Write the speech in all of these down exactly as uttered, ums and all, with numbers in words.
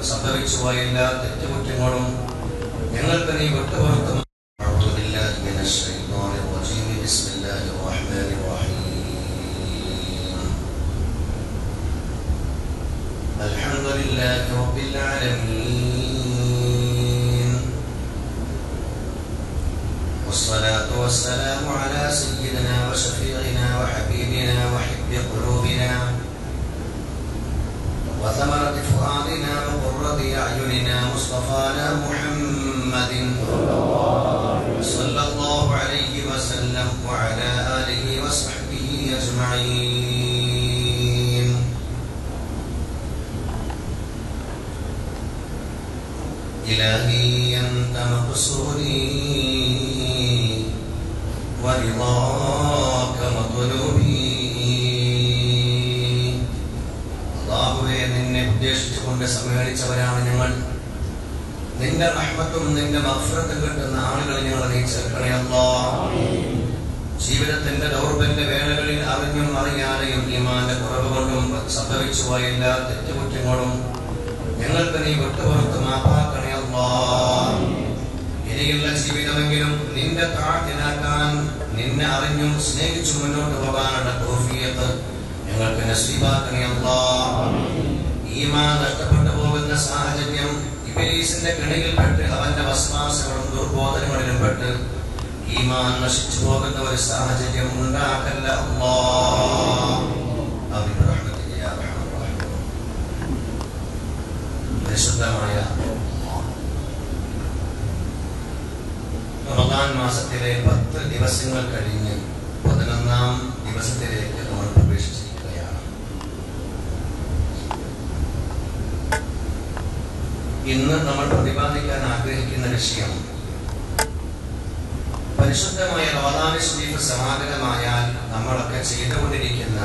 സംഭവിച്ചു പോയ എല്ലാ തെറ്റുകുറ്റങ്ങളും ഞങ്ങൾക്ക് നീ വിട്ടുപുറത്തും. അൽഹംദുലില്ലാഹി റബ്ബിൽ ആലമീൻ والصلاة والسلام على سيدنا وشفيعنا وحبيبنا وحب قلوبنا وثمرة فؤادنا وقرة أعيننا مصطفانا محمد صلى الله عليه وسلم وعلى آله وصحبه أجمعين. إلهي أنت مقصودي ورضاك مطلوبي. അല്ലാഹുവേ, നിന്നെ ഉദ്ദേശിച്ചുകൊണ്ട് സമ്മേളിച്ചവരാണ് ഞങ്ങൾ. നിന്റെ റഹ്മത്തും നിന്റെ മഗ്ഫിറത്തും കിട്ടുന്ന ആളുകൾ ഞങ്ങളെ നീ ചേർക്കണേ അല്ലാഹ്. ജീവിതത്തിന്റെ ദൗർബല്യ വേളകളിൽ അറിഞ്ഞും അറിയാതെയും ഈമാന്റെ കുറവ് കൊണ്ടും സംഭവിച്ചു പോയ എല്ലാ തെറ്റുകുറ്റങ്ങളും ഞങ്ങൾക്ക് നീ വിട്ടുപുറത്ത് മാപ്പാക്കണേ അല്ലാഹ്. ഇനിയുള്ള ജീവിതമെങ്കിലും നിന്റെ താഴ്ത്തിനാക്കാൻ നിന്നെ അറിഞ്ഞും സ്നേഹിച്ചും മുന്നോട്ട് പോകാനുള്ള തൗഫീഖ് ഞങ്ങൾക്ക് നസീബാക്കണേ അല്ലാഹ്. ഈമാൻ നഷ്ടപ്പെട്ടു പോകുന്ന സാഹചര്യം ഇബ്ലീസിന്റെ കെണിയിൽപ്പെട്ട് അവന്റെ വസ്വാസങ്ങളും ദുർബോധനങ്ങളിലും പെട്ട് ഈമാൻ നശിച്ചു പോകുന്ന ഒരു സാഹചര്യം ഉണ്ടാക്കല്ല അല്ലാഹ്. ആമീൻ റഹ്മത്തിക യാ അർഹമർ റഹീം. പരിശുദ്ധമായ റമദാൻ മാസത്തിലെ പത്ത് ദിവസങ്ങൾ കഴിഞ്ഞ് പതിനൊന്നാം ദിവസത്തിലേക്ക് നമ്മൾ പ്രവേശിച്ചിരിക്കുകയാണ്. ഇന്ന് നമ്മൾ പ്രതിപാദിക്കാൻ ആഗ്രഹിക്കുന്ന വിഷയം പരിശുദ്ധമായ റമദാൻ ശരീഫ് സമാഗതമായാൽ നമ്മളൊക്കെ ചെയ്തുകൊണ്ടിരിക്കുന്ന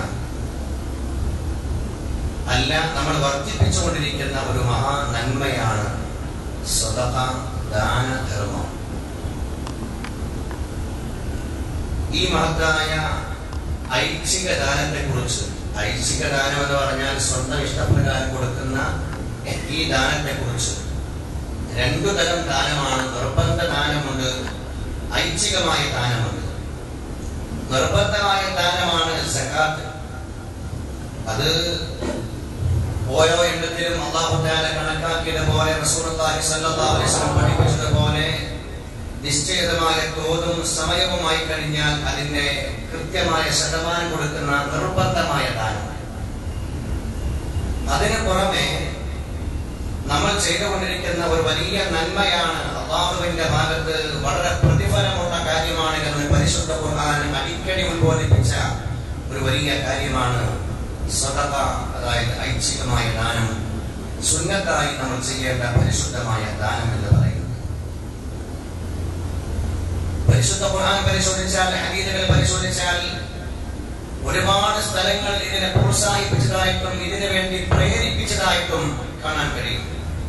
അല്ല നമ്മൾ വർദ്ധിപ്പിച്ചുകൊണ്ടിരിക്കുന്ന ഒരു മഹാ നന്മയാണ് സദഖ, ദാനധർമ്മം. ഈ മഹത്തായ ഐച്ഛിക ദാനത്തെ കുറിച്ച്, ഐച്ഛിക ദാനം എന്ന് പറഞ്ഞാൽ സ്വന്തം ഇഷ്ടപ്രകാരം കൊടുക്കുന്ന ഈ ദാനത്തെ കുറിച്ച് രണ്ടു തരം ദാനമാണ്. നിർബന്ധ ദാനമുണ്ട്, ഐച്ഛികമായ ദാനമുണ്ട്. നിർബന്ധമായ ദാനമാണ് സകാത്ത്. അത് ഓരോ എണ്ണത്തിലും അല്ലാഹു തആല കണക്കാക്കിയതുപോലെ റസൂലുള്ളാഹി സ്വല്ലല്ലാഹു അലൈഹി വസല്ലം പഠിപ്പിച്ചതുപോലെ നിശ്ചിതമായ തോതും സമയവുമായി കഴിഞ്ഞാൽ അതിന്റെ കൃത്യമായ ശതമാനം കൊടുക്കുന്ന നിർബന്ധമായ ദാനം. അതിന് പുറമെ നമ്മൾ ചെയ്തുകൊണ്ടിരിക്കുന്ന ഒരു വലിയ നന്മയാണ്, അല്ലാഹുവിന്റെ ഭാഗത്ത് വളരെ പ്രതിഫലമുള്ള കാര്യമാണ് എന്ന് പരിശുദ്ധ ഖുർആൻ അടിക്കടി ഉത്ബോധിപ്പിച്ച ഒരു വലിയ കാര്യമാണ് സദഖ, അതായത് ഐച്ഛികമായ ദാനം, സുന്നത്തായി നമ്മൾ ചെയ്യേണ്ട പരിശുദ്ധമായ ദാനം എന്ന് പറയുന്നത്. പരിശുദ്ധ ഖുർആൻ പരിശോധിച്ചാൽ, ഹദീസുകൾ പരിശോധിച്ചാൽ ഒരുപാട് സ്ഥലങ്ങൾ ഇതിനെ പ്രോത്സാഹിപ്പിച്ചതായിട്ടും ഇതിനു വേണ്ടി പ്രേരിപ്പിച്ചതായിട്ടും കാണാൻ കഴിയും.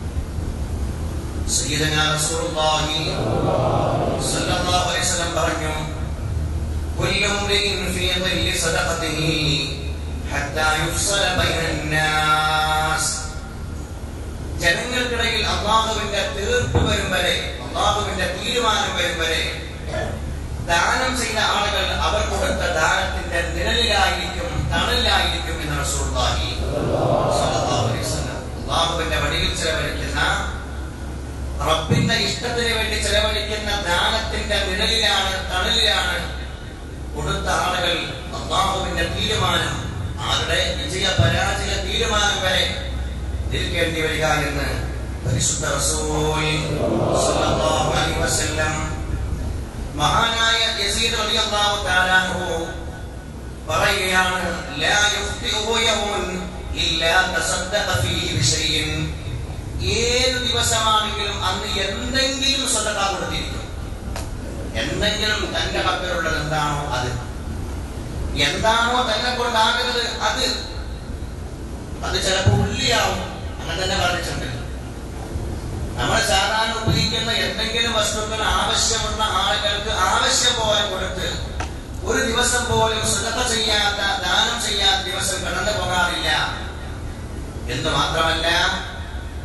സയ്യിദനാ റസൂലുള്ളാഹി സ്വല്ലല്ലാഹു അലൈഹി വസല്ലം പറഞ്ഞു, കുല്ലു ഇംറിഇൻ ഫീ ദില്ലി സദഖതിഹി ഹത്താ യുഫ്സല ബൈനന്നാസ്. ജനങ്ങൾക്കിടയിൽ അല്ലാഹുവിന്റെ തീർപ്പ് വരും വരെ, അല്ലാഹുവിന്റെ തീരുമാനം വരും വരെ ദാനം ചെയ്ത ആളുകൾ അവർ കൊടുത്ത ദാനത്തിന്റെ നിഴലിലായിരിക്കും, തണലിലായിരിക്കും എന്ന് റസൂലുള്ളാഹി സ്വല്ലല്ലാഹു അലൈഹി വസല്ലം. അല്ലാഹുവിന്റെ വഴിയിൽ ചെലവഴിക്കുന്ന, റബ്ബിന്റെ ഇഷ്ടത്തിന് വേണ്ടി ചെലവഴിക്കുന്ന ദാനത്തിന്റെ നിഴലിലാണ്, തണലിലാണ് കൊടുത്ത ആളുകൾ അല്ലാഹുവിന്റെ തീരുമാനം, ആരുടെ വിജയ പരാജയ തീരുമാനം വരെ നിൽക്കേണ്ടി വരിക എന്ന് പരിശുദ്ധ റസൂൽ സ്വല്ലല്ലാഹു അലൈഹി വസല്ലം. മഹാനായ യസീദ് റളിയല്ലാഹു തആല അൻഹു പറയുകയാണ്, ലാ യുഖ്തിഉ യൗമൻ ഇല്ലാ തസദ്ദഖ ഫീഹി ബിശൈഇൻ. ഏത് ദിവസമാണെങ്കിലും അന്ന് എന്തെങ്കിലും സദഖ കൊടുത്തിരിക്കും. എന്തെങ്കിലും തന്റെ പക്കലുള്ളത് എന്താണോ അത്, എന്താണോ തന്നെ കൊണ്ടാകുന്നത് അത് അത് ചിലപ്പോൾ ഉള്ളിയാവും. അങ്ങനെ തന്നെ പറഞ്ഞിട്ടുണ്ട്. നമ്മൾ സാധാരണ ഉപയോഗിക്കുന്ന എന്തെങ്കിലും വസ്തുക്കൾ ആവശ്യമുള്ള ആളുകൾക്ക് ആവശ്യം പോലെ കൊടുത്ത് ഒരു ദിവസം പോലും സദഖ ചെയ്യാത്ത, ദാനം ചെയ്യാത്ത ദിവസം കടന്നു പോകാറില്ല എന്ന് മാത്രമല്ല,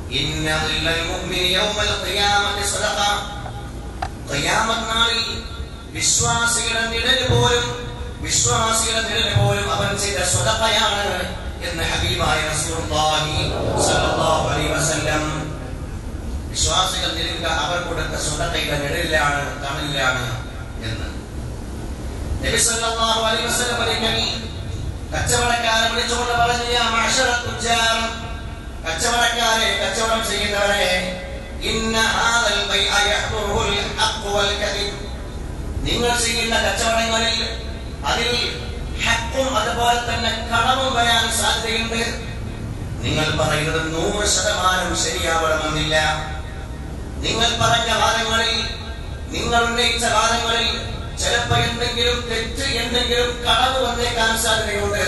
ഇന്ന ളിൽ മുഅ്മിനി യൗമൽ ഖിയാമത്തി സദഖ. ഖിയാമത്ത് നാളിൽ വിശ്വാസികളുടെ നിഴൽ പോലും വിശ്വാസികളുടെ നിഴൽ പോലും അവൻ ചെയ്ത സദഖയാണ് എന്ന് ഹബീബായ റസൂലുള്ളാഹി സ്വല്ലല്ലാഹു അലൈഹി വസല്ലം. വിശ്വാസികൾ നിൽക്കുക അവർ കൊടുത്ത സദഖയുടെ നിഴലിലാണ്, തണലിലാണ് എന്ന് നബി സല്ലല്ലാഹു അലൈഹി വസല്ലം പറഞ്ഞു. കച്ചവടക്കാരെ വിളിച്ചുകൊണ്ട് പറഞ്ഞു, യാ മഅ്ശറ തുജാർ, കച്ചവടക്കാരെ, കച്ചവടം ചെയ്യുന്നവരെ, ഇന്ന ഹാദൽ ബൈഅ യഹ്ദുറുൽ ഹഖ് വൽ കദിബ്, നിങ്ങൾ ചെയ്യുന്ന കച്ചവടങ്ങളിൽ അതിൽ ഹഖും അതുപോലെ തന്നെ കളവും വരാൻ സാധ്യതയുണ്ട്. നിങ്ങൾ പറയുന്നത് നൂറ് ശതമാനം ശരിയാവണമെന്നില്ല. നിങ്ങൾ പറഞ്ഞ വാദങ്ങളിൽ, നിങ്ങൾ ഉന്നയിച്ച വാദങ്ങളിൽ ചിലപ്പോ എന്തെങ്കിലും തെറ്റ്, എന്തെങ്കിലും കളവ് വന്നേക്കാൻ സാധ്യതയുണ്ട്.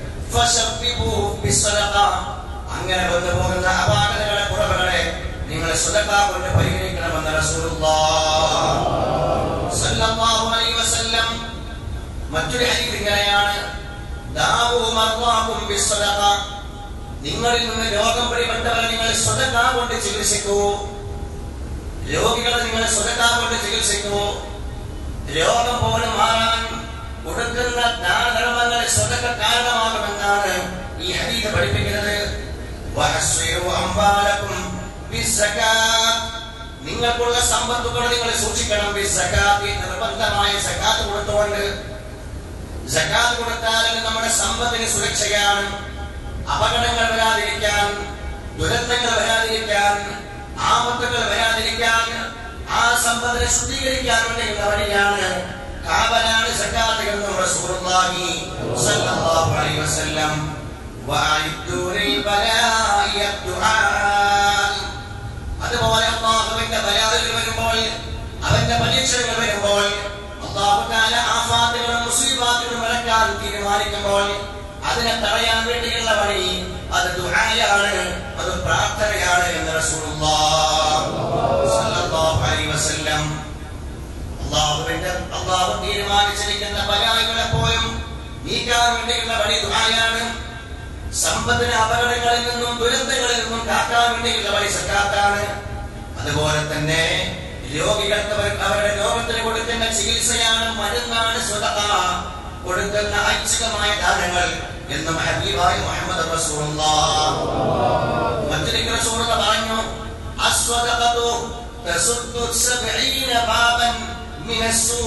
അങ്ങനെ വന്നു പോകുന്ന അപാകതകളെ, കുറവുകളെ നിങ്ങൾ സദഖ കൊണ്ട് പരിഹരിക്കണമെന്ന് റസൂലുള്ളാഹി സ്വല്ലല്ലാഹു അലൈഹി വസല്ലം. മറ്റൊരു ഹദീസ് ഇങ്ങനെയാണ്, ദാവൂ മർവാകും ബിസ്സദഖ, നിങ്ങളിൽ നിന്ന് രോഗം പിടിപെട്ടവരെ നിങ്ങൾ സദഖ കൊണ്ട് ചികിത്സിക്കൂ. രോഗികളെ നിങ്ങൾ സദഖ കൊണ്ട് ചികിത്സിക്കൂ. രോഗം പോലും മാറാൻ കൊടുക്കുന്ന ദാനധർമ്മങ്ങൾ സദഖ കാരണമാകുമെന്നാണ് ഈ ഹദീസ് പഠിപ്പിക്കുന്നത്. വഹസ്വിറു അംവാലകും ബിസ്സകാത്ത്, നിങ്ങൾക്കുള്ള സമ്പത്തുകൾ നിങ്ങൾ സൂക്ഷിക്കണം. ബിസ്സകാത്ത്, നിർബന്ധമായ സകാത്ത് കൊടുത്തുകൊണ്ട്. സകാത്ത് കൊടുത്താൽ നമ്മുടെ സമ്പത്തിന് സുരക്ഷയാണ്. അപകടങ്ങൾ വരാതിരിക്കാൻ, ദുരന്തങ്ങൾ വരാതിരിക്കാൻ, ആപത്തുകൾ വരാതിരിക്കാൻ, ആ സമ്പത്തിനെ ശുദ്ധീകരിക്കാൻ വേണ്ടിയുള്ള വഴിയാണ്, കാവലാണ് സകാത്ത് എന്നും റസൂലുള്ളാഹി സ്വല്ലല്ലാഹു അലൈഹി വസല്ലം. വഅഇദ്ദു ലിൽ ബലാഇ അദ്ദുആ, അതുപോലെ അല്ലാഹുവിന്റെ ബലാകൾ വരുമ്പോൾ, അവന്റെ പരീക്ഷകൾ വരുമ്പോൾ, അല്ലാഹു തആല ആഫാത്തുകളും മുസീബത്തുകളും ഇറക്കാൻ തീരുമാനിക്കുമ്പോൾ അതിനെ തടയാൻ വേണ്ടിയുള്ള വഴി അത് ദുആയാണ്, അത് പ്രാർത്ഥനയാണ് എന്ന് റസൂലുള്ളാഹി സ്വല്ലല്ലാഹു അലൈഹി വസല്ലം. അല്ലാഹുവിന്റെ അല്ലാഹു തീരുമാനിച്ചിരിക്കുന്ന ബലാകളെ പോലും നീക്കാൻ വേണ്ടിയുള്ള വഴി ദുആയാണ്. സമ്പത്തിന് അപകടങ്ങളിൽ നിന്നും ദുരന്തങ്ങളിൽ നിന്നും കാക്കാൻ വേണ്ടിയുള്ള വഴി സക്കാത്താണ്. അതുപോലെ തന്നെ രോഗികൾക്ക് അവരുടെ രോഗത്തിന് കൊടുക്കുന്ന ചികിത്സയാണ്, മരുന്നാണ് സദഖ, കൊടുക്കുന്ന ഐച്ഛികമായ ദാനങ്ങൾ എന്നും ഹബീബായ മുഹമ്മദ് റസൂലുള്ളാഹി. മറ്റൊരു റസൂലുള്ള പറഞ്ഞു, അസ്വദഖതു തസുദ്ദു സബഈന ബാബൻ മിനസ്സൂ,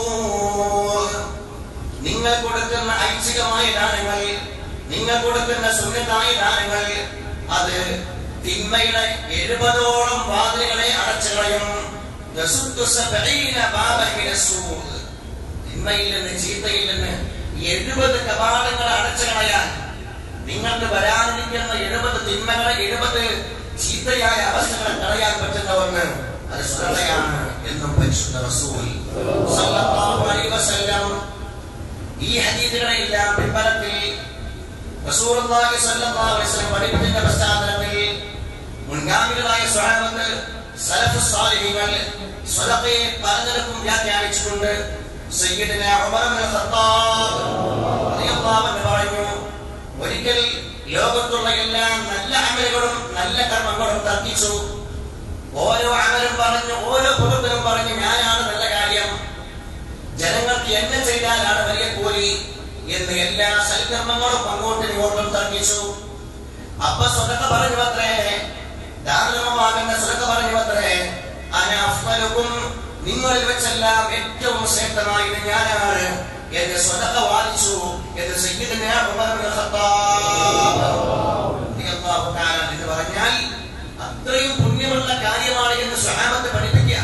നിങ്ങൾ കൊടുക്കുന്ന ഐച്ഛികമായ ദാനങ്ങൾ, നിങ്ങൾ കൊടുക്കുന്ന സുന്നത്തായ ദാനങ്ങൾ അത് തിന്മയുടെ എഴുപതോളം വാതിലുകളെ അടച്ചു കളയും. തസുദ്ദു സബഈന ബാബൻ മിനസ്സൂ, തിന്മയിൽ നിന്ന്, ചീത്തയിൽ നിന്ന് എഴുപത് കവാടങ്ങൾ അടച്ചു കളയാൻ, നിങ്ങൾക്ക് വരാനിരിക്കുന്ന എഴുപത് തിന്മകളെ, എഴുപത് ചീത്തയായ അവസ്ഥകളെ തടയാൻ പറ്റുന്നവർക്ക് അത് സദഖയാണ് എന്നും പരിശുദ്ധ റസൂൽ സ്വല്ലല്ലാഹു അലൈഹി വസല്ലം. ഈ ഹദീസുകളെല്ലാം പിൻബലത്തിൽ റസൂലുള്ളാഹി സ്വല്ലല്ലാഹു അലൈഹി വസല്ലം പഠിപ്പിച്ച പശ്ചാത്തലത്തിൽ മുൻഗാമികളായ സ്വഹാബത്ത്, സലഫ് സാലിഹീങ്ങൾ സദഖയെ പലതരക്കും വ്യാഖ്യാനിച്ചിട്ടുണ്ട്. സയ്യിദുനാ ഉമർ ഇബ്നുൽ ഖത്താബ് റളിയല്ലാഹു അൻഹു പറഞ്ഞു, ഒരിക്കൽ ലോകത്തുള്ള എല്ലാ നല്ല അമലുകളും നല്ല കർമ്മങ്ങളും തർക്കിച്ചു. ഓരോ അമലും പറഞ്ഞു, ഓരോ പ്രവൃത്തിയും പറഞ്ഞു, ഞാനാണ് നല്ല കാര്യം, ജനങ്ങൾക്ക് എന്നെ ചെയ്താലാണ് വലിയ കൂലി എന്ന് എല്ലാ സൽക്കർമ്മങ്ങളും അങ്ങോട്ടും ഇങ്ങോട്ടും തർക്കിച്ചു. അപ്പൊ സദഖ പറഞ്ഞു അത്രേ, ദാനധർമ്മമാകുന്ന സദഖ പറഞ്ഞു അത്രേ, അന അഫ്ളലുകും, നിങ്ങളിൽ വെച്ചെല്ലാം ഏറ്റവും ശ്രേഷ്ഠമായത് ഞാനാണ് എന്ന് സദഖ വാദിച്ചു എന്ന് സയ്യിദുനാ ഉമർ ഇബ്നുൽ ഖത്താബ് റളിയല്ലാഹു തആല എന്ന് പറഞ്ഞാൽ അത്രയും പുണ്യമുള്ള കാര്യമാണ് എന്ന് സ്വഹാബത്ത് പഠിപ്പിക്കുക.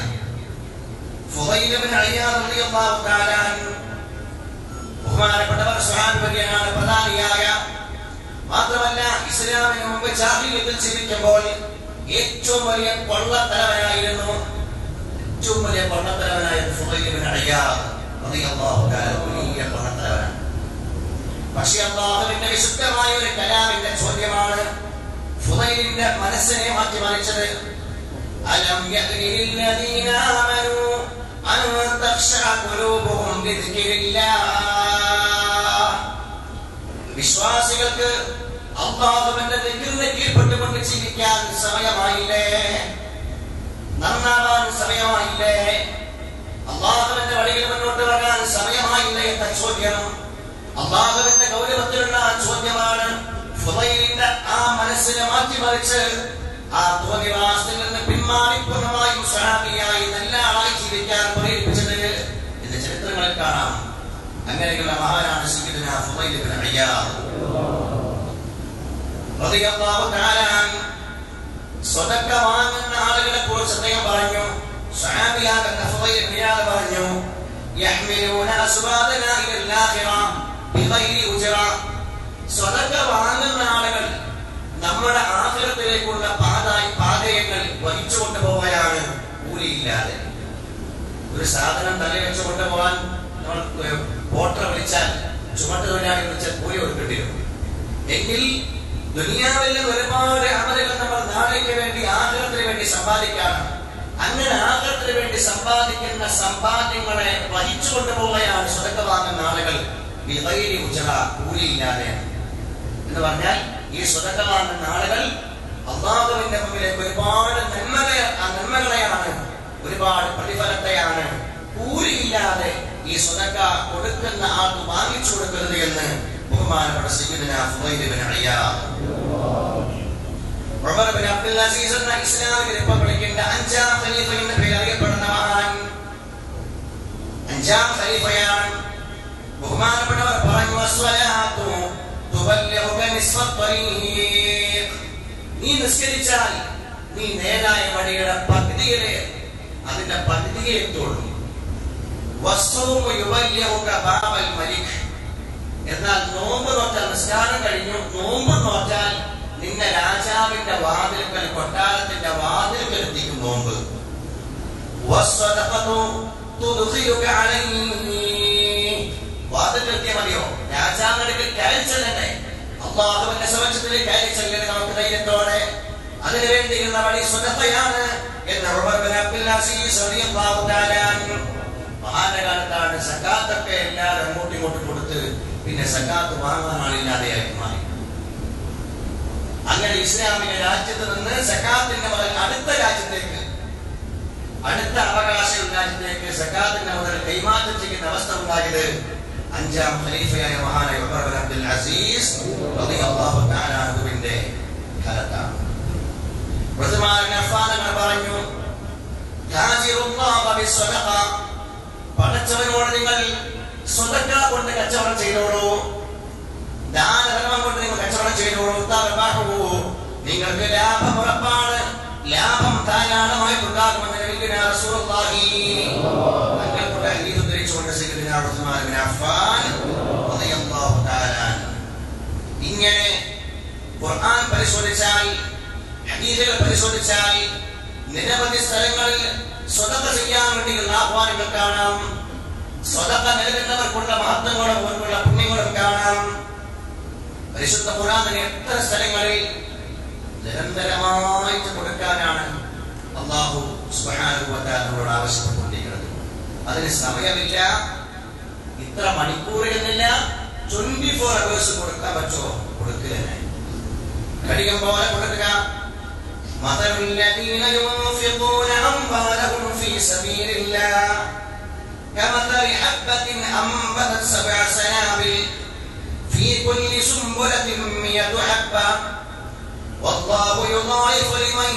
ഫുദൈൽ ഇബ്നു അയ്യാദ് റളിയല്ലാഹു തആല ബഹുമാനപ്പെട്ടവർ സ്വഹാബിയാണ്, പ്രധാനിയായ, മാത്രമല്ല ഇസ്ലാമിന് മുമ്പ് ജാഹിലിയത്തിൽ ജീവിക്കുമ്പോൾ ഏറ്റവും വലിയ കൊള്ളത്തലവനായിരുന്നു. ഏറ്റവും വലിയ കൊള്ളത്തലവനായ ഫുദൈൽ ഇബ്നു അയ്യാദ് റളിയല്ലാഹു തആല വലിയ കൊള്ളത്തലവനാണ്. പക്ഷേ അല്ലാഹുവിന്റെ വിശുദ്ധമായ ഒരു കലാമിന്റെ ചോദ്യമാണ് ഫുദൈലിന്റെ മനസ്സിനെ മാറ്റിമറിച്ചത്. അലം യഅ്നിൽ ലദീന ആമനൂ അൻ തഖ്ശഅ ഖുലൂബുഹും ബിദിക്രില്ലാഹ്, വിശ്വാസികൾക്ക് അല്ലാഹുവിന്റെ ദിക്റിനെ കീഴ്പ്പെട്ടുകൊണ്ട് ജീവിക്കാൻ സമയമായില്ലേ? നന്നാവാൻ സമയമായില്ലേ, അള്ളാഹുവിന്റെ വഴിയിൽ മുന്നോട്ട് വരാൻ സമയമായില്ലേ എന്ന ചോദ്യം അള്ളാഹുവിന്റെ ഗൗരവത്തിലുള്ള ചോദ്യമാണ്. ഫുദൈലിന്റെ ആ മനസ്സിനെ മാറ്റിമറിച്ച് ആ തോന്നിവാസത്തിൽ നിന്ന് പിന്മാറി പൂർണ്ണമായും സ്വഹാബിയായി നല്ല ആളായി ജീവിക്കാൻ പ്രേരിപ്പിച്ചത് എന്ന ചരിത്രങ്ങളിൽ കാണാം. അങ്ങനെയുള്ള മഹാനാണ് സയ്യിദുനാ ഫുദൈൽ ഇബ്നു ഇയാദ് റളിയല്ലാഹു തആല അൻഹു. സ്വതക്ക വാങ്ങുന്ന ആളുകളെ കുറിച്ച് അദ്ദേഹം പറഞ്ഞു, സ്വഹാബിയാകുന്ന ഫുദൈൽ ഇബ്നു ഇയാദ് പറഞ്ഞു, യഹ്മിലൂന അസ്വാദനാ ഇലൽ ആഖിറ ബിഗൈരി ഉജ്റ. സ്വതക്ക വാങ്ങുന്ന ആളുകൾ നമ്മുടെ ആഖിറത്തിലേക്കുള്ള പാതായി പാതയങ്ങൾ വഹിച്ചു കൊണ്ടുപോവുകയാണ് കൂലിയില്ലാതെ. ഒരു സാധനം തലയിൽ വെച്ച് കൊണ്ടുപോകാൻ നമ്മൾ പോട്ടർ വിളിച്ചാൽ, ചുമട്ട് തൊഴിലാളി വിളിച്ചാൽ കൂലി കൊടുക്കേണ്ടി വരും. എങ്കിൽ ദുനിയാവിൽ ഒരുപാട് അമലുകൾ നമ്മൾ നാളേക്ക് വേണ്ടി ആഖിറത്തിന് വേണ്ടി സമ്പാദിക്കാണ്. അങ്ങനെ ആഖിറത്തിന് വേണ്ടി സമ്പാദിക്കുന്ന സമ്പാദ്യങ്ങളെ വഹിച്ചു കൊണ്ടുപോവുകയാണ് സ്വതക്ക വാങ്ങുന്ന ആളുകൾ ബിഗൈരി ഉജ്റ, കൂലിയില്ലാതെ. എന്ന് പറഞ്ഞാൽ ഈ സ്വതക്ക വാങ്ങുന്ന ആളുകൾ അള്ളാഹുവിന്റെ മുമ്പിലേക്ക് ഒരുപാട് നന്മകളെ ആ നന്മകളെയാണ്, ഒരുപാട് പ്രതിഫലത്തെയാണ് കൂലിയില്ലാതെ ഈ സ്വതക്ക കൊടുക്കുന്ന ആൾക്ക് വാങ്ങിച്ചു കൊടുക്കരുത് എന്ന് ബഹുമാനപ്പെട്ട സയ്യിദുനാ ഫുദൈൽ ഇബ്നു ഇയാദ്. ഉമർ ഇബ്നു അബ്ദുൽ അസീസ് എന്ന ഇസ്ലാമിക് റിപ്പബ്ലിക്കിന്റെ അഞ്ചാം ഖലീഫ എന്ന പേരിൽ അറിയപ്പെടുന്ന മഹാൻ അഞ്ചാം ഖലീഫയാണ്. ബഹുമാനപ്പെട്ടവർ പറഞ്ഞു, അസ്വലാത്തു തുബല്ലിഗുക നിസ്ഫ ത്വരീഖ്. നീ നിസ്കരിച്ചാൽ നീ നേരായ വഴിയുടെ പകുതിയിലെ അതിന്റെ പകുതിയെ എത്തുള്ളൂ. വസ്സൗമു യുബല്ലിഗുക ബാബൽ മലിക്. എന്നാൽ നോമ്പ് നോറ്റാൽ, നിസ്കാരം കഴിഞ്ഞു നോമ്പ് നോറ്റാൽ നിന്നെ രാജാവിന്റെ വാതിൽക്കൽ, കൊട്ടാരത്തിന്റെ വാതിൽക്കൽ എത്തിക്കും നോമ്പ്. വസ്സദഖതു തുദ്ഖിലുക അലൈഹി. വാതിലെത്തിയ മതിയോ, രാജാവിന്റെ കയറി ചെല്ലണ്ടേ, അള്ളാഹുവിന്റെ സമക്ഷത്തിലേക്ക് കയറി ചെല്ലണേ നമുക്ക് ധൈര്യത്തോടെ. അതിനുവേണ്ടിയുള്ള വഴി സ്വതക്കയാണ് എന്ന് ഉമർ ഇബ്നു അബ്ദുൽ അസീസ് റളിയല്ലാഹു തആല അൻഹു. മഹാന്റെ കാലത്താണ് സകാത്തൊക്കെ എല്ലാവരും അങ്ങോട്ടും ഇങ്ങോട്ടും കൊടുത്ത് പിന്നെ സകാത്ത് വാങ്ങാൻ ആളില്ലാതെയായി മാറി. അങ്ങനെ ഇസ്ലാമിക രാജ്യത്ത് നിന്ന് സകാത്തിന്റെ മുതൽ അടുത്ത രാജ്യത്തേക്ക്, അടുത്ത അവകാശ രാജ്യത്തേക്ക് സകാത്തിന്റെ മുതൽ കൈമാറ്റം ചെയ്യുന്ന അവസ്ഥ ഉണ്ടായത് അഞ്ചാം ഖലീഫയായ മഹാനായ ഉമർ ഇബ്നു അബ്ദുൽ അസീസ് റളിയല്ലാഹു തആല അൻഹുവിന്റെ കാലത്താണ്. ഉസ്മാൻ അഫ്ഫാൻ പറഞ്ഞു, യാജിറുല്ലാഹ ബിസ്സദഖ. പടച്ചവനോട് നിങ്ങൾ സ്വതക്ക കൊണ്ട് കച്ചവടം ചെയ്തോളൂ, ദാനധർമ്മം കൊണ്ട് നിങ്ങൾ കച്ചവടം ചെയ്തോളൂ. നിങ്ങൾക്ക് ലാഭം ഉറപ്പാണ്, ലാഭം ധാരാളമായി ഉണ്ടാകുമെന്ന് നബിയുനാ റസൂലുള്ളാഹി തങ്ങളുടെ ഹദീസ് ഉദ്ധരിച്ചുകൊണ്ട് സയ്യിദുനാ ഉസ്മാൻ ഇബ്നു അഫ്ഫാൻ റളിയല്ലാഹു തആല അൻഹു. ഇങ്ങനെ ഖുർആൻ പരിശോധിച്ചാൽ, ഹദീസുകൾ പരിശോധിച്ചാൽ നിരവധി സ്ഥലങ്ങളിൽ സ്വതക്ക ചെയ്യാൻ വേണ്ടിയുള്ള ആഹ്വാനങ്ങൾ കാണാം. സ്വതക്ക നൽകുന്നവർക്കുള്ള മഹത്വങ്ങളും അവർക്കുള്ള പുണ്യങ്ങളും കാണാം. പരിശുദ്ധ ഖുർആനിലെ എത്ര സ്ഥലങ്ങളിൽ നിരന്തരമായിട്ട് കൊടുക്കാനാണ് അല്ലാഹു സുബ്ഹാനഹു വ തആലയോട് ആവശ്യപ്പെട്ടുകൊണ്ടിരിക്കുന്നത്. അതിന് സമയമില്ല, ഇത്ര മണിക്കൂർ എന്നില്ല, ട്വന്റി ഫോർ അവേഴ്സ് കൊടുക്കാൻ പറ്റുമോ? കൊടുക്കുക, കഴിയും പോലെ കൊടുക്കുക. മതലുല്ലദീന യുൻഫിഖൂന അംവാലഹും ഫീ സബീലില്ലാഹ് കമതലി ഹബ്ബത്തിൻ അംബതത് സബ്അ സനാബിൽ ഫീ കുല്ലി സുംബുലത്തിൻ മിയതു ഹബ്ബ വല്ലാഹു യുളായിഫു ലിമൻ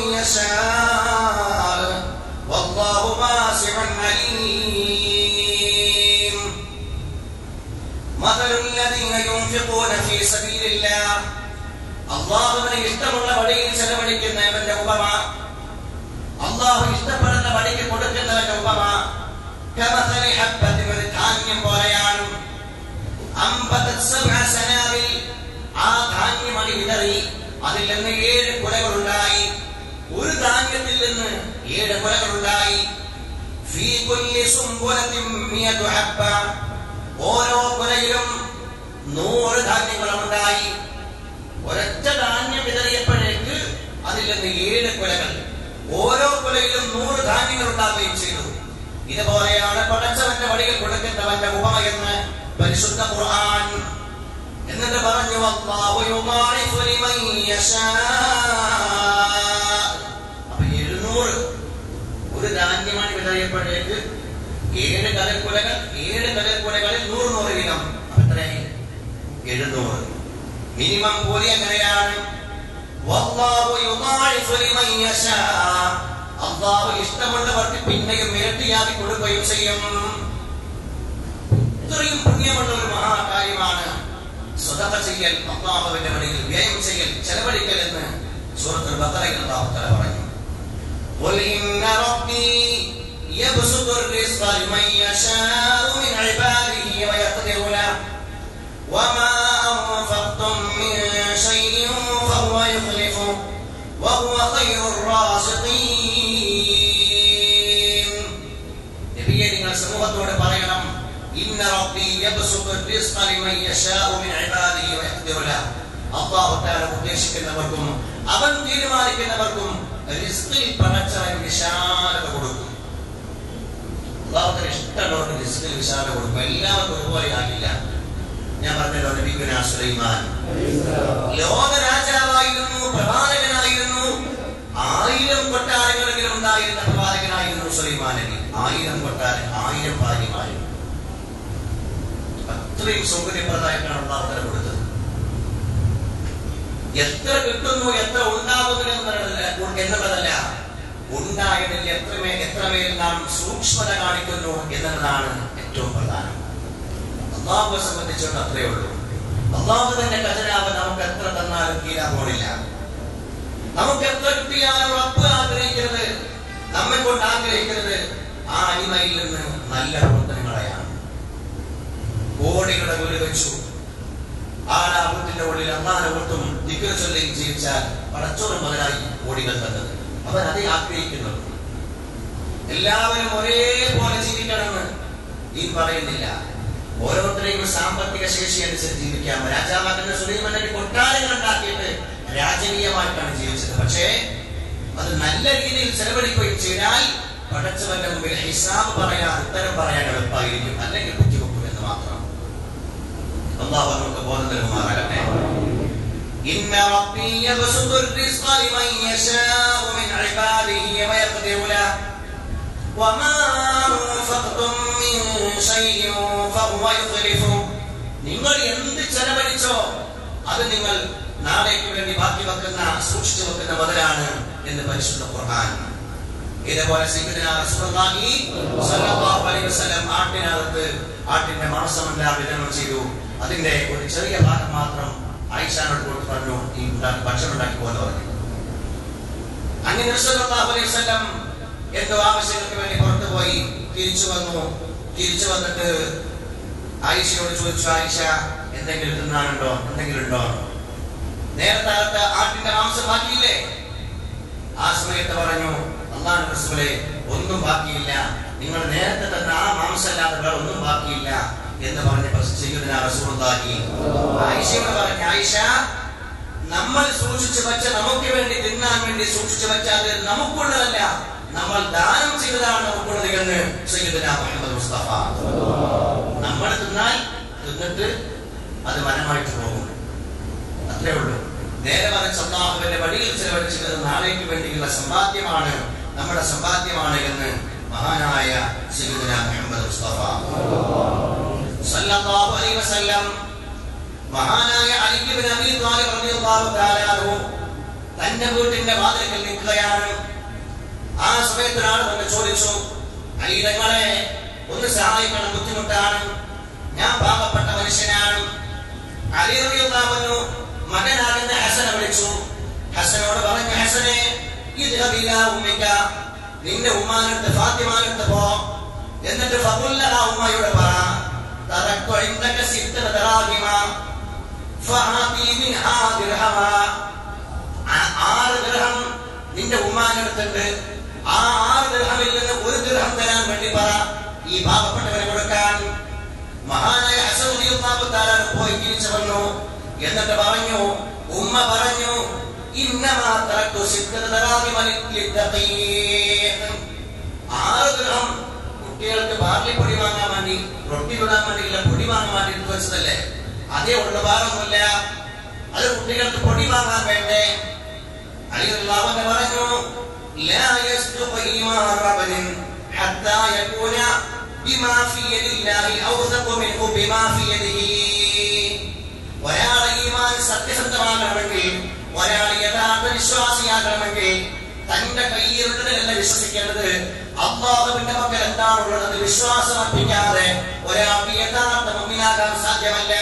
യശാഅ വല്ലാഹു വാസിഉൻ അലീം. മതലുല്ലദീന യുൻഫിഖൂന ഫീ സബീലില്ലാഹ്. അല്ലാഹുവിന് ഇഷ്ടമുള്ള വഴിയിൽ ചെലവഴിക്കുന്നവന്റെ ഉപമ, അല്ലാഹു ഇഷ്ടപ്പെടുന്ന വഴിക്ക് കൊടുക്കുന്നവന്റെ ഉപമ കമതലി ഹബ്ബത്തിൻ, ഒരു ധാന്യം പോലെയാണ്. അംബതത് സബ്അ സനാബിൽ, ആ ധാന്യമണി വിതറി അതിൽ നിന്ന് ഏഴ് കുലകളുണ്ടായി. ഒരു ധാന്യത്തിൽ നിന്ന് ഏഴ് കുലകളുണ്ടായി. ഫീ കുല്ലി സുംബുലത്തിൻ മിയതു ഹബ്ബ, ഓരോ കുലയിലും നൂറ് ധാന്യങ്ങളുണ്ടായി. ഒരൊറ്റ ധാന്യം വിതറിയപ്പോഴേക്ക് അതിൽ നിന്ന് ഏഴ് കുലകൾ, ഓരോ കുലയിലും നൂറ് ധാന്യങ്ങൾ ഉണ്ടാവുകയും ചെയ്തു. ഇതുപോലെയാണ് പടച്ചവന്റെ വഴിയിൽ കൊടുക്കുന്നവന്റെ ഉപമ എന്ന് പരിശുദ്ധ ഖുർആൻ. എന്നിട്ട് പറഞ്ഞു, അല്ലാഹു യുളായിഫു ലിമൻ യശാ. അപ്പൊ എഴുന്നൂറ് കഴിയുമ്പോഴേക്ക് ഏഴ് കടൽക്കുലകൾ ഏഴ് കടൽക്കുലകളിൽ നൂറ് നൂറ് വീതം അത്രയും എഴുന്നൂറ് മിനിമം കൂലി എങ്ങനെയാണ്? അള്ളാഹു ഇഷ്ടമുള്ളവർക്ക് പിന്നെയും ഇരട്ടിയാക്കി കൊടുക്കുകയും ചെയ്യും. ഇത്രയും പുണ്യമുള്ള ഒരു മഹാകാര്യമാണ് സ്വതക്ക ചെയ്യൽ, അള്ളാഹുവിന്റെ വഴിയിൽ വ്യയം ചെയ്യൽ, ചെലവഴിക്കൽ എന്ന് സൂറത്തുൽ ബഖറയിൽ അല്ലാഹു തആല പറഞ്ഞു. ഖുൽ ഇന്ന റബ്ബി യബ്സുതു الرزق لمن يشاء من عباده ويقدر له وما أنفقتم من شيء فهو يخلفه وهو خير الرازقين. നബിയെ നിങ്ങൾ സമൂഹത്തോട് പറയണം, ഇന്ന റബ്ബി യബ്സുതു الرزق لمن يشاء من عباده ويقدر له. അല്ലാഹു തആല ഉദ്ദേശിക്കുന്നവർക്കും അവൻ തീരുമാനിക്കുന്നവർക്കും റിസ്കിൽ പടച്ചവൻ വിശാലത കൊടുക്കും. അല്ലാഹുവിന് ഇഷ്ടമുള്ളവർക്ക് റിസ്കിൽ വിശാലത കൊടുക്കും. എല്ലാവർക്കും ഒരുപോലെ ആകില്ല. ഞാൻ പറഞ്ഞല്ലോ, നബിയുനാ സുലൈമാൻ ലോക രാജാവായിരുന്നു, പ്രവാചകനായിരുന്നു. ആയിരം കൊട്ടാരങ്ങളെങ്കിലും ഉണ്ടായിരുന്ന പ്രവാചകനായിരുന്നു സുലൈമാൻ നബി. ആയിരം കൊട്ടാരം, ആയിരം ഭാര്യമാരും. അത്രയും സൗകര്യപ്രദമായിട്ടാണ് അല്ലാഹു തആല കൊടുത്തത്. എത്ര കിട്ടുന്നു, എത്ര ഉണ്ടാകുന്നു എന്നുള്ളതല്ല, ഉണ്ടായതിൽ എത്രമേൽ എത്രമേൽ നാം സൂക്ഷ്മത കാണിക്കുന്നു എന്നുള്ളതാണ് ഏറ്റവും പ്രധാനം. അല്ലാഹുവെ സംബന്ധിച്ചുകൊണ്ട് അത്രയേ ഉള്ളൂ. അല്ലാഹു തന്നെ ഖജനാവ് നമുക്ക് എത്ര തന്നാലും തീരാൻ പോണില്ല. നമുക്ക് എത്ര കിട്ടിയാലും റബ്ബ് ആഗ്രഹിക്കുന്നത്, നമ്മെ കൊണ്ട് ആഗ്രഹിക്കുന്നത് ആ അടിമയിൽ നിന്ന് നല്ല പ്രവർത്തനങ്ങളെയാണ്. കോടികളുടെ വീട് വെച്ചു, ആലാപത്തിന്റെ ഉള്ളിൽ അള്ളാഹുവിനെ ഓർത്തും ദിക്ർ ചൊല്ലുകയും ജീവിച്ചാൽ പടച്ചോറ് മുതലായി കോടികൾ തന്നത്. അവൻ അതേ ആഗ്രഹിക്കുന്നത്. എല്ലാവരും ഒരേപോലെ ജീവിക്കണമെന്ന് ഈ പറയുന്നില്ല. ഓരോരുത്തരെയും സാമ്പത്തിക ശേഷി അനുസരിച്ച് ജീവിക്കാം. രാജാവാക്കുന്ന സുലൈമാൻ നബി കൊട്ടാരങ്ങൾ ഉണ്ടാക്കിയിട്ട് രാജകീയമായിട്ടാണ് ജീവിച്ചത്. പക്ഷേ അത് നല്ല രീതിയിൽ ചെലവഴിക്കുകയും ചെയ്താൽ പടച്ചവന്റെ മുമ്പിൽ ഹിസാബ് പറയാൻ, ഉത്തരം പറയാൻ എളുപ്പമായിരിക്കും. അല്ലെങ്കിൽ ബുദ്ധിമുട്ടും എന്ന് മാത്രം. അല്ലാഹു നമുക്ക് ബോധം നൽകുമാറാകട്ടെ. ഇന്ന റബ്ബി യബ്സുതു الرزق لمن يشاء من عباده ويقدر له وما أنفقتم من شيء فهو يخلفه. നിങ്ങൾ എന്ത് ചെലവഴിച്ചോ അത് നിങ്ങൾ നാളേക്ക് വേണ്ടി ബാക്കി വെക്കുന്ന, സൂക്ഷിച്ചു വെക്കുന്ന മുതലാണ് എന്ന് പരിശുദ്ധ ഖുർആൻ. ഇതേപോലെ സയ്യിദുനാ റസൂലുള്ളാഹി സ്വല്ലല്ലാഹു അലൈഹി വസല്ലം ആട്ടിനകത്ത് ആട്ടിന്റെ മാംസമെല്ലാം വിതരണം ചെയ്തു. അതിന്റെ ഒരു ചെറിയ ഭാഗം മാത്രം ആയിഷാനോട് കൊടുത്ത് പറഞ്ഞു, ഈ ഭക്ഷണം ഉണ്ടാക്കി പോലെ പറഞ്ഞു. അങ്ങനെ റസൂലുള്ളാഹി അലൈഹി വസല്ലം എന്തോ ആവശ്യങ്ങൾക്ക് വേണ്ടി പുറത്തു പോയി തിരിച്ചു വന്നു. തിരിച്ചു വന്നിട്ട് ആയിഷയോട് ചോദിച്ചു, ആയിഷ എന്തെങ്കിലും തിന്നാനുണ്ടോ, എന്തെങ്കിലും ഉണ്ടോ? നേരത്തെ ആട്ടിന്റെ മാംസം ബാക്കിയില്ലേ? ആ സമയത്ത് പറഞ്ഞു, അല്ലാഹുവിന്റെ റസൂലേ, ഒന്നും ബാക്കിയില്ല. നിങ്ങൾ നേരത്തെ തന്ന ആ മാംസമല്ലാതെ വേറെ ഒന്നും ബാക്കിയില്ല എന്ന് പറഞ്ഞപ്പോൾ സയ്യിദുനാ റസൂലുള്ളാഹി ആയിഷയോട് പറഞ്ഞു, ആയിഷ, നമ്മൾ സൂക്ഷിച്ചു വെച്ച, നമുക്ക് വേണ്ടി തിന്നാൻ വേണ്ടി സൂക്ഷിച്ചു വെച്ചാൽ നമുക്കുള്ളതല്ല, നമ്മൾ ദാനം ചെയ്തതാണ് നമുക്കുള്ളത് എന്ന് സയ്യിദുനാ മുഹമ്മദ് മുസ്തഫ. നമ്മൾ തിന്നാൽ തിന്നിട്ട് അത് വനമായിട്ട് പോകും, അത്രേ ഉള്ളൂ. നേരെ മറിച്ച് അല്ലാഹുവിന്റെ വഴിയിൽ ചെലവഴിച്ചത് നാളേക്ക് വേണ്ടിയുള്ള സമ്പാദ്യമാണ്, നമ്മുടെ സമ്പാദ്യമാണ് എന്ന് മഹാനായ സയ്യിദുനാ മുഹമ്മദ് മുസ്തഫ സല്ലല്ലാഹു അലൈഹി വസല്ലം. മഹാനായ അലി ഇബ്നു അബീ ത്വാലിബ് റളിയല്ലാഹു തആല അൻഹു തന്റെ വീട്ടിന്റെ വാതിൽക്കൽ നിൽക്കുകയാണ്. ആ സമയത്ത് ഒരാൾ വന്ന് ചോദിച്ചു, അലി തങ്ങളെ ഒന്ന് സഹായിക്കണം, ബുദ്ധിമുട്ടാണ്, ഞാൻ പാവപ്പെട്ട മനുഷ്യനാണ്. അലി റളിയല്ലാഹു അൻഹു മകനാകുന്ന ഹസനെ വിളിച്ചു. ഹസനോട് പറഞ്ഞു, ഹസനെ, ഇദ്ഹബ് ഇലാ ഉമ്മിക, നിന്റെ ഉമ്മാനടുത്ത് ഫാത്തിമാനടുത്ത് പോ. എന്നിട്ട് ഫഖുൽ ലഹാ, ഉമ്മയോട് പറ, തറക്തു ഇൻദക സിത്ത ദറാഹിമ ഫആതി മിൻഹാ ദിർഹമ. ആറ് ദിർഹം നിന്റെ ഉമ്മാനടുത്തുണ്ട്. ആ ആറ് ദിർഹമിൽ നിന്ന് ഒരു ദിർഹം തരാൻ വേണ്ടി പറ, ഈ പാവപ്പെട്ടവരെ കൊടുക്കാൻ. മഹാനായ ഹസൻ റളിയല്ലാഹു തആല പോയി തിരിച്ചു വന്നു. എന്നിട്ട് പറഞ്ഞു, ഉമ്മ പറഞ്ഞു, ഇന്നമാ തറക്തു സിത്ത ദറാഹിമ ലിത്തഖീഖ്. ആറ് ദിർഹം കുട്ടികൾക്ക് ബാർലിപ്പൊടി വാങ്ങാൻ വേണ്ടി, റൊട്ടി വിടാൻ വേണ്ടിയുള്ള പൊടി വാങ്ങാൻ വേണ്ടി എടുത്തു വെച്ചതല്ലേ, അതേ ഉള്ള ഭാഗമൊന്നുമില്ല, അത് കുട്ടികൾക്ക് പൊടി വാങ്ങാൻ വേണ്ടേ? അലി റളിയല്ലാഹു അൻഹു പറഞ്ഞു, ലാ യസ്തുഖു ഈമാൻ റബ്ബിൻ حتى يكون بما في يد الله أوثق منه بما في يده. ഒരാളെ ഈമാൻ സത്യസന്ധമാകണമെങ്കിൽ, ഒരാൾ യഥാർത്ഥ വിശ്വാസിയാകണമെങ്കിൽ തന്റെ കയ്യിലുള്ളതല്ല വിശ്വസിക്കേണ്ടത്, അല്ലാഹുവിന്റെ പക്കൽ എന്താണുള്ളത് അത് വിശ്വാസം അർപ്പിക്കാതെ ഒരാൾക്ക് യഥാർത്ഥ മുഅ്മിനാകാൻ സാധ്യമല്ല.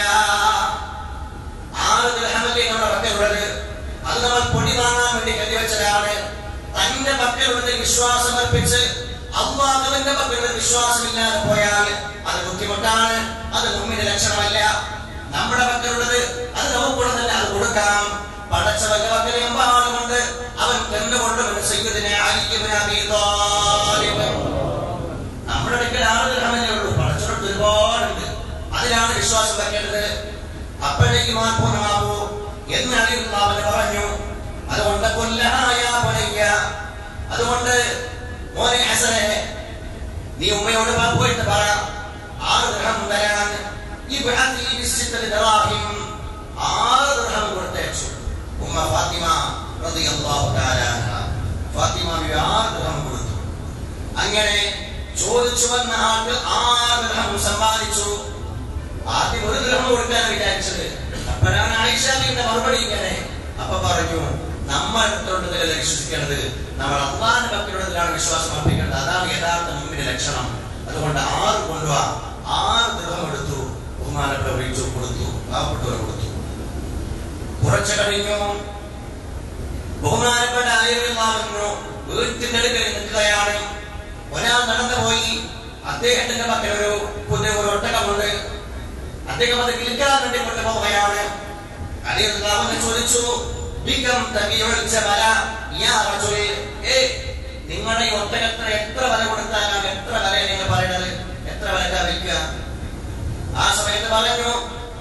ആറ് ദിർഹമല്ലേ നമ്മുടെ പക്കലുള്ളത്, അത് നമ്മൾ പൊടി വാങ്ങാൻ വേണ്ടി കരുതിവെച്ചതാണ്. തന്റെ പക്കലുള്ളത് വിശ്വാസം അർപ്പിച്ച് അല്ലാഹുവിന്റെ പക്കലുള്ള വിശ്വാസമില്ലാതെ പോയാൽ അത് ബുദ്ധിമുട്ടാണ്, അത് മുഅ്മിന്റെ ലക്ഷണമല്ല. നമ്മുടെ പക്കലുള്ളത് അത് നമുക്കുള്ളതല്ല, അത് കൊടുക്കാം. പടച്ചവന്റെ പക്കൽ എമ്പാടുമുണ്ട്, അവൻ കണ്ടുകൊണ്ടുകൊണ്ട് സയ്യിദുനാ അലി ഇബ്നു അബീ ത്വാലിബ്. നമ്മുടെ അടുക്കൽ ആറ് ദിർഹമല്ലേ ഉള്ളൂ, പടച്ചവർക്ക് ഒരുപാടുണ്ട്, അതിലാണ് വിശ്വാസം വെക്കേണ്ടത്. അപ്പോഴേക്ക് ഈമാൻ പൂർണ്ണമാകൂ എന്ന് അലി റളിയല്ലാഹു പറഞ്ഞു. അതുകൊണ്ട് കൊല്ലഹായ പുനയ്യ, അതുകൊണ്ട് മോനെ ഹസനെ, നീ ഉമ്മയോട് പോയിട്ട് പറ ആറ് ദിർഹം തരാൻ. ഇബ്അതി ബിസിത്തത്തി ദറാഹിം, ആറ് ദിർഹം കൊടുത്തയച്ചു. ഉമ്മ ഫാത്തിമ റളിയല്ലാഹു തആല അൻഹ, ഫാത്തിമ ബിബി ആറ് ദിർഹം കൊടുത്തു. അങ്ങനെ ചോദിച്ചു വന്ന ആൾക്ക് ആറ് ദിർഹം സമ്മാനിച്ചു. ആദ്യം ഒരു ദിർഹം കൊടുക്കാൻ വിചാരിച്ചത്. അപ്പോഴാണ് ആയിഷ ബീവിയുടെ മറുപടി ഇങ്ങനെ. അപ്പൊ പറഞ്ഞു, നമ്മൾ അടുത്തുള്ളതിലല്ല വിശ്വസിക്കേണ്ടത്, നമ്മൾ അല്ലാഹുവിന്റെ പക്കലുള്ളതിലാണ് വിശ്വാസം അർപ്പിക്കേണ്ടത്, അതാണ് യഥാർത്ഥ മുഅ്മിന്റെ ലക്ഷണം. അതുകൊണ്ട് ആറ് കൊണ്ടുവാ. ആറ് ദിർഹം എടുത്തു, ബഹുമാനപ്പെട്ട വിളിച്ചു കൊടുത്തു, പാവപ്പെട്ടവർ കൊടുത്തു. കുറച്ചു കഴിഞ്ഞു ബഹുമാനപ്പെട്ട അലി റളിയല്ലാഹു അൻഹു വീട്ടിന്റെ അടുക്കൽ നിൽക്കുകയാണ്. ഒരാൾ നടന്നുപോയി, അദ്ദേഹത്തിന്റെ പക്കൽ ഒരു പുതിയ ഒരു ഒട്ടകമുണ്ട്. അദ്ദേഹം അത് കിളിക്കാൻ വേണ്ടി കൊണ്ടുപോവുകയാണ്. അലി റളിയല്ലാഹു അൻഹു ചോദിച്ചു, ബികം തബിയുൽ ജബല യാ റജുൽ, ഏ നിങ്ങളുടെ ഈ ഒട്ടകത്തിന് എത്ര വില കൊടുത്താലാണ്, എത്ര വില നിങ്ങൾ പറയുന്നത്, എത്ര വിലക്കാ വിൽക്കുക? ആ സമയത്ത് പറഞ്ഞു,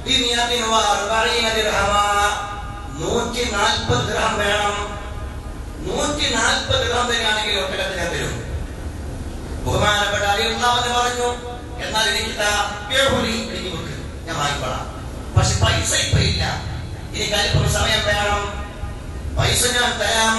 നൂറ്റി നാൽപ്പത് ദിർഹം വേണം. നൂറ്റി നാൽപ്പത് ദിർഹം തന്നെയാണെങ്കിൽ ഒട്ടകത്തിന് തരും. ബഹുമാനപ്പെട്ട അലി റളിയല്ലാഹു അൻഹു പറഞ്ഞു, എന്നാൽ എനിക്ക് എനിക്ക് കൊടുക്ക്, ഞാൻ വാങ്ങിക്കൊള്ളാം, പക്ഷെ പൈസ ഇപ്പൊ ഇല്ല, എനിക്ക് അല്പം സമയം വേണം, പൈസ ഞാൻ തരാം.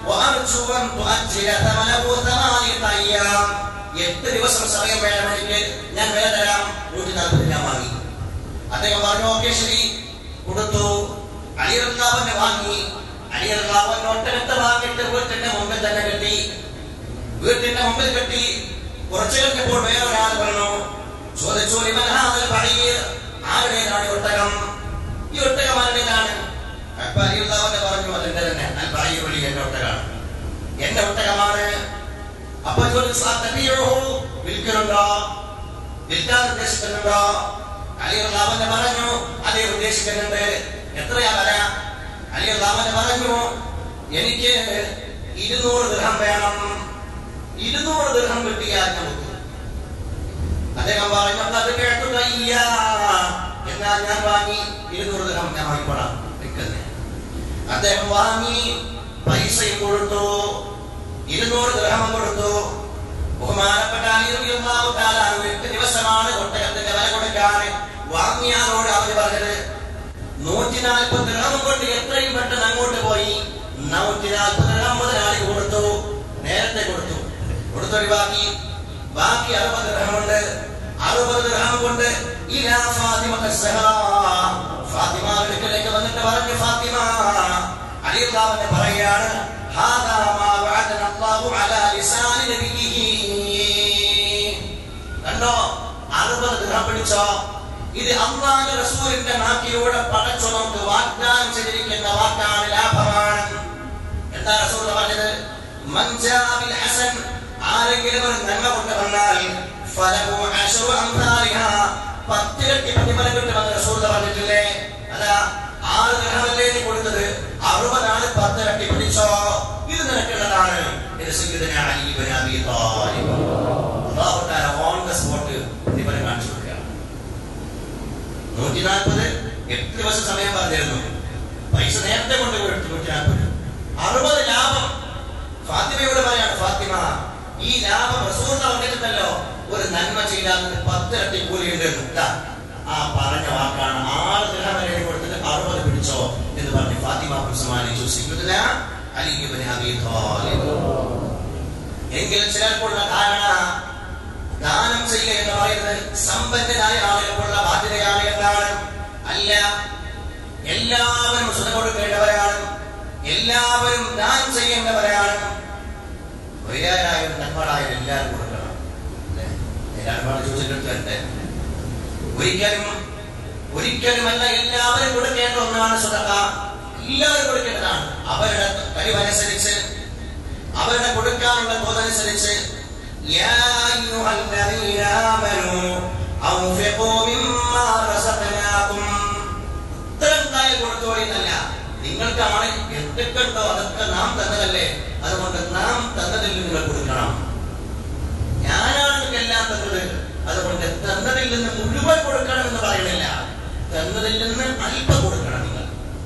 എട്ട് ദിവസം സമയം വേണം എനിക്ക്, ഞാൻ വില തരാം, നൂറ്റി നാൽപ്പത് ഞാൻ വാങ്ങി. അദ്ദേഹം പറഞ്ഞു, ഓക്കെ ശരി, കൊടുത്തു. അലി റളിയല്ലാഹു അൻഹു വാങ്ങി. അലി റളിയല്ലാഹു അൻഹു ഒട്ടകത്തെ വാങ്ങിയിട്ട് വീട്ടിന്റെ മുമ്പിൽ തന്നെ കെട്ടി. വീട്ടിന്റെ മുമ്പിൽ കെട്ടി കുറച്ചു കഴിഞ്ഞപ്പോൾ വേറെ ഒരാൾ പറഞ്ഞു, ചോദിച്ചു, ലിമൻ ഹാദൽ ബഈർ, ആരുടേതാണ് ഒട്ടകം? ഈ ഒട്ടകം ആരുടേതാണ്? അപ്പൊ അലി റളിയല്ലാഹു അൻഹു പറഞ്ഞു, അതെന്റെ തന്നെ, അൽ ബഈർ ലി, എന്റെ ഒട്ടകമാണ്, എന്റെ ഒട്ടകമാണ്. അപ്പൊ ചോദിച്ചു, വിൽക്കലുണ്ടോ, വിൽക്കാൻ ഉദ്ദേശിക്കുന്നുണ്ടോ? അലി റളിയല്ലാഹു അൻഹു പറഞ്ഞു, അതേ ഉദ്ദേശിക്കുന്നുണ്ട്. എത്രയാ വില? അലി റളിയല്ലാഹു അൻഹു പറഞ്ഞു, എനിക്ക് ഇരുന്നൂറ് ദിർഹം വേണം. ഇരുന്നൂറ് ദിർഹം കിട്ടിയാൽ നമുക്ക്. അദ്ദേഹം പറഞ്ഞു, അത് കേട്ടു, എന്നാൽ ഞാൻ വാങ്ങി, ഇരുന്നൂറ് ദിർഹം ഞാൻ വാങ്ങിക്കൊള്ളാം. അദ്ദേഹം വാങ്ങി, പൈസയും കൊടുത്തു, ഇരുന്നൂറ് ദിർഹം കൊടുത്തു. ബഹുമാനപ്പെട്ട അലി റളിയല്ലാഹു തആല എട്ട് ദിവസമാണ് ഒട്ടകത്തിന്റെ വില കൊടുക്കാൻ. വാങ്ങിയാലോട് അവര് പറഞ്ഞത്, നൂറ്റി നാൽപ്പത് ദിർഹം കൊണ്ട് എത്രയും പെട്ടെന്ന് അങ്ങോട്ട് പോയി. നൂറ്റി നാൽപ്പത് ദിർഹം മുതലാളി കൊടുത്തു, നേരത്തെ കൊടുത്തു. കൊടുത്തൊരു ബാക്കി ബാക്കി അറുപത് ദിർഹമുണ്ട്. അറുപത് ദിർഹം കൊണ്ട് ഇലാ ഫാത്തിമ സഹറാ, ഫാത്തിമ അടുക്കലേക്ക് വന്നിട്ട് പറഞ്ഞു, ഫാത്തിമ, അലി റളിയല്ലാഹു അൻഹു പറയാണ്, ഹാദാ മാ വഅദന അല്ലാഹു അലാ ലിസാനി നബിയിഹി. കണ്ടോ, അറുപത് ദിർഹം പിടിച്ചോ, ഇത് അല്ലാഹുവിന്റെ റസൂലിന്റെ നാക്കിലൂടെ പടച്ചു നമുക്ക് വാഗ്ദാനം ചെയ്തിരിക്കുന്ന വാക്കാണ്, ലാഭമാണ്. എന്താ റസൂൽ പറഞ്ഞത്? മൻ ജാഅ ബിൽ ഹസൻ, ആരെങ്കിലും ഒരു നന്മ കൊണ്ടുവന്നാൽ ഫലഹു അശ്റു അംസാലിഹാ, പത്തിരട്ടി പ്രതിഫലം കിട്ടുമെന്ന് റസൂൽ പറഞ്ഞിട്ടില്ലേ? അതാ ആറ് ദിർഹമല്ലേ നീ കൊടുത്തത്, അറുപതാണ്, പത്തിരട്ടി പിടിച്ചോ, ഇത് നിനക്കുള്ളതാണ്. ഇത് സയ്യിദുനാ അലി ഇബ്നു അബീ ത്വാലിബ്. അല്ലാഹു തആല ഓൺ ദ സ്പോട്ട് പ്രതിഫലം കാണിച്ചു കൊടുക്കുകയാണ്. നൂറ്റി നാൽപ്പത് എട്ട് ദിവസം സമയം പറഞ്ഞിരുന്നു, പൈസ നേരത്തെ കൊണ്ടുപോയി നൂറ്റി നാൽപ്പത്, അറുപത് ലാഭം. ഫാത്തിമയോട് പറയാണ്, ഫാത്തിമ, ഈ ലാഭം റസൂൽ പറഞ്ഞിട്ടുണ്ടല്ലോ, ഒരു നന്മ ചെയ്താൽ പത്തിരട്ടി കൂലിയുണ്ട്. ആ പറഞ്ഞ വാക്കാണ്. ആറ് ദിർഹം വരെ കൊടുത്തിട്ട് അറുപത് പിടിച്ചോ എന്ന് പറഞ്ഞ് ഫാത്തിമ സമ്മാനിച്ചു സയ്യിദുനാ അലി ഇബ്നു അബീ ത്വാലിബ്. എങ്കിൽ ചിലർക്കുള്ള ധാരണ ദാനം ചെയ്യുക എന്ന് പറയുന്നത് സമ്പന്നരായ ആളുകൾക്കുള്ള ബാധ്യതയാണ് എന്നാണ്. അല്ല, എല്ലാവരും സ്വത കൊടുക്കേണ്ടവരാണ്, എല്ലാവരും ദാനം ചെയ്യേണ്ടവരാണ്. വൈരാരായും നന്മളായും എല്ലാവരും കൊടുക്കണം. എല്ലാവരും ചോദിച്ചിട്ടുണ്ട്. ഒരിക്കലും ഒരിക്കലുമല്ല എല്ലാവരും കൊടുക്കേണ്ട ഒന്നാണ് സ്വതക്ക. എല്ലാവരും കൊടുക്കേണ്ടതാണ്. അവരുടെ കഴിവനുസരിച്ച്, അവരുടെ കൊടുക്കാനുള്ള തോതനുസരിച്ച്. യാ അയ്യുഹല്ലദീന ആമനൂ അൻഫിഖൂ മിമ്മാ റസഖനാകും. ഇത്രയും കൊടുത്തോളിന്നല്ല, നിങ്ങൾക്കാണ് എന്തൊക്കെ ഉണ്ടോ അതൊക്കെ നാം തന്നതല്ലേ, അതുകൊണ്ട് നാം തന്നതിൽ നിങ്ങൾ കൊടുക്കണം. ഞാനാണ് നിങ്ങൾക്ക് എല്ലാം തന്നത്, അതുകൊണ്ട് തന്നതിൽ നിന്ന് മുഴുവൻ കൊടുക്കണം എന്ന് പറയുന്നില്ല, തന്നതിൽ നിന്ന് അല്പം കൊടുക്കണം. നിങ്ങൾ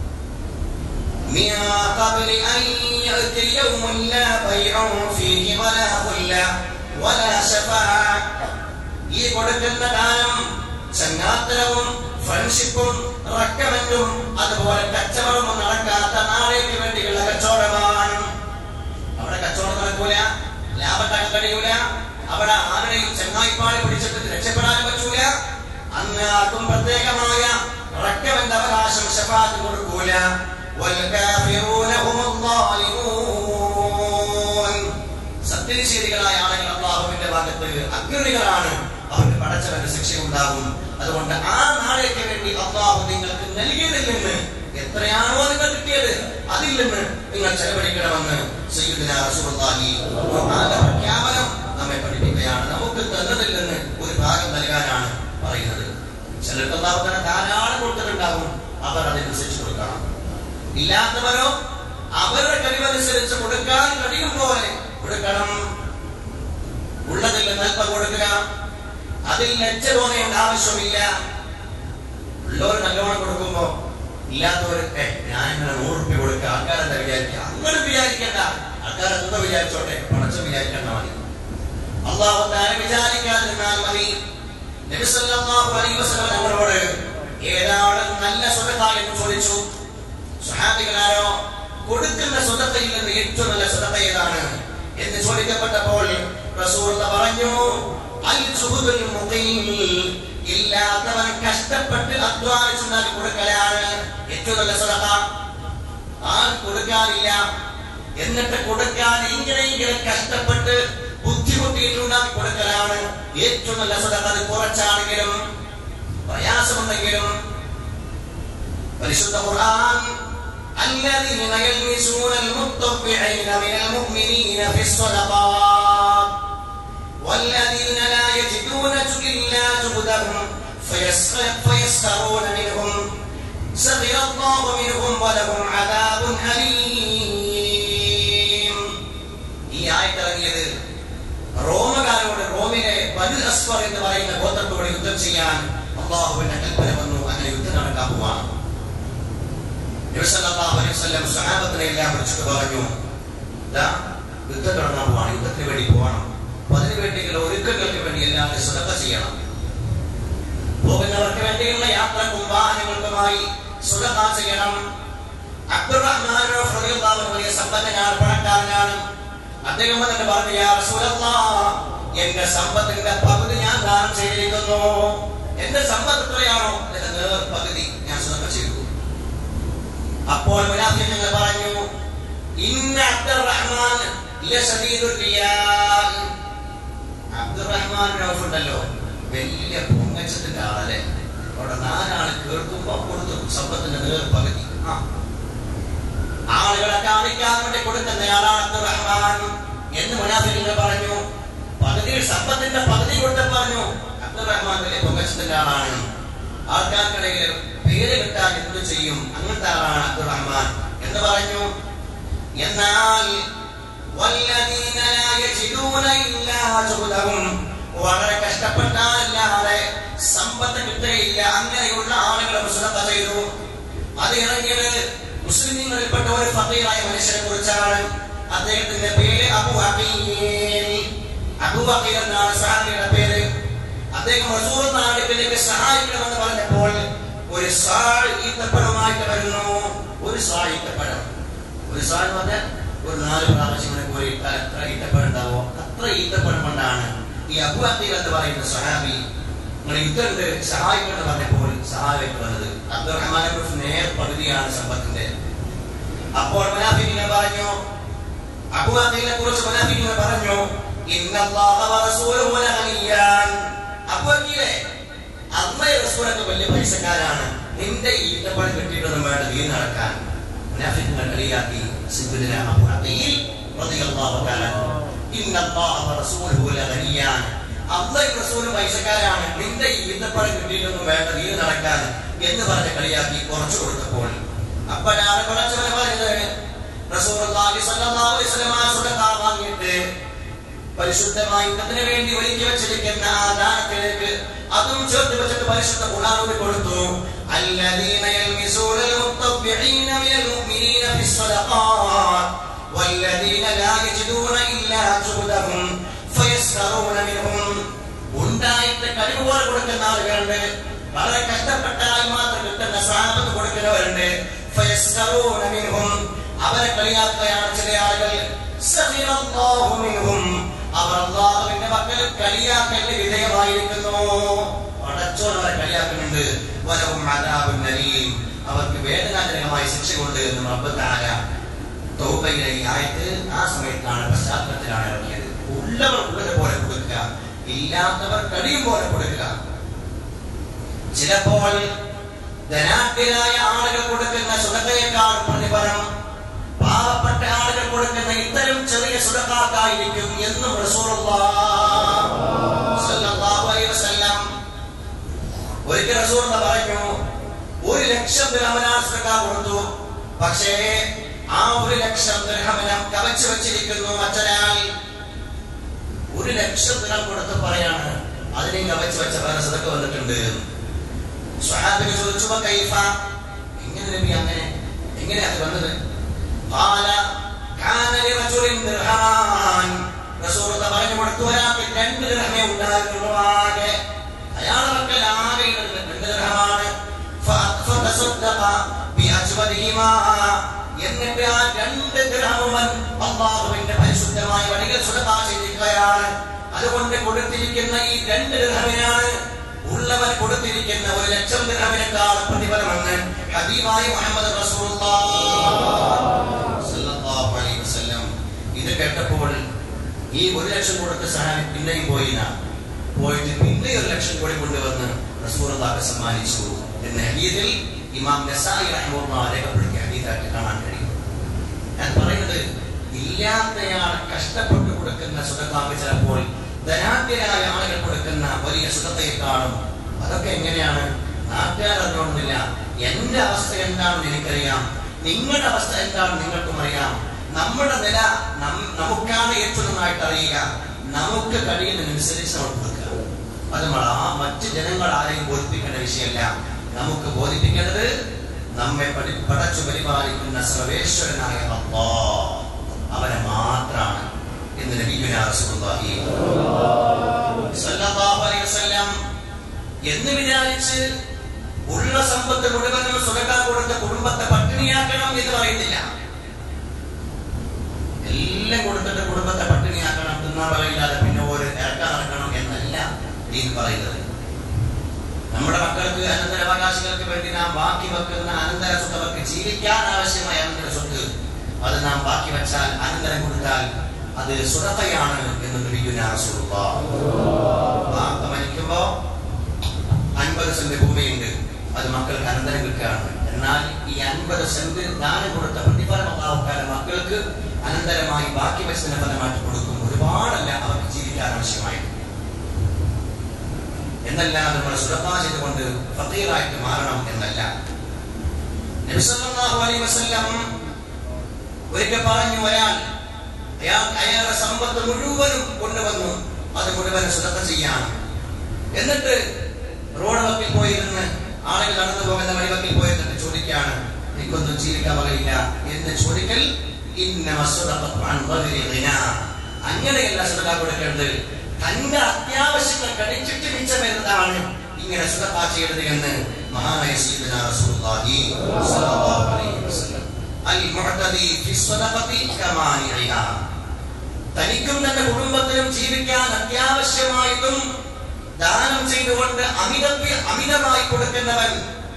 ഈ കൊടുക്കുന്ന ദാനം ചങ്ങാത്തരവും ഫ്രണ്ട്ഷിപ്പും റെക്കമെന്റും അതുപോലെ കച്ചവടവും നടക്കാത്ത നാളേക്ക് വേണ്ടിയുള്ള കച്ചവടമാണ്. അവിടെ കച്ചവടം നടക്കൂല, ലാഭത്താക്കാൻ കഴിയൂല, അവിടെ ആരുടെയും ചെങ്ങായിപ്പാട് പിടിച്ചിട്ട് രക്ഷപ്പെടാൻ പറ്റൂല. അന്ന് ആർക്കും പ്രത്യേകമായ റെക്കമെന്റ് അവകാശം ശഫാഅത്ത് കൊടുക്കൂല. സത്യനിഷേധികളായ ആളുകൾ അല്ലാഹുവിന്റെ ഭാഗത്ത് അഗ്നികളാണ്, അവർക്ക് പടച്ചവന്റെ ശിക്ഷ ഉണ്ടാകും. അതുകൊണ്ട് ആ നാളേക്ക് വേണ്ടി അല്ലാഹു നിങ്ങൾക്ക് നൽകിയതിൽ നിന്ന് എത്രയാണോ നിങ്ങൾ കിട്ടിയത് അതിൽ നിന്ന് നിങ്ങൾ ചെലവഴിക്കണമെന്ന് സയ്യിദുനാ റസൂലുള്ളാഹി പ്രഖ്യാപനം നമ്മെ പഠിപ്പിക്കുകയാണ്. നമുക്ക് തന്നതിൽ നിന്ന് ഒരു ഭാഗം നൽകാനാണ് പറയുന്നത്. ചിലർക്ക് അല്ലാഹു തന്നെ ധാരാളം കൊടുത്തിട്ടുണ്ടാകും, അവർ അതിനനുസരിച്ച് കൊടുക്കണം. ഇല്ലാത്തവരോ അവരുടെ കഴിവനുസരിച്ച് കൊടുക്കാൻ കഴിയും പോലെ കൊടുക്കണം. ഉള്ളതിൽ നിന്ന് അല്പം കൊടുക്കുക, അതിൽ ലജ്ജ തോന്നേണ്ട ആവശ്യമില്ല. ഉള്ളവർ നല്ലോണം കൊടുക്കുമ്പോ ഇല്ലാത്തവർ ഞാൻ ഇങ്ങനെ നൂറ് റുപ്യ കൊടുക്കുക, ആൾക്കാരെന്താ വിചാരിക്കുക, അങ്ങനെ വിചാരിക്കേണ്ട, ആൾക്കാരെന്താ വിചാരിച്ചോട്ടെ, പടച്ചു വിചാരിക്കേണ്ട മതി. അല്ലാഹു തആല വിചാരിക്കാതിരുന്നാൽ മതി. നബി സല്ലല്ലാഹു അലൈഹി വസല്ലം നമ്മളോട് ഏതാണ് നല്ല സ്വതക്ക എന്ന് ചോദിച്ചു. സ്വഹാബികളാരോ കൊടുക്കുന്ന സ്വതക്കയിൽ നിന്ന് ഏറ്റവും നല്ല സ്വതക്ക ഏതാണ് എന്ന് ചോദിക്കപ്പെട്ടപ്പോൾ റസൂലുള്ളാഹി പറഞ്ഞു, അൽ സുഹുദുൽ മുഖീം, ഇല്ലാത്തവൻ കഷ്ടപ്പെട്ട് അധ്വാനിച്ചുണ്ടാക്കി കൊടുക്കലാണ് ഏറ്റവും നല്ല സ്വതക്ക. ആൾ കൊടുക്കാനില്ല, എന്നിട്ട് കൊടുക്കാൻ ഇങ്ങനെയെങ്കിലും കഷ്ടപ്പെട്ട് ബുദ്ധിമുട്ടിയിട്ടുണ്ടാക്കി കൊടുക്കലാണ് ഏറ്റവും നല്ല സ്വതക്ക. അത് കുറച്ചാണെങ്കിലും പ്രയാസമുണ്ടെങ്കിലും. പരിശുദ്ധ ഖുർആൻ الذين يلمزون المطوعين من المؤمنين في الصدقات والذين لا يجدون إلا جهدهم فيسخرون منهم سخر الله منهم ولهم عذاب أليم. ഈ ആയത്ത് ഇറങ്ങിയത് റോമകാരോട്, റോമിലെ ബനു അസ്ഫർ എന്ന് പറയുന്ന ഗോത്രത്തോട് യുദ്ധം ചെയ്യാൻ അല്ലാഹുവിന്റെ കൽപ്പന വന്നു. അങ്ങനെ യുദ്ധം നടക്കാൻ പോവാണ്. നബി സല്ലല്ലാഹു അലൈഹി വസല്ലം സ്വഹാബത്തിനെ എല്ലാം വിളിച്ചിട്ട് പറഞ്ഞു, യുദ്ധം തുടങ്ങാൻ പോവാണ്, യുദ്ധത്തിന് വേണ്ടി പോകണം, അപ്പൊ അതിനു വേണ്ടിയുള്ള ഒരുക്കങ്ങൾക്ക് വേണ്ടി എല്ലാവരും സ്വതക്ക ചെയ്യണം. പോകുന്നവർക്ക് വേണ്ടിയുള്ള യാത്രക്കും വാഹനങ്ങൾക്കുമായി സ്വതക്ക ചെയ്യണം. അബ്ദുറഹ്മാൻ റളിയല്ലാഹു അൻഹു വലിയ സമ്പന്നനാണ്, പണക്കാരനാണ്. അദ്ദേഹം വന്നിട്ട് പറഞ്ഞു, യാ റസൂലല്ലാഹ്, എന്റെ സമ്പത്തിന്റെ പകുതി ഞാൻ ദാനം ചെയ്തിരിക്കുന്നു. എന്റെ സമ്പത്ത് എത്രയാണോ അതിന്റെ നേർ പകുതി ഞാൻ സ്വതക്ക ചെയ്തു. അപ്പോൾ മുനാഫിഖുകൾ പറഞ്ഞു, ഇന്ന അബ്ദുറഹ്മാൻ ലശദീദുർ റിയാൽ. അബ്ദുറഹ്മാൻ ഔഫ് ഉണ്ടല്ലോ, വലിയ പൊങ്ങച്ചത്തിന്റെ ആളല്ലേ. അവിടെ നാലാള് കേൾക്കുമ്പോ കൊടുത്തു സമ്പത്തിന്റെ നേർ പകുതി. ആ ആളുകളെ കാണിക്കാൻ വേണ്ടി കൊടുക്കുന്നയാളാണ് അബ്ദുറഹ്മാൻ എന്ന് മുനാഫിഖുകൾ പറഞ്ഞു. പകുതി സമ്പത്തിന്റെ പകുതി കൊടുത്ത പറഞ്ഞു അബ്ദുറഹ്മാൻ വലിയ പൊങ്ങച്ചത്തിന്റെ ആളാണ്, ആൾക്കാർക്കിടയിൽ പേര് കിട്ടാൻ എന്തു ചെയ്യും, അങ്ങനത്തെ ആളാണ് അബ്ദുറഹ്മാൻ എന്ന് പറഞ്ഞു. എന്നാൽ വളരെ കഷ്ടപ്പെട്ടാലല്ലാതെ സമ്പത്ത് കിട്ടുകയില്ല, അങ്ങനെയുള്ള ആളുകളെ സ്വതക്ക ചെയ്തു. അത് ഇറങ്ങിയത് മുസ്ലിമീങ്ങളിൽപ്പെട്ട ഒരു ഫഖീറായ മനുഷ്യനെ കുറിച്ചാണ്. അദ്ദേഹത്തിന്റെ പേര് അബൂ അഖീൽ. അബൂ അഖീൽ എന്നാണ് സഹാബിയുടെ പേര്. അദ്ദേഹം റസൂലുള്ളാഹിയെ സഹായിക്കണമെന്ന് പറഞ്ഞപ്പോൾ ഒരു സാഴ് ഈത്തപ്പഴമായിട്ട് വരുന്നു. ഒരു സാഴ് ഈത്തപ്പഴം, ഒരു സാഴ് പറഞ്ഞാൽ ഒരു നാല് പ്രാവശ്യം പോലെ ഇട്ടാൽ എത്ര ഈത്തപ്പഴം ഉണ്ടാവോ അത്ര ഈത്തപ്പഴം കൊണ്ടാണ് ഈ ഈ അബൂ അഖീൽ എന്ന് പറയുന്ന സഹാബി നിങ്ങൾ യുദ്ധമുണ്ട് സഹായിക്കണം പറഞ്ഞപ്പോൾ സഹായിക്ക് വന്നത് അബ്ദുറഹ്മാനെ കുറിച്ച് നേർ പകുതിയാണ് സമ്പത്തിന്റെ. അപ്പോൾ മുനാഫിഖീങ്ങൾ പറഞ്ഞു, അബൂ അഖീലിനെ കുറിച്ച് മുനാഫിഖീങ്ങൾ പറഞ്ഞു, ഇന്നല്ലാഹ വറസൂലുഹു ലഗനിയാൻ, അബൂ അഖീലേ അല്ലാഹുവിന്റെ റസൂലൊക്കെ വലിയ പൈസക്കാരാണ്, നിന്റെ ഈത്തപ്പഴം കിട്ടിയിട്ടൊന്നും വേണ്ട നീ നടക്കാൻ. മുനാഫിഖീങ്ങൾ കളിയാക്കി സിദ്ദുന അബൂ അഖീൽ റളിയല്ലാഹു തആല ഇന്നല്ലാഹ വറസൂലുഹു ലഗനിയാൻ, അല്ലാഹുവിന്റെ റസൂൽ പൈസക്കാരാണ്, നിന്റെ ഈത്തപ്പഴം കിട്ടിയിട്ടൊന്നും വേണ്ട നീ നടക്കാൻ എന്ന് പറഞ്ഞ് കളിയാക്കി കുറച്ചു കൊടുത്തപ്പോൾ അപ്പോഴാണ് കുറച്ചവരെ പറഞ്ഞത് റസൂലുള്ളാഹി സ്വല്ലല്ലാഹു അലൈഹി വസല്ലം സദഖ വാങ്ങിയിട്ട് പരിശുദ്ധമായി യുദ്ധത്തിന് വേണ്ടി ഒരുക്കി വെച്ചിരിക്കുന്ന ആ ദാനത്തിലേക്ക് അതും ചേർത്ത് വെച്ചിട്ട് പരിശുദ്ധ ഖുർആൻ കൊടുത്തു. അല്ലദീന യൽമിസൂനൽ മുത്തബ്ബിഈന മിനൽ മുഅ്മിനീന ഫിസ്സദഖാത്ത് വല്ലദീന ലാ യജിദൂന ഇല്ലാ ജുഹദഹും ഫയസ്ഖറൂന മിൻഹും. ഉണ്ടായിട്ട് കഴിവുപോലെ കൊടുക്കുന്ന ആളുകളുണ്ട്, വളരെ കഷ്ടപ്പെട്ടാൽ മാത്രം കിട്ടുന്ന സാധനം കൊടുക്കുന്നവരുണ്ട്. ഫയസ്ഖറൂന മിൻഹും, അവരെ കളിയാക്കുകയാണ് ചില ആളുകൾ. സഖിറല്ലാഹു മിൻഹും, അവർ അല്ലാഹുവിന്റെ മക്കൾ കളിയാക്കലിന് വിധേയമായിരിക്കുന്നു. പടച്ചോനെ കളിയാക്കുന്നുണ്ട്. വലഹും അദാബുൻ അലീം, അവർക്ക് വേദനാജനകമായ ശിക്ഷയുണ്ട് എന്ന് റബ്ബ് തആല തൗബയിലെ ഈ ആയത്ത് ആ സമയത്താണ് പശ്ചാത്തലത്തിലാണ് ഇറങ്ങിയത്. ഉള്ളവർ ഉള്ളത് പോലെ കൊടുക്കുക, ഇല്ലാത്തവർ കഴിയും പോലെ കൊടുക്കുക. ചിലപ്പോൾ ധനാഢ്യരായ ആളുകൾ കൊടുക്കുന്ന സ്വതക്കയേക്കാൾ പ്രതിഫലം പാവപ്പെട്ട ആളുകൾ കൊടുക്കുന്ന ഇത്തരം ചെറിയ സ്വതക്കാർക്കായിരിക്കും എന്നും റസൂലുള്ളാഹി സ്വല്ലല്ലാഹു അലൈഹി വസല്ലം ഒരിക്കൽ റസൂലുള്ളാഹി പറഞ്ഞു, ഒരു ലക്ഷം ദിർഹമിനാണ് സ്വതക്ക കൊടുത്തു, പക്ഷേ ആ ഒരു ലക്ഷം ദിർഹമിനം കവച്ചു വെച്ചിരിക്കുന്നു മറ്റൊരാൾ. ഒരു ലക്ഷം ദിർഹം കൊടുത്ത് പറയാണ് അതിനെ കവച്ചു വെച്ച വേറെ സ്വതക്ക വന്നിട്ടുണ്ട്. സ്വഹാബികൾ ചോദിച്ചു, കൈഫ, എങ്ങനെ നബി അങ്ങനെ എങ്ങനെ അത് വന്നത്? ഖാല കാന ലിറജുലിൻ ദിർഹാൻ, റസൂലുള്ളാഹി പറഞ്ഞു കൊടുത്തു, ഒരാൾക്ക് രണ്ട് ദിർഹമേ ഉണ്ടായിരുന്നുള്ളൂ ആകെ, അയാളുടെ മക്കൾ ആകെ രണ്ട് ദിർഹമാണ്. ഫതസദ്ദഖ ബിഅജ്വദിഹിമാ, എന്നിട്ട് ആ രണ്ട് ദിർഹമും അല്ലാഹുവിന്റെ പരിശുദ്ധമായ വഴിയിൽ സ്വതക്ക ചെയ്തിരിക്കുകയാണ്. അതുകൊണ്ട് കൊടുത്തിരിക്കുന്ന ഈ രണ്ട് ദിർഹമിനാണ് ഉള്ളവൻ കൊടുത്തിരിക്കുന്ന ഒരു ലക്ഷം ദിർഹമിനേക്കാൾ പ്രതിഫലമെന്ന് ഹബീബായ മുഹമ്മദ് റസൂലുള്ളാഹി സ്വല്ലല്ലാഹു അലൈഹി വസല്ലം. ഇത് കേട്ടപ്പോൾ ഈ ഒരു ലക്ഷം കൊടുത്ത സഹാബി പിന്നെയും പോയില്ല, പോയിട്ട് പിന്നെ ഒരു ലക്ഷം കൂടി കൊണ്ടുവന്ന് റസൂലുള്ളാഹിക്ക് സമ്മാനിച്ചു എന്ന ഹദീസിൽ ഇമാം നസായി റഹിമഹുല്ലാഹ് രേഖപ്പെടുത്തിയ ഹദീസായിട്ട് കാണാൻ കഴിയും. ഞാൻ പറയുന്നത്, ഇല്ലാത്തയാൾ കഷ്ടപ്പെട്ട് കൊടുക്കുന്ന സ്വതക്കാക്ക് ചിലപ്പോൾ ധനാഢ്യരായ ആളുകൾ കൊടുക്കുന്ന വലിയ സുഖത്തെക്കാളും. അതൊക്കെ എങ്ങനെയാണ്? നാട്ടുകാർ അറിഞ്ഞോണമെന്നില്ല. എന്റെ അവസ്ഥ എന്താണെന്ന് എനിക്കറിയാം, നിങ്ങളുടെ അവസ്ഥ എന്താണെന്ന് നിങ്ങൾക്കും അറിയാം. നമ്മുടെ നില നമുക്കാണ് ഏറ്റവും നന്നായിട്ട് അറിയുക. നമുക്ക് കഴിയുന്നതിനനുസരിച്ച് നമ്മൾ കൊടുക്കുക. അത് നമ്മൾ ആ മറ്റ് ജനങ്ങൾ ആരെയും ബോധിപ്പിക്കേണ്ട വിഷയമല്ല. നമുക്ക് ബോധിപ്പിക്കേണ്ടത് നമ്മെ പടി പടച്ചു പരിപാലിക്കുന്ന സർവേശ്വരനായ അല്ലാഹ്, അവനെ മാത്രമാണ് എന്ന് നബിയുനാ റസൂലുള്ളാഹി സ്വല്ലല്ലാഹു അലൈഹി വസല്ലം. എന്ന് വിചാരിച്ച് ഉള്ള സമ്പത്ത് മുഴുവനും സ്വതക്ക കൊടുത്ത കുടുംബത്തെ പട്ടിണിയാക്കണം എന്ന് പറയുന്നില്ല. എല്ലാം കൊടുത്തിട്ട് കുടുംബത്തെ പട്ടിണിയാക്കണം, തിന്നാൻ പറയില്ലാതെ പിന്നെ ഒരു ഇറക്കാൻ നടക്കണം എന്നല്ല ദീൻ പറയുന്നത്. നമ്മുടെ മക്കൾക്ക് അനന്തരാവകാശികൾക്ക് വേണ്ടി നാം ബാക്കി വെക്കുന്ന അനന്തര സ്വത്ത്, അവർക്ക് ജീവിക്കാൻ ആവശ്യമായ അനന്തര സ്വത്ത്, അത് നാം ബാക്കി വെച്ചാൽ അനന്തരം കൊടുത്താൽ അത് സ്വതക്കയാണ് എന്ന് നബിയുനാ റസൂലുള്ളാഹി. വാപ്പ മരിക്കുമ്പോ അൻപത് സെന്റ് ഭൂമിയുണ്ട്, അത് മക്കൾക്ക് അനന്തരം കിട്ടുകയാണ്. എന്നാൽ ഈ അൻപത് സെന്റ് ദാനം കൊടുത്ത പ്രതിഫലം അല്ലാഹു മക്കൾക്ക് അനന്തരമായി ബാക്കി വെച്ചതിന്റെ ഫലമായിട്ട് കൊടുക്കും. ഒരുപാടല്ല അവർക്ക് ജീവിക്കാൻ ആവശ്യമായി. എന്നല്ല നമ്മൾ സ്വതക്ക ചെയ്തുകൊണ്ട് ഫഖീറായിട്ട് മാറണം എന്നല്ല. നബി സല്ലല്ലാഹു അലൈഹി വസല്ലം ഒരിക്കൽ പറഞ്ഞു, ഒരാൾ അയാൾ അയാളുടെ സമ്പത്ത് മുഴുവനും കൊണ്ടുവന്നു, അത് മുഴുവൻ സ്വതക്ക ചെയ്യാൻ. എന്നിട്ട് റോഡ് വക്കിൽ പോയിരുന്ന് ആളുകൾ നടന്നു പോകുന്ന വഴിവക്കിൽ പോയിരുന്നിട്ട് ചോദിക്കാണ്, എനിക്കൊന്നും ജീവിക്കാൻ വകയില്ല എന്ന് ചോദിക്കൽ അങ്ങനെയല്ല സ്വതക്ക കൊടുക്കേണ്ടത്. തന്റെ അത്യാവശ്യങ്ങൾ കഴിച്ചിട്ട് മിച്ചം വരുന്നതാണ് ഇങ്ങനെ സ്വതക്ക ചെയ്യേണ്ടത് എന്ന് മഹാനായ സയ്യിദുനാ റസൂലുള്ളാഹി സ്വല്ലല്ലാഹു അലൈഹി വസല്ലം. അൽ മുഅ്തദി ഫി സ്വദഖതി കമാനിഇഹാ, തനിക്കും തന്റെ കുടുംബത്തിനും ജീവിക്കാൻ അത്യാവശ്യമായതും ദാനം ചെയ്തുകൊണ്ട് അമിത അമിതമായി കൊടുക്കുന്നവൻ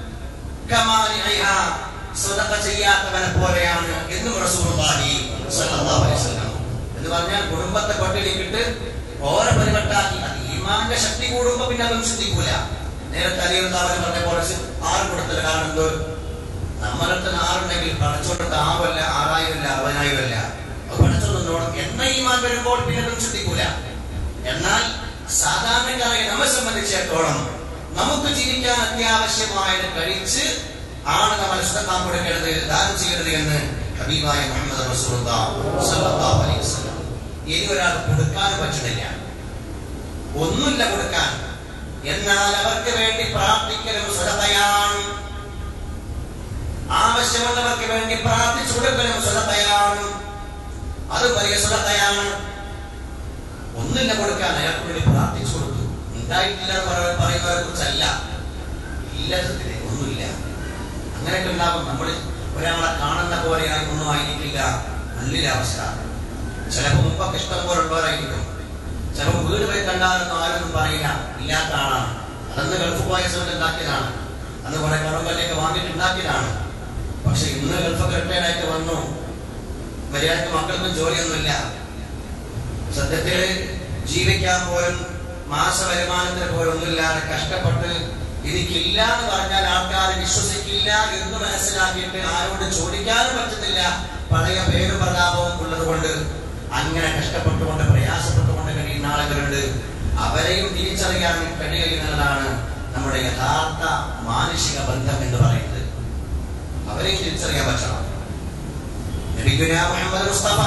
സ്വതക്ക ചെയ്യാത്തവനെ പോലെയാണ് എന്നും റസൂലുള്ളാഹി സ്വല്ലല്ലാഹു അലൈഹി വസല്ലം. എന്ന് പറഞ്ഞാൽ കുടുംബത്തെ പട്ടിണിക്കിട്ട് ഓരോ പരിവട്ടാക്കി അത് ഈമാന്റെ ശക്തി കൂടുമ്പോ പിന്നെ അതൊന്നും ചിന്തിക്കൂല. നേരത്തെ അലിയുള്ളവൻ പറഞ്ഞ പോലെ ആറ് കൊടുത്തത് കാരണം എന്തോ നമ്മളടുത്ത് ആറുണ്ടെങ്കിൽ പടച്ചോട്ടത്ത് ആവല്ല ആറായിരമല്ല അറുപതിനായിരമല്ല അത് പടച്ചോട്ടം എന്ന ഈമാൻ വരുമ്പോൾ പിന്നെ അതൊന്നും ചിന്തിക്കൂല. എന്നാൽ സാധാരണക്കാരെ നമ്മെ സംബന്ധിച്ചിടത്തോളം നമുക്ക് ജീവിക്കാൻ അത്യാവശ്യമായത് കഴിച്ച് ആണ് നമ്മൾ സ്വതക്ക കൊടുക്കേണ്ടത്, ദാനം ചെയ്യരുത് എന്ന് ഹബീബായ മുഹമ്മദ് റസൂലുള്ളാഹി സ്വല്ലല്ലാഹു അലൈഹി വസല്ലം. ഇനി ഒരാൾ കൊടുക്കാൻ പറ്റുന്നില്ല, ഒന്നുമില്ല കൊടുക്കാൻ, എന്നാൽ അവർക്ക് വേണ്ടി പ്രാർത്ഥിക്കലും സ്വതക്കയാണ്. ആവശ്യമുള്ളവർക്ക് വേണ്ടി പ്രാർത്ഥിച്ചു കൊടുക്കലും സ്വതക്കയാണ്, അത് വലിയ സ്വതക്കയാണ്. ഒന്നില്ല കൊടുക്കാൻ അയാൾക്ക് വേണ്ടി പ്രാർത്ഥിച്ചു കൊടുത്തു, ഉണ്ടായിട്ടില്ല എന്ന് പറയുന്നവരെ കുറിച്ചല്ല, ഇല്ലതിന് ഒന്നുമില്ല. അങ്ങനെയൊക്കെ ഉണ്ടാകും. നമ്മൾ ഒരാളെ കാണുന്ന പോലെയായി ഒന്നും ആയിരിക്കില്ല ഉള്ളിലെ അവസ്ഥ. ചിലപ്പോൾ മുമ്പൊക്കെ ഇഷ്ടം പോലെ ഉള്ളവരായിരിക്കും, ചിലപ്പോൾ വീട് പോയി കണ്ടാലൊന്നും ആരൊന്നും പറയില്ല, ഇല്ലാത്ത ആളാണ്. അന്ന് ഗൾഫ് പോയ സമയത്ത് ഉണ്ടാക്കിയതാണ്, അന്ന് കുറെ കടമ്പല്ലൊക്കെ വാങ്ങിയിട്ട് ഉണ്ടാക്കിയതാണ്. പക്ഷെ ഇന്ന് ഗൾഫൊക്കെ റിട്ടയർഡായിട്ട് വന്നു, മര്യാദക്ക് മക്കൾക്കും ജോലിയൊന്നുമില്ല. സത്യത്തിൽ ജീവിക്കാൻ പോലും മാസ വരുമാനത്തിന് പോലും ഒന്നുമില്ലാതെ കഷ്ടപ്പെട്ട് എനിക്കില്ല എന്ന് പറഞ്ഞാൽ ആൾക്കാരെ വിശ്വസിക്കില്ല എന്ന് മനസ്സിലാക്കിയിട്ട് ആരോട് ചോദിക്കാനും പറ്റുന്നില്ല. പഴയ പേരും പ്രതാപവും ഉള്ളത് കൊണ്ട് അങ്ങനെ കഷ്ടപ്പെട്ടുകൊണ്ട് പ്രയാസപ്പെട്ടുകൊണ്ട് കഴിയുന്ന ആളുകളുണ്ട്. അവരെയും തിരിച്ചറിയാൻ കഴിയുന്നതാണ് നമ്മുടെ യഥാർത്ഥ മാനുഷിക ബന്ധം എന്ന് പറയുന്നത്. അവരെയും തിരിച്ചറിയാൻ പറ്റണം. മുഹമ്മദ് മുസ്തഫ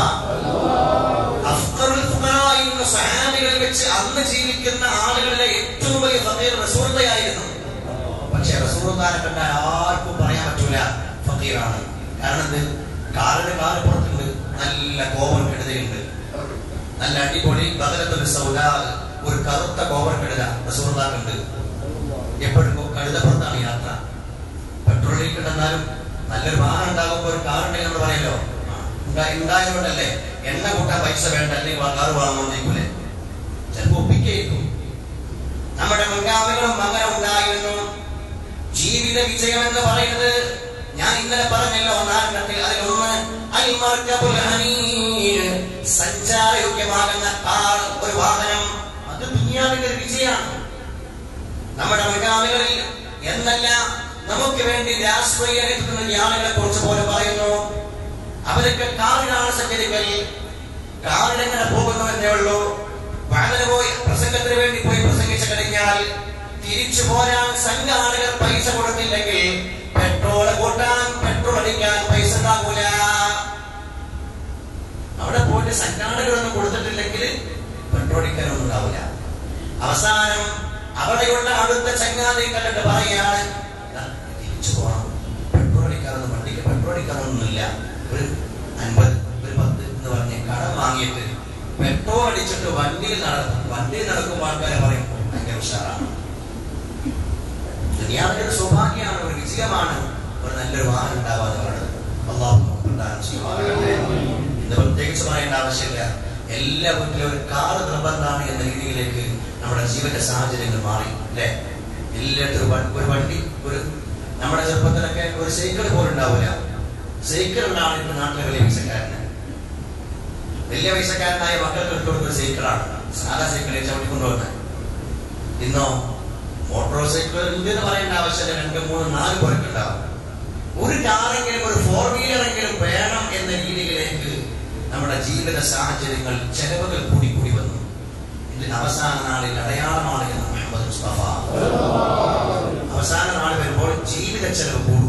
സഹാബികളിൽ വെച്ച് അന്ന് ജീവിക്കുന്ന ആളുകളിലെ ഏറ്റവും വലിയ ഫഖീർ റസൂലുള്ളാഹിയായിരുന്നു. പക്ഷെ റസൂലുള്ളാഹിനെ കണ്ടാൽ ആർക്കും പറയാൻ പറ്റൂല ഫഖീറാണ്. കാരണം ഇത് കാറിന് കാറ് പുറത്തുണ്ട്, നല്ല കോവർ കെടുതയുണ്ട്, നല്ല അടിപൊളി ബദലത്തുൽ സൗദാ ഒരു കറുത്ത കോവർ കെടുത റസൂലുള്ളാഹിക്കുണ്ട്. എപ്പോഴും കഴുതപ്പുറത്താണ് യാത്ര. പെട്രോളിൽ കിടന്നാലും നല്ലൊരു വാഹനം ഉണ്ടാകുമ്പോൾ ഒരു കാറുണ്ടെങ്കിൽ നമ്മൾ പറയല്ലോ ഉണ്ടായതുകൊണ്ടല്ലേ എണ്ണ കൂട്ടാൻ പൈസ വേണ്ട, അല്ലെങ്കിൽ കാറ് വാങ്ങുന്നേക്കൂലെ, ചിലപ്പോ ഒപ്പിക്കും. നമ്മുടെ മുൻഗാമികളും അങ്ങനെ ഉണ്ടായിരുന്നു. ജീവിത വിജയം എന്ന് പറയുന്നത് ഞാൻ ഇന്നലെ പറഞ്ഞല്ലോ നാലെണ്ണത്തിൽ, അതിലൊന്ന് സഞ്ചാരയോഗ്യമാകുന്ന കാർ, ഒരു വാഹനം, അത് ദുനിയാവിന്റെ ഒരു വിജയമാണ്. നമ്മുടെ മുൻഗാമികളിൽ എന്നല്ല നമുക്ക് വേണ്ടി രാഷ്ട്രീയ ആളുകളെ കുറിച്ച് പോലെ പറയുന്നു, അവരൊക്കെ കാറിനാണ് സഞ്ചരിക്കൽ, കാറിനെങ്ങനെ പോകുന്നു എന്നേ ഉള്ളൂ. വളരെ പോയി പ്രസംഗത്തിന് വേണ്ടി പോയി പ്രസംഗിച്ചു കഴിഞ്ഞാൽ തിരിച്ചു പോരാൻ സംഘാടകർ പൈസ കൊടുത്തില്ലെങ്കിൽ പെട്രോൾ കൂട്ടാൻ പെട്രോൾ അടിക്കാൻ പൈസ ഉണ്ടാകൂല. അവിടെ പോയിട്ട് സംഘാടകരൊന്നും കൊടുത്തിട്ടില്ലെങ്കിൽ പെട്രോൾ അടിക്കാനൊന്നും ഉണ്ടാവില്ല. അവസാനം അവിടെയുള്ള അടുത്ത ചങ്ങാതി കണ്ടിട്ട് പറയാണ് തിരിച്ചു പോകണം, പെട്രോൾ അടിക്കാനൊന്നും വണ്ടിക്ക് പെട്രോൾ അടിക്കാനൊന്നുമില്ല, ഒരു അൻപത് ഒരു പത്ത് എന്ന് പറഞ്ഞ് കടം വാങ്ങിയിട്ട് പെട്രോൾ അടിച്ചിട്ട് വണ്ടിയിൽ നടക്കും. വണ്ടിയിൽ നടക്കുമ്പോൾ ആൾക്കാരെ പറയും ഭയങ്കര ഉഷാറാണ്. ദുനിയാവിന്റെ ഒരു സൗഭാഗ്യമാണ്, ഒരു വിജയമാണ് ഒരു നല്ലൊരു വാഹനം ഉണ്ടാവാന്ന് പറയുന്നത്. അല്ലാഹു പ്രദാനം ചെയ്യുമാറാകട്ടെ. ഇന്ന് പ്രത്യേകിച്ച് പറയേണ്ട ആവശ്യമില്ല, എല്ലാ വീട്ടിലും ഒരു കാർ നിർബന്ധമാണ് എന്ന രീതിയിലേക്ക് നമ്മുടെ ജീവിത സാഹചര്യങ്ങൾ മാറി അല്ലെ. എല്ലായിടത്തും ഒരു വണ്ടി, ഒരു നമ്മുടെ ചെറുപ്പത്തിലൊക്കെ ഒരു സൈക്കിൾ പോലും ഉണ്ടാവില്ല. സൈക്കിൾ ഉണ്ടാണ് ഇന്ന് നാട്ടിലെ വലിയ പൈസക്കാരന്. വലിയ പൈസക്കാരനായ മക്കൾക്ക് ഇട്ടുകൊടുത്ത ഒരു സൈക്കിളാണ്, സാധാ സൈക്കിളിൽ ചവിട്ടിക്കൊണ്ടുവന്നത്. ഇന്നോ മോട്ടോർ സൈക്കിൾ എന്ന് പറയേണ്ട ആവശ്യമില്ല, രണ്ട് മൂന്ന് നാല് പേർക്ക് ഉണ്ടാവും. ഒരു കാറെങ്കിലും ഒരു ഫോർ വീലറെങ്കിലും വേണം എന്ന രീതിയിലേക്ക് നമ്മുടെ ജീവിത സാഹചര്യങ്ങൾ ചെലവുകൾ കൂടി കൂടി വന്നു. ഇതിന് അവസാന നാളിൽ അടയാളമാണ് എന്ന് മുഹമ്മദ് മുസ്തഫ. അവസാന നാൾ വരുമ്പോൾ ജീവിത ചെലവ് കൂടും.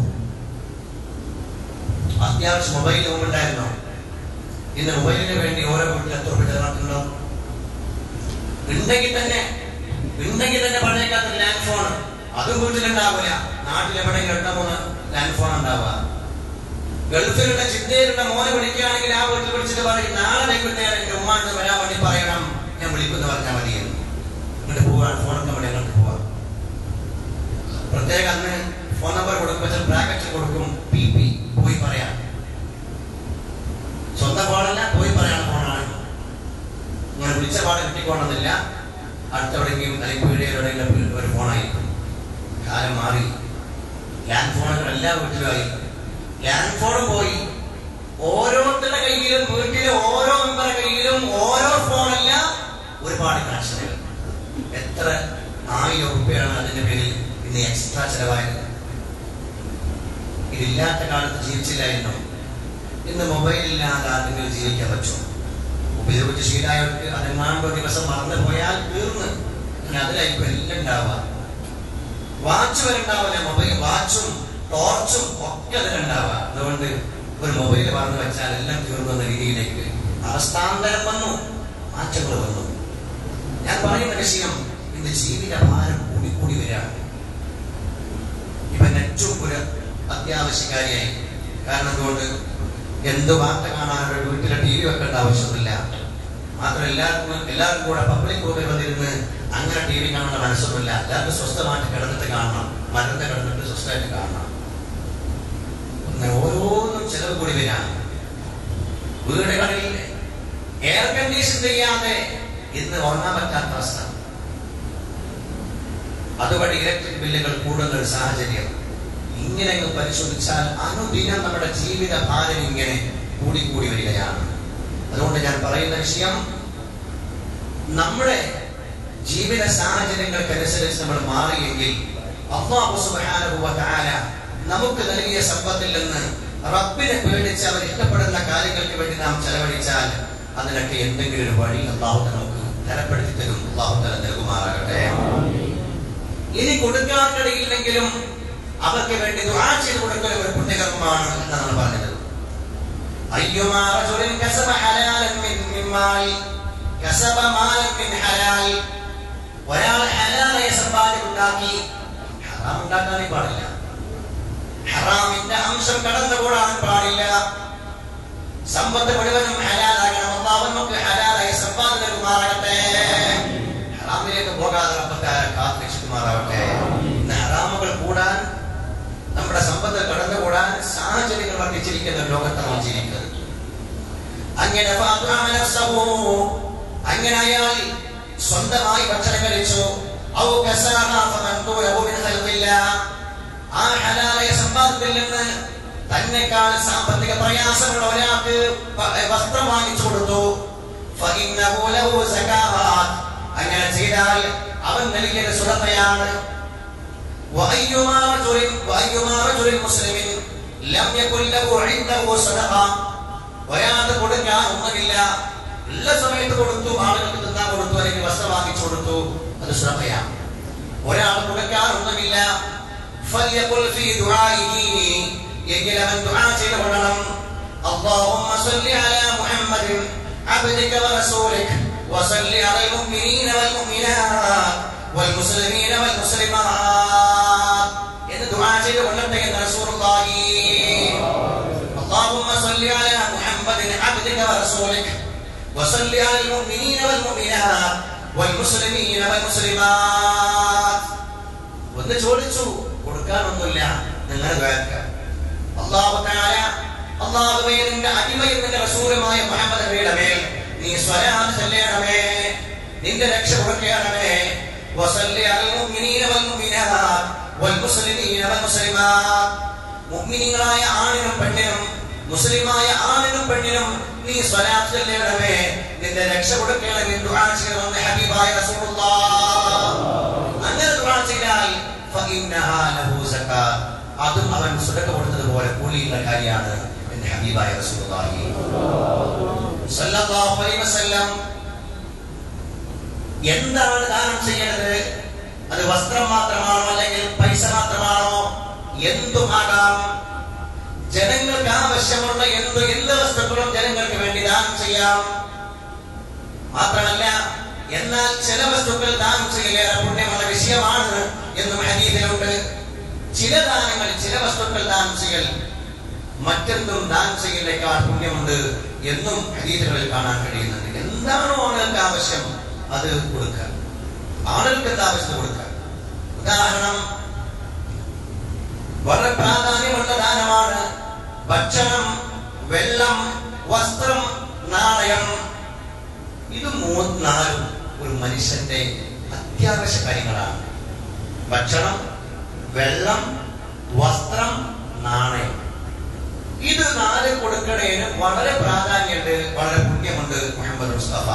അത്യാവശ്യം മൊബൈൽ ഉണ്ടായിരുന്നോ? ഇന്ന് മൊബൈലിന് വേണ്ടി ഓരോ വീട്ടിൽ എത്ര രൂപ നടത്തുന്നുണ്ടോ? ഉണ്ടെങ്കിൽ തന്നെ ഉണ്ടെങ്കിൽ തന്നെ പഴയക്കാത്ത ലാൻഡ് ഫോൺ അതും വീട്ടിലുണ്ടാവില്ല. നാട്ടിലെവിടെയെങ്കിലും എട്ട മൂന്ന് ലാൻഡ് ഫോൺ ഉണ്ടാവുക. ഗൾഫിലുള്ള ചിന്തയിലുള്ള മോനെ വിളിക്കുകയാണെങ്കിൽ ആ വീട്ടിൽ വിളിച്ചിട്ട് പറയും നാളെ വൈകുന്നേരം എന്റെ ഉമ്മാണ്ട് വരാൻ വേണ്ടി പറയണം, ഞാൻ വിളിക്കുന്നു പറഞ്ഞാൽ മതി. ഇങ്ങോട്ട് പോവാൻ ഫോണൊക്കെ വേണ്ടി അങ്ങോട്ട് പോവാം. പ്രത്യേകം അന്ന് ഫോൺ നമ്പർ കൊടുക്കുമ്പോൾ ബ്രാക്കറ്റ് കൊടുക്കും, പി പി പോയി പറയാം. സ്വന്തം ഫോണല്ല, പോയി പറയാൻ ഫോണാണ്. അങ്ങനെ വിളിച്ച പാട് കിട്ടിക്കോണമെന്നില്ല. അടുത്തെവിടെയെങ്കിലും അല്ലെങ്കിൽ വീടുകളിലെവിടെയെങ്കിലും ഒരു ഫോണായിരിക്കും. കാലം മാറി, ലാൻഡ് ഫോണുകൾ എല്ലാ വീട്ടിലുമായി. ലാൻഡ് ഫോണും പോയി. ഓരോരുത്തരുടെ കയ്യിലും വീട്ടിലെ ഓരോ മെമ്പറുടെ കയ്യിലും ഓരോ ഫോണല്ല, ഒരുപാട് കണക്ഷനുകൾ. എത്ര ആയിരം രൂപയാണ് അതിന്റെ പേരിൽ ഇന്ന് എക്സ്ട്രാ ചെലവായത്. ഇതില്ലാത്ത കാലത്ത് ജീവിച്ചില്ലായിരുന്നു. ഇന്ന് മൊബൈലില്ലാതെ ആർക്കെങ്കിലും ജീവിക്കാൻ പറ്റുമോ? ഉപയോഗിച്ച് ശീലമായവർക്ക് അതെങ്ങാണ്ടോ ദിവസം മറന്നു പോയാൽ തീർന്ന്. അതിലായിരിക്കും എല്ലാം ഉണ്ടാവുക. വാച്ച് വരെ ഉണ്ടാവില്ല. മൊബൈൽ വാച്ചും ടോർച്ചും ഒക്കെ അതിലുണ്ടാവുക. അതുകൊണ്ട് ഒരു മൊബൈൽ മറന്നു വെച്ചാൽ എല്ലാം തീർന്ന രീതിയിലേക്ക് അവസ്ഥാന്തരം വന്നു, മാറ്റങ്ങൾ വന്നു. ഞാൻ പറയുന്ന വിഷയം ഇന്ന് ജീവിത ഭാരം കൂടിക്കൂടി വരികയാണ്. ഇപ്പൊ നെറ്റും ഒരു അത്യാവശ്യകാരിയായി. കാരണം അതുകൊണ്ട് എന്ത് വാർത്ത കാണാനോ വീട്ടിലെ ടി വി വെക്കേണ്ട ആവശ്യമില്ല. മാത്രം എല്ലാവർക്കും എല്ലാവർക്കും കൂടെ പബ്ലിക് റൂമിൽ വന്നിരുന്ന് അങ്ങനെ ടി വി കാണേണ്ട മനസ്സൊന്നുമില്ല. എല്ലാവർക്കും സ്വസ്ഥമായിട്ട് കിടന്നിട്ട് കാണണം, മരത്തെ കിടന്നിട്ട് സ്വസ്ഥമായിട്ട് കാണണം. അങ്ങനെ ഓരോന്നും ചെലവ് കൂടി വരാം. വീടുകളിൽ എയർ കണ്ടീഷൻ ചെയ്യാതെ ഇന്ന് ഉറങ്ങാൻ പറ്റാത്ത അവസ്ഥ. അതുവഴി ഇലക്ട്രിക് ബില്ലുകൾ കൂടുന്ന ഒരു സാഹചര്യം. ഇങ്ങനെ പരിശോധിച്ചാൽ അനുദിനം നമ്മുടെ ജീവിത ഭാരം ഇങ്ങനെ കൂടിക്കൂടി വരികയാണ്. അതുകൊണ്ട് ഞാൻ പറയുന്ന വിഷയം, നമ്മുടെ ജീവിത സാഹചര്യങ്ങൾക്കനുസരിച്ച് നമ്മൾ മാറിയെങ്കിൽ അല്ലാഹു സുബ്ഹാനഹു വ തആല നമുക്ക് നൽകിയ സമ്പത്തിൽ നിന്ന് റബ്ബിനെ പേടിച്ച് അവർ ഇഷ്ടപ്പെടുന്ന കാര്യങ്ങൾക്ക് വേണ്ടി നാം ചെലവഴിച്ചാൽ അതിനൊക്കെ എന്തെങ്കിലും ഒരു വഴി അല്ലാഹു നമുക്ക് തരപ്പെടുത്തി തരും. അല്ലാഹു തആല നൽകുമാറാകട്ടെ. ഇനി കൊടുക്കാൻ കഴിയില്ലെങ്കിലും അവർക്ക് വേണ്ടി ദുആ ചെയ്ത് കൊടുക്കൽ ഒരു പുണ്യകർമ്മമാണ് എന്നാണ് പറഞ്ഞത്. അയ്യുമാ റജുലിൻ കസബ ഹലാലൻ മിൻ മാൽ കസബ മാലൻ മിൻ ഹലാൽ. ഒരാൾ ഹലാലായ സമ്പാദ്യം ഉണ്ടാക്കി, ഹറാം ഉണ്ടാക്കാനേ പാടില്ല. ഹറാമിന്റെ അംശം കടന്നുകൂടാൻ പാടില്ല. സമ്പത്ത് മുഴുവനും ഹലാലാകണം. അല്ലാഹു നമുക്ക് ഹലാലായ സമ്പാദ്യം നൽകുമാറാകട്ടെ. ഹറാമിലേക്ക് പോകാതെ റബ്ബത്താല കാത്തുരക്ഷിക്കുമാറാകട്ടെ. ഹറാമുകൾ കൂടാൻ, നമ്മുടെ സമ്പത്ത് കടന്നുകൂടാൻ സാഹചര്യങ്ങൾ വർദ്ധിച്ചിരിക്കുന്ന ലോകത്താണ് ജീവിക്കുന്നത്. അങ്ങനെ അങ്ങനെ അയാൾ സ്വന്തമായി ഭക്ഷണം കഴിച്ചു. ആ ഹലാലായ സമ്പാദ്യത്തിൽ നിന്ന് തന്നെക്കാൾ സാമ്പത്തിക പ്രയാസമുള്ള ഒരാൾക്ക് വസ്ത്രം വാങ്ങിച്ചു കൊടുത്തു. അങ്ങനെ ചെയ്താൽ അവൻ നൽകിയത് സുറത്തയാണ്. ഒരാൾക്ക് കൊടുക്കാൻ ഒന്നുമില്ല, എല്ലാ സമയത്ത് കൊടുത്തു, ആളുകൾക്ക് തിന്നാൻ കൊടുത്തു, അല്ലെങ്കിൽ വസ്ത്രം വാങ്ങിച്ചു കൊടുത്തു, അത് സുറത്തയാണ്. ഒരാൾ കൊടുക്കാൻ ഒന്നുമില്ല, എങ്കിൽ അവൻ ദുആ ചെയ്ത് കൊള്ളണം. اللهم صل على محمد عبدك ورسولك وصل على المؤمنين والمؤمنات والمسلمين والمسلمات. എന്ന് ദുആ ചെയ്ത് കൊള്ളട്ടെ എന്ന് റസൂലുള്ളാഹി. اللهم صل على محمد عبدك ورسولك وصل على المؤمنين والمؤمنات والمسلمين والمسلمات. ഒന്ന് ചോദിച്ചു, കൊടുക്കാനൊന്നുമില്ല, നിങ്ങൾ ദുആക്കുക. അല്ലാഹു തആല, അല്ലാഹുവേ നിന്റെ അടിമയും നിന്റെ റസൂലുമായ മുഹമ്മദ് നബിയുടെ മേൽ നീ സ്വലാത്ത് ചൊല്ലണമേ, നിന്റെ രക്ഷ കൊടുക്കണമേ. വസല്ലി അലൽ മുഅ്മിനീന വൽ മുഅ്മിനാത്ത് വൽ മുസ്ലിമീന വൽ മുസ്ലിമാത്ത്. മുഅ്മിനീങ്ങളായ ആണിനും പെണ്ണിനും, മുസ്ലിമായ ആണിനും പെണ്ണിനും നീ സ്വലാത്ത് ചൊല്ലണമേ, നിന്റെ രക്ഷ കൊടുക്കണമേ. ദുആ ചെയ്യണമെന്ന് ഹബീബായ റസൂലുള്ളാഹ്. അങ്ങനെ ദുആ ചെയ്താൽ ഫഇന്നഹാ ലഹു സകാത്ത്, അതും അവൻ സദഖ കൊടുത്തതുപോലെ കൂലിയുള്ള കാര്യമാണ് എന്ന് ഹബീബായ റസൂലുള്ളാഹി സ്വല്ലല്ലാഹു അലൈഹി വസല്ലം. എന്താണ് ദാനം ചെയ്യേണ്ടത്? അത് വസ്ത്രം മാത്രമാണോ അല്ലെങ്കിൽ പൈസ മാത്രമാണോ? എന്തുമാകാം. ജനങ്ങൾക്ക് ആവശ്യമുള്ള എന്ത് എല്ലാ വസ്തുക്കളും ജനങ്ങൾക്ക് വേണ്ടി ദാനം ചെയ്യാം. മാത്രമല്ല, എന്നാൽ ചില വസ്തുക്കൾ ദാനം ചെയ്യലേറെ പുണ്യമുള്ള വിഷയമാണ് എന്നും ഹദീസിലുണ്ട്. ചില ദാനങ്ങൾ, ചില വസ്തുക്കൾ ദാനം ചെയ്യൽ മറ്റെന്തും ദാനം ചെയ്യലേക്കാൾ പുണ്യമുണ്ട് എന്നും ഹദീസുകളിൽ കാണാൻ കഴിയുന്നുണ്ട്. എന്താണോ ആളുകൾക്ക് ആവശ്യം അത് കൊടുക്കുക. ആളുകൾക്ക് എന്താ ആവശ്യം കൊടുക്കുക. ഉദാഹരണം, വളരെ പ്രാധാന്യമുള്ള ദാനമാണ് ഭക്ഷണം, വെള്ളം, വസ്ത്രം, നാണയം. ഇത് മൂന്നാലും ഒരു മനുഷ്യന്റെ അത്യാവശ്യ കാര്യങ്ങളാണ്. ഭക്ഷണം, വെള്ളം, വസ്ത്രം, നാണയം. ഇത് നാല് കൊടുക്കണേന് വളരെ പ്രാധാന്യമുണ്ട്, വളരെ പുണ്യമുണ്ട്. മുഹമ്മദ് മുസ്തഫ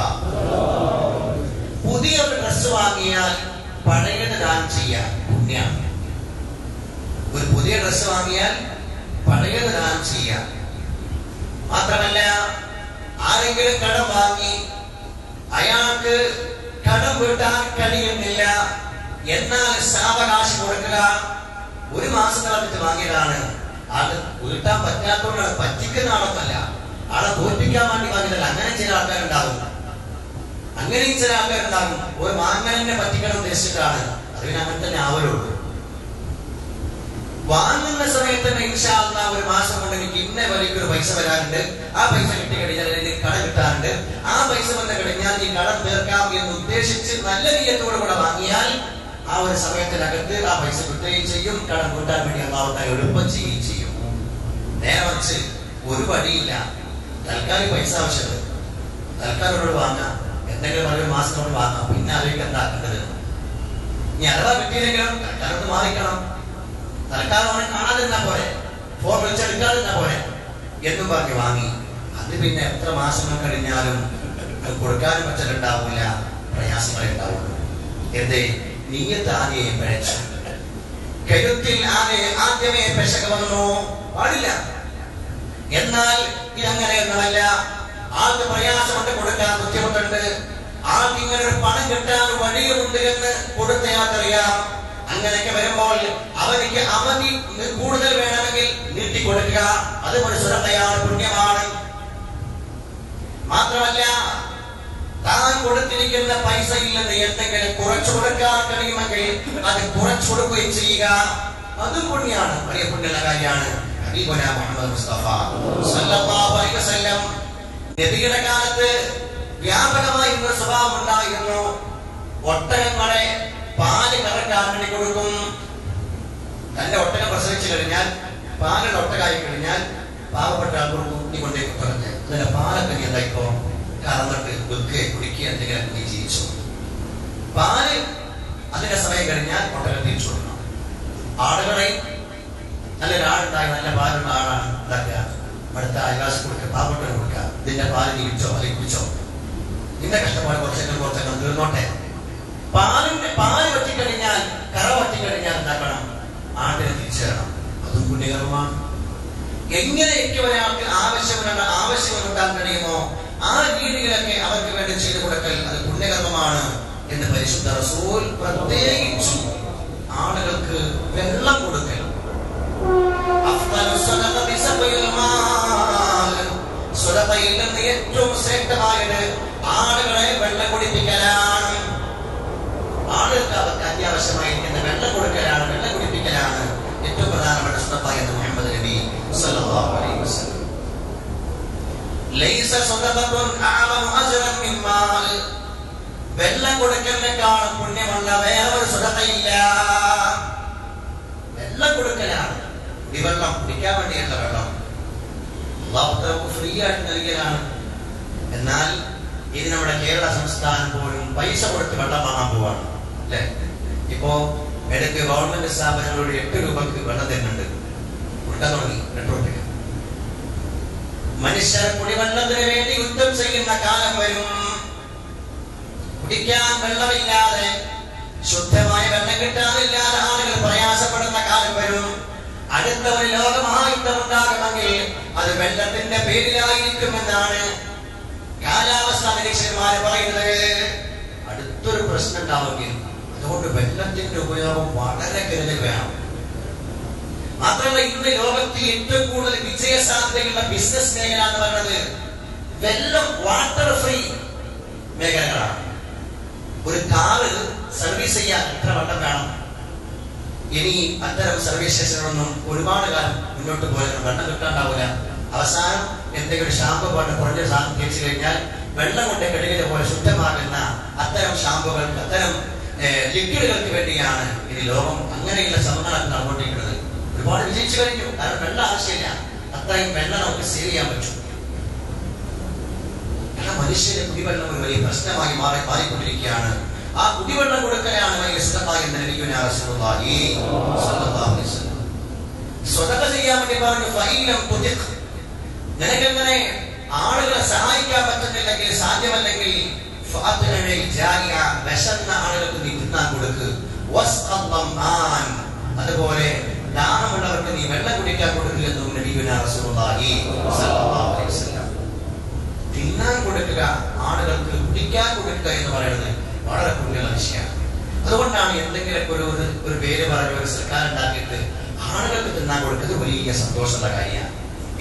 പുതിയ ഒരു ഡ്രസ് വാങ്ങിയാൽ പഴയത് ദാനം ചെയ്യാൻ പുണ്യാണ്. ഒരു പുതിയ ഡ്രസ് വാങ്ങിയാൽ പഴയത് ദാനം ചെയ്യാം. മാത്രമല്ല, ആരെങ്കിലും കടം വാങ്ങി അയാൾക്ക് കടം വീട്ടാൻ കഴിയുന്നില്ല, എന്നാൽ സാവകാശം കൊടുക്കുക. ഒരു മാസം നടന്നിട്ട് വാങ്ങിയതാണ്, ആള് വീട്ടാൻ പറ്റാത്തതുകൊണ്ടാണ്, പറ്റിക്കുന്ന ആളൊന്നല്ല, ആളെ തോൽപ്പിക്കാൻ വേണ്ടി വാങ്ങിയതല്ല. അങ്ങനെ ചില ആൾക്കാരുണ്ടാകും, അങ്ങനെയും ചില ആൾക്കാരുണ്ടാകും. ഒരു മാങ്ങനെ പറ്റിക്കണം ഉദ്ദേശിച്ചിട്ടാണ്. അത് പിന്നെ അങ്ങനെ തന്നെ ആവലുള്ളൂ. വാങ്ങുന്ന സമയത്ത് തന്നെ ഇൻഷാ അല്ലാഹ് ഒരു മാസം കൊണ്ട് എനിക്ക് ഇന്ന വലിയൊരു പൈസ വരാറുണ്ട്, ആ പൈസ കിട്ടി കഴിഞ്ഞാൽ എനിക്ക് കടം കിട്ടാറുണ്ട്, ആ പൈസ വന്ന് കഴിഞ്ഞാൽ ഈ കടം തീർക്കാം എന്ന് ഉദ്ദേശിച്ച് നല്ല നീയത്തോടു കൂടെ വാങ്ങിയാൽ ആ ഒരു സമയത്തിനകത്ത് ആ പൈസ കിട്ടുകയും ചെയ്യും, കടം കൂട്ടാൻ വേണ്ടി അള്ളാഹു എളുപ്പം ചെയ്യുകയും ചെയ്യും. നേരെ മറിച്ച് ഒരു വഴിയില്ല, തൽക്കാലം പൈസ ആവശ്യമുണ്ട്, തൽക്കാലോട് വാങ്ങാം, എന്തെങ്കിലും ഒരു മാസം കൊണ്ട് വാങ്ങാം, പിന്നെ അതിലേക്ക് എന്താക്കേണ്ടത്. ഇനി അഥവാ കിട്ടിയില്ലെങ്കിലും തൽക്കാലത്ത് മാറിക്കണം, തൽക്കാലം അവനെ കാണാതിരുന്നാ പോരെ, ഫോൺ വിളിച്ചെടുക്കാതിരുന്നാ പോരെ എന്നും പറഞ്ഞ് വാങ്ങി. അത് പിന്നെ എത്ര മാസങ്ങൾ കഴിഞ്ഞാലും കൊടുക്കാനും പറ്റലുണ്ടാവില്ല, പ്രയാസങ്ങളെ ഉണ്ടാവുള്ളൂ. എന്തേ? നീയത്ത് ആദ്യമേ പിഴച്ചു, കരുത്തിൽ ആദ്യ ആദ്യമേ പെശക വന്നു, പാടില്ല. എന്നാൽ ഇതങ്ങനെയൊന്നുമല്ല. ആൾക്ക് പ്രയാസം കൊണ്ട് കൊടുക്കാൻ ബുദ്ധിമുട്ടുണ്ട്, ആൾക്ക് ഇങ്ങനെ ഒരു പണം കിട്ടാൻ വഴിയുമുണ്ട് എന്ന് കൊടുത്തയാൾക്കറിയാം. അങ്ങനെയൊക്കെ വരുമ്പോൾ അവനിക്ക് അവധി കൂടുതൽ വേണമെങ്കിൽ നീട്ടിക്കൊടുക്കുക, അത് ഒരു സുരക്ഷയാണ്, പുണ്യമാണ്. മാത്രമല്ല, താൻ കൊടുത്തിരിക്കുന്ന പൈസയിൽ നിന്ന് എന്തെങ്കിലും കുറച്ചു കൊടുക്കാൻ കഴിയുമെങ്കിൽ അത് കുറച്ചു കൊടുക്കുകയും ചെയ്യുക, അതും പുണ്യാണ്, വലിയ പുണ്യമുള്ള കാര്യമാണ്. ഹബീബുനാ മുഹമ്മദ് മുസ്തഫ സല്ലല്ലാഹു അലൈഹി വസല്ലം നബിയുടെ കാലത്ത് വ്യാപകമായി ഒരു സ്വഭാവം ഉണ്ടായിരുന്നു. ഒട്ടകങ്ങളെ പാല് കറക്കാൻ വേണ്ടി കൊടുക്കും. തന്റെ ഒട്ടകം പ്രസവിച്ചു കഴിഞ്ഞാൽ, പാലുള്ള ഒട്ടകായി കഴിഞ്ഞാൽ പാവപ്പെട്ട ആൾക്കൊരു കുട്ടി കൊണ്ടേക്ക് പറഞ്ഞ് അതിന്റെ പാലൊക്കെ നീ എന്തായിക്കോ കറന്നിട്ട് വെക്കുകയെ കുടിക്കുക എന്തെങ്കിലും നീ ജീവിച്ചു. പാല് അതിന്റെ സമയം കഴിഞ്ഞാൽ ഒട്ടകം തിരിച്ചു കൊടുക്കണം. ആടുകളെ നല്ലൊരാളുണ്ടായി നല്ല പാലുള്ള ആളാണ് ഉണ്ടാക്കുക, അടുത്ത അയൽവാസി കൊടുക്കുക, പാവപ്പെട്ടവന് കൊടുക്കുക. ഇതിന്റെ പാല് നീ വിളിച്ചോ അല്ലെങ്കിൽ കുടിച്ചോ, നിന്റെ കഷ്ടപ്പാട് കുറച്ചെങ്കിലും കുറച്ചെങ്കിലും തീർന്നോട്ടെ. പാലിന്റെ പാല് പറ്റിക്കഴിഞ്ഞാൽ, കറ പറ്റിക്കഴിഞ്ഞാൽ എന്താക്കണം? ആട്ടിനെ തിരിച്ചു തരണം, അതും പുണ്യകർമ്മമാണ്. എങ്ങനെയൊക്കെ ഒരാൾക്ക് ആവശ്യമുള്ള ആവശ്യങ്ങൾ ഉണ്ടാക്കാൻ കഴിയുമോ ആ രീതികളൊക്കെ അവർക്ക് വേണ്ടി ചെയ്തു കൊടുക്കൽ അത് പുണ്യകർമ്മമാണ് എന്ന് പരിശുദ്ധ റസൂൽ പ്രത്യേകിച്ചു ആളുകൾക്ക് വെള്ളം കൊടുക്കൽ. ഏറ്റവും ശ്രേഷ്ഠമായത് ആളുകളെ വെള്ളം കുടിപ്പിക്കലാണ്. ആളുകൾക്ക് അവർക്ക് അത്യാവശ്യമായിരിക്കുന്ന വെള്ളം കൊടുക്കലാണ്, വെള്ളം കുടിപ്പിക്കലാണ് ഏറ്റവും പ്രധാനപ്പെട്ട സ്വതക്ക എന്ന് മുഹമ്മദ് നബി സല്ലല്ലാഹു അലൈഹി വസല്ലം. ലൈസ സ്വതഖത്തുൻ അഅലമു അജ്റൻ മിൻ മാൽ, വെള്ളം കൊടുക്കലിനേക്കാളും പുണ്യമുള്ള വേറെ ഒരു സ്വതക്കയില്ല. വെള്ളം കൊടുക്കലാണ്, കുടിവെള്ളം, കുടിക്കാൻ വേണ്ടിയുള്ള വെള്ളം അല്ലാഹു തആല ഫ്രീ ആയിട്ട് നൽകിയതാണ്. എന്നാൽ ഇത് നമ്മുടെ കേരള സംസ്ഥാനം പോലും പൈസ കൊടുത്ത് വെള്ളം വാങ്ങാൻ പോവാണ് അല്ലെ. ഇപ്പോ ഇടയ്ക്ക് ഗവൺമെന്റ് സ്ഥാപനങ്ങളോട് എട്ട് രൂപക്ക് വെള്ളം തരുന്നുണ്ട്, കൊടുക്കാൻ തുടങ്ങി രണ്ട് രൂപയ്ക്ക്. മനുഷ്യർ കുടിവെള്ളത്തിന് വേണ്ടി യുദ്ധം ചെയ്യുന്ന കാലം വരും. കുടിക്കാൻ വെള്ളമില്ലാതെ, ശുദ്ധമായ വെള്ളം കിട്ടാനില്ലാതെ ആളുകൾ പ്രയാസപ്പെടുന്ന കാലം വരും. അടുത്ത ഒരു ലോകമഹായുദ്ധം ഉണ്ടാകണമെങ്കിൽ അത് വെള്ളത്തിന്റെ പേരിലായിരിക്കുമെന്നാണ് കാലാവസ്ഥാ നിരീക്ഷകന്മാര് പറയുന്നത്. അടുത്തൊരു പ്രശ്നം ഉണ്ടാവുമെങ്കിൽ അതുകൊണ്ട് വെള്ളത്തിന്റെ ഉപയോഗം വളരെ കരുതൽ വേണം. മാത്രമല്ല, ഇന്ന് ലോകത്തിൽ ഏറ്റവും കൂടുതൽ വിജയ സാധ്യതയുള്ള ബിസിനസ് മേഖല എന്ന് പറയുന്നത് വെള്ളം, വാട്ടർ ഫ്രീ മേഖലകളാണ്. ഒരു കാറ് സർവീസ് ചെയ്യാൻ എത്ര വെള്ളം വേണം? ഇനി അത്തരം സർവീസ് സ്റ്റേഷനുകളൊന്നും ഒരുപാട് കാലം മുന്നോട്ട് പോയാലും വെള്ളം കിട്ടാണ്ടാവില്ല. അവസാനം എന്തെങ്കിലും ഷാമ്പു കൊണ്ട് കുറഞ്ഞ സാധനം തേച്ചു കഴിഞ്ഞാൽ വെള്ളം കൊണ്ട് കഴുകിയ പോലെ ശുദ്ധമാകുന്ന അത്തരം ഷാമ്പുകൾക്ക്, അത്തരം ലിക്വിഡുകൾക്ക് വേണ്ടിയാണ് ഇനി ലോകം അങ്ങനെയുള്ള ശ്രമങ്ങളൊക്കെ നടന്നുകൊണ്ടിരിക്കുന്നത്. ഒരുപാട് വിജയിച്ചു കഴിഞ്ഞു, കാരണം വെള്ളം ആവശ്യമില്ല, അത്രയും വെള്ളം നമുക്ക് സേവ് ചെയ്യാൻ പറ്റും. മനുഷ്യന് കുടിവെള്ളം ഒരു വലിയ പ്രശ്നമായി മാറി മാറിക്കൊണ്ടിരിക്കുകയാണ്. ആ കുടിവെള്ളം കൊടുക്കലാണ് വലിയ സ്വതക്ക എന്ന് നബിയുനാ റസൂലുള്ളാഹി സ്വല്ലല്ലാഹു അലൈഹി വസല്ലം. സ്വതക്ക ചെയ്യാൻ വേണ്ടി പറഞ്ഞു, ഫൈലം തുതിഖ്, നിനക്കെങ്ങനെ ആളുകളെ സഹായിക്കാൻ പറ്റുന്നില്ലെങ്കിൽ, സാധ്യമല്ലെങ്കിൽ ഫഅത്നഇൽ ജാരിയ, വിശന്ന ആളുകൾക്ക് നീ തിന്നാൻ കൊടുക്ക്. വസ്ഖല്ലമാൻ, അതുപോലെ ദാനമുള്ളവർക്ക് നീ വെള്ളം കുടിക്കാൻ കൊടുക്കുക എന്നും നബിയുനാ റസൂലുള്ളാഹി സ്വല്ലല്ലാഹു അലൈഹി വസല്ലം. തിന്നാൻ കൊടുക്കുക, ആളുകൾക്ക് കുടിക്കാൻ കൊടുക്കുക എന്ന് പറയുന്നത് വളരെ പുണ്യമുള്ള വിഷയമാണ്. അതുകൊണ്ടാണ് എന്തെങ്കിലുമൊക്കെ ഒരു ഒരു പേര് പറഞ്ഞ ഒരു സർക്കാർ ഉണ്ടാക്കിയിട്ട് ആളുകൾക്ക് തിന്നാൻ കൊടുക്കുന്നത് വലിയ സന്തോഷമുള്ള കാര്യമാണ്.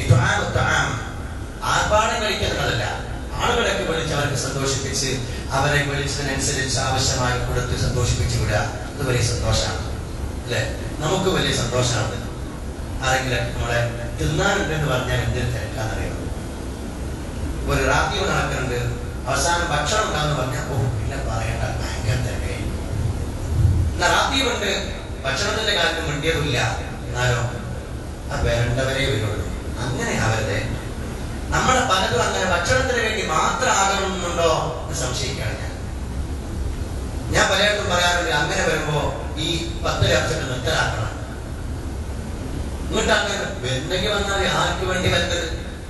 ആർഭാടം കഴിക്കുന്നതല്ല, ആളുകളൊക്കെ വിളിച്ച് അവർക്ക് സന്തോഷിപ്പിച്ച് അവരെ വിളിച്ചതിനനുസരിച്ച് ആവശ്യമായി കൊടുത്ത് സന്തോഷിപ്പിച്ച് വിടുക, അത് വലിയ സന്തോഷമാണ് അല്ലെ? നമുക്ക് വലിയ സന്തോഷമാണ്. ആരെങ്കിലും നമ്മളെ തിന്നാനുണ്ടെന്ന് പറഞ്ഞാൽ എന്തൊരു തിരക്കാന്നറിയാം. ഒരു റാത്തീവ് നടക്കുന്നുണ്ട്, അവസാനം ഭക്ഷണം ഉണ്ടാന്ന് പറഞ്ഞാൽ ഓ പിന്നെ പറയണ്ട, ഭയങ്കര തിരക്കായി. എന്നാ റാത്തീവുണ്ട്, ഭക്ഷണത്തിന്റെ കാര്യത്തിൽ മിണ്ടിയതില്ല, എന്നാലോ അത് വരേണ്ടവരെ വരുള്ളൂ. അങ്ങനെ അവരുടെ നമ്മുടെ പലതും അങ്ങനെ ഭക്ഷണത്തിന് വേണ്ടി മാത്രം ആകണമെന്നുണ്ടോ എന്ന് സംശയിക്കുകയാണ് ഞാൻ. ഞാൻ പലയിടത്തും പറയാറുണ്ട്, അങ്ങനെ വരുമ്പോ ഈ പത്ത് ലക്ഷത്തിൽ നിർത്തലാക്കണം. ഇങ്ങോട്ട് അങ്ങനെ എന്തെങ്കിലും വന്നാൽ ആർക്ക് വേണ്ടി വരുന്നത്?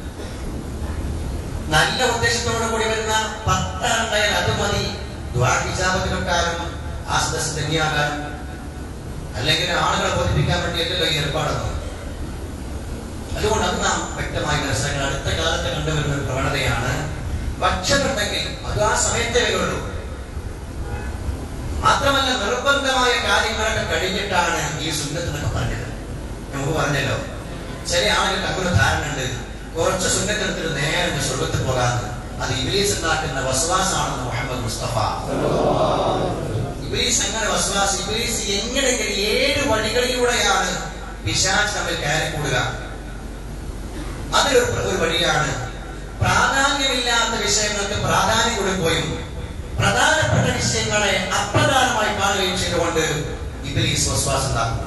നല്ല ഉദ്ദേശത്തോടു കൂടി വരുന്ന പത്താണ്ടായാൽ അത് മതി. ദ്വാഹിജാപത്തിനൊട്ടാലും ആസ്തസ് തന്നെയാകാനും അല്ലെങ്കിൽ ആളുകളെ ബോധിപ്പിക്കാൻ വേണ്ടിയല്ലോ ഈ ഏർപ്പാടൊന്നും. അതുകൊണ്ട് അത് നാം വ്യക്തമായി മനസ്സിലാക്കണം. അടുത്ത കാലത്ത് കണ്ടുവരുന്ന ഒരു പ്രവണതയാണ്, ഭക്ഷണം ഉണ്ടെങ്കിൽ അത് ആ സമയത്തേ വരുള്ളൂ. മാത്രമല്ല നിർബന്ധമായ കാര്യങ്ങളൊക്കെ കഴിഞ്ഞിട്ടാണ് ഈ സുന്നത്ത് എന്നൊക്കെ പറഞ്ഞത്. നമുക്ക് പറഞ്ഞല്ലോ, ചില ആളുകൾക്ക് അങ്ങനെ ധാരണ ഉണ്ട്, കുറച്ച് സുന്നത്തെടുത്തിട്ട് നേരെ സ്വർഗത്തിൽ പോകാന്ന്. അത് ഇബ്ലീസ് ഉണ്ടാക്കുന്ന വസ്വാസാണെന്ന് മുഹമ്മദ് മുസ്തഫ. ഇബ്ലീസ് അങ്ങനെ വസ്വാസ്, ഇബ്ലീസ് എങ്ങനെയെങ്കിലും ഏഴ് വഴികളിലൂടെയാണ് പിശാച് തമ്മിൽ കയറിക്കൂടുക. അതിലൊരു ഒരു വഴിയാണ് പ്രാധാന്യമില്ലാത്ത വിഷയങ്ങൾക്ക് പ്രാധാന്യം കൊടുക്കുകയും പ്രധാനപ്പെട്ട വിഷയങ്ങളെ അപ്രധാനമായി കാണുകയും ചെയ്തുകൊണ്ട് ഇബ്ലീസ് വസ്വാസ് ഉണ്ടാക്കും.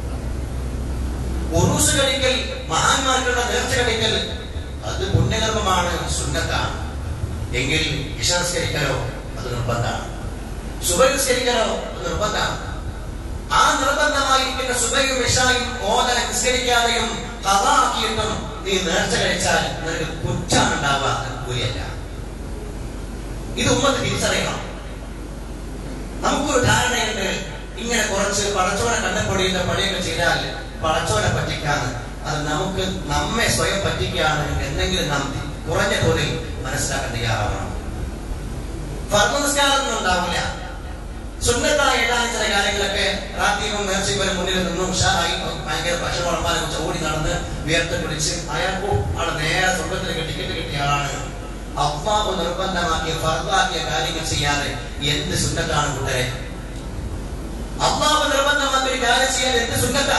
ഉറൂസ് കഴിക്കൽ, മഹാന്മാർക്കുള്ള നേർച്ച കഴിക്കൽ, അത് പുണ്യകർമ്മമാണ്, സുന്നത്താണ്. എങ്കിൽ ഇശാ നിസ്കരിക്കലോ അത് നിർബന്ധമാണ്, സുബഹ് നിസ്കരിക്കലോ അത് നിർബന്ധമാണ്. ആ നിർബന്ധമായിരിക്കുന്ന സുബഹയും ഇശായും ഓതന നിസ്കരിക്കാതെയും ഖദാക്കിയിട്ടും നീ നേർച്ച കഴിച്ചാൽ നിനക്ക് കുറ്റാണ് ഉണ്ടാവുക, കൂലിയല്ല. ഇത് ഉമ്മത്ത് തിരിച്ചറിയണം. നമുക്കൊരു ധാരണയുണ്ട്, ഇങ്ങനെ കുറച്ച് പടച്ചോനെ കണ്ടപ്പൊടിയുന്ന പണിയൊക്കെ ചെയ്താൽ പടച്ചോനെ പറ്റിക്കാണ്, അത് നമുക്ക് നമ്മെ സ്വയം പറ്റിക്കുകയാണ് എന്തെങ്കിലും നാം കുറഞ്ഞ തോതിൽ മനസ്സിലാക്കാൻ തയ്യാറാവണം. ഫർദ് നിസ്കാരമൊന്നും ഉണ്ടാവില്ല. സുന്നത്തായ ഏതാനും ചില കാര്യങ്ങളൊക്കെ റാത്തീവും നേർച്ചയും മുന്നിൽ നിന്നും ഉഷാറായി ഭയങ്കര ഭക്ഷണം വളർത്താനെ കുറിച്ച് ഓടി നടന്ന് വിയർത്ത് പിടിച്ച് അയാൾക്കോ അവിടെ നേരെ സ്വർഗത്തിന് ടിക്കറ്റ് കിട്ടിയ ആളാണ്. അള്ളാഹു നിർബന്ധമാക്കിയ ഫർദാക്കിയ കാര്യങ്ങൾ ചെയ്യാതെ എന്ത് സുന്നത്താണ് കൂട്ടരെ? അള്ളാഹു നിർബന്ധമാക്കിയ കാര്യം ചെയ്യാൻ എന്ത് സുന്നത്താ?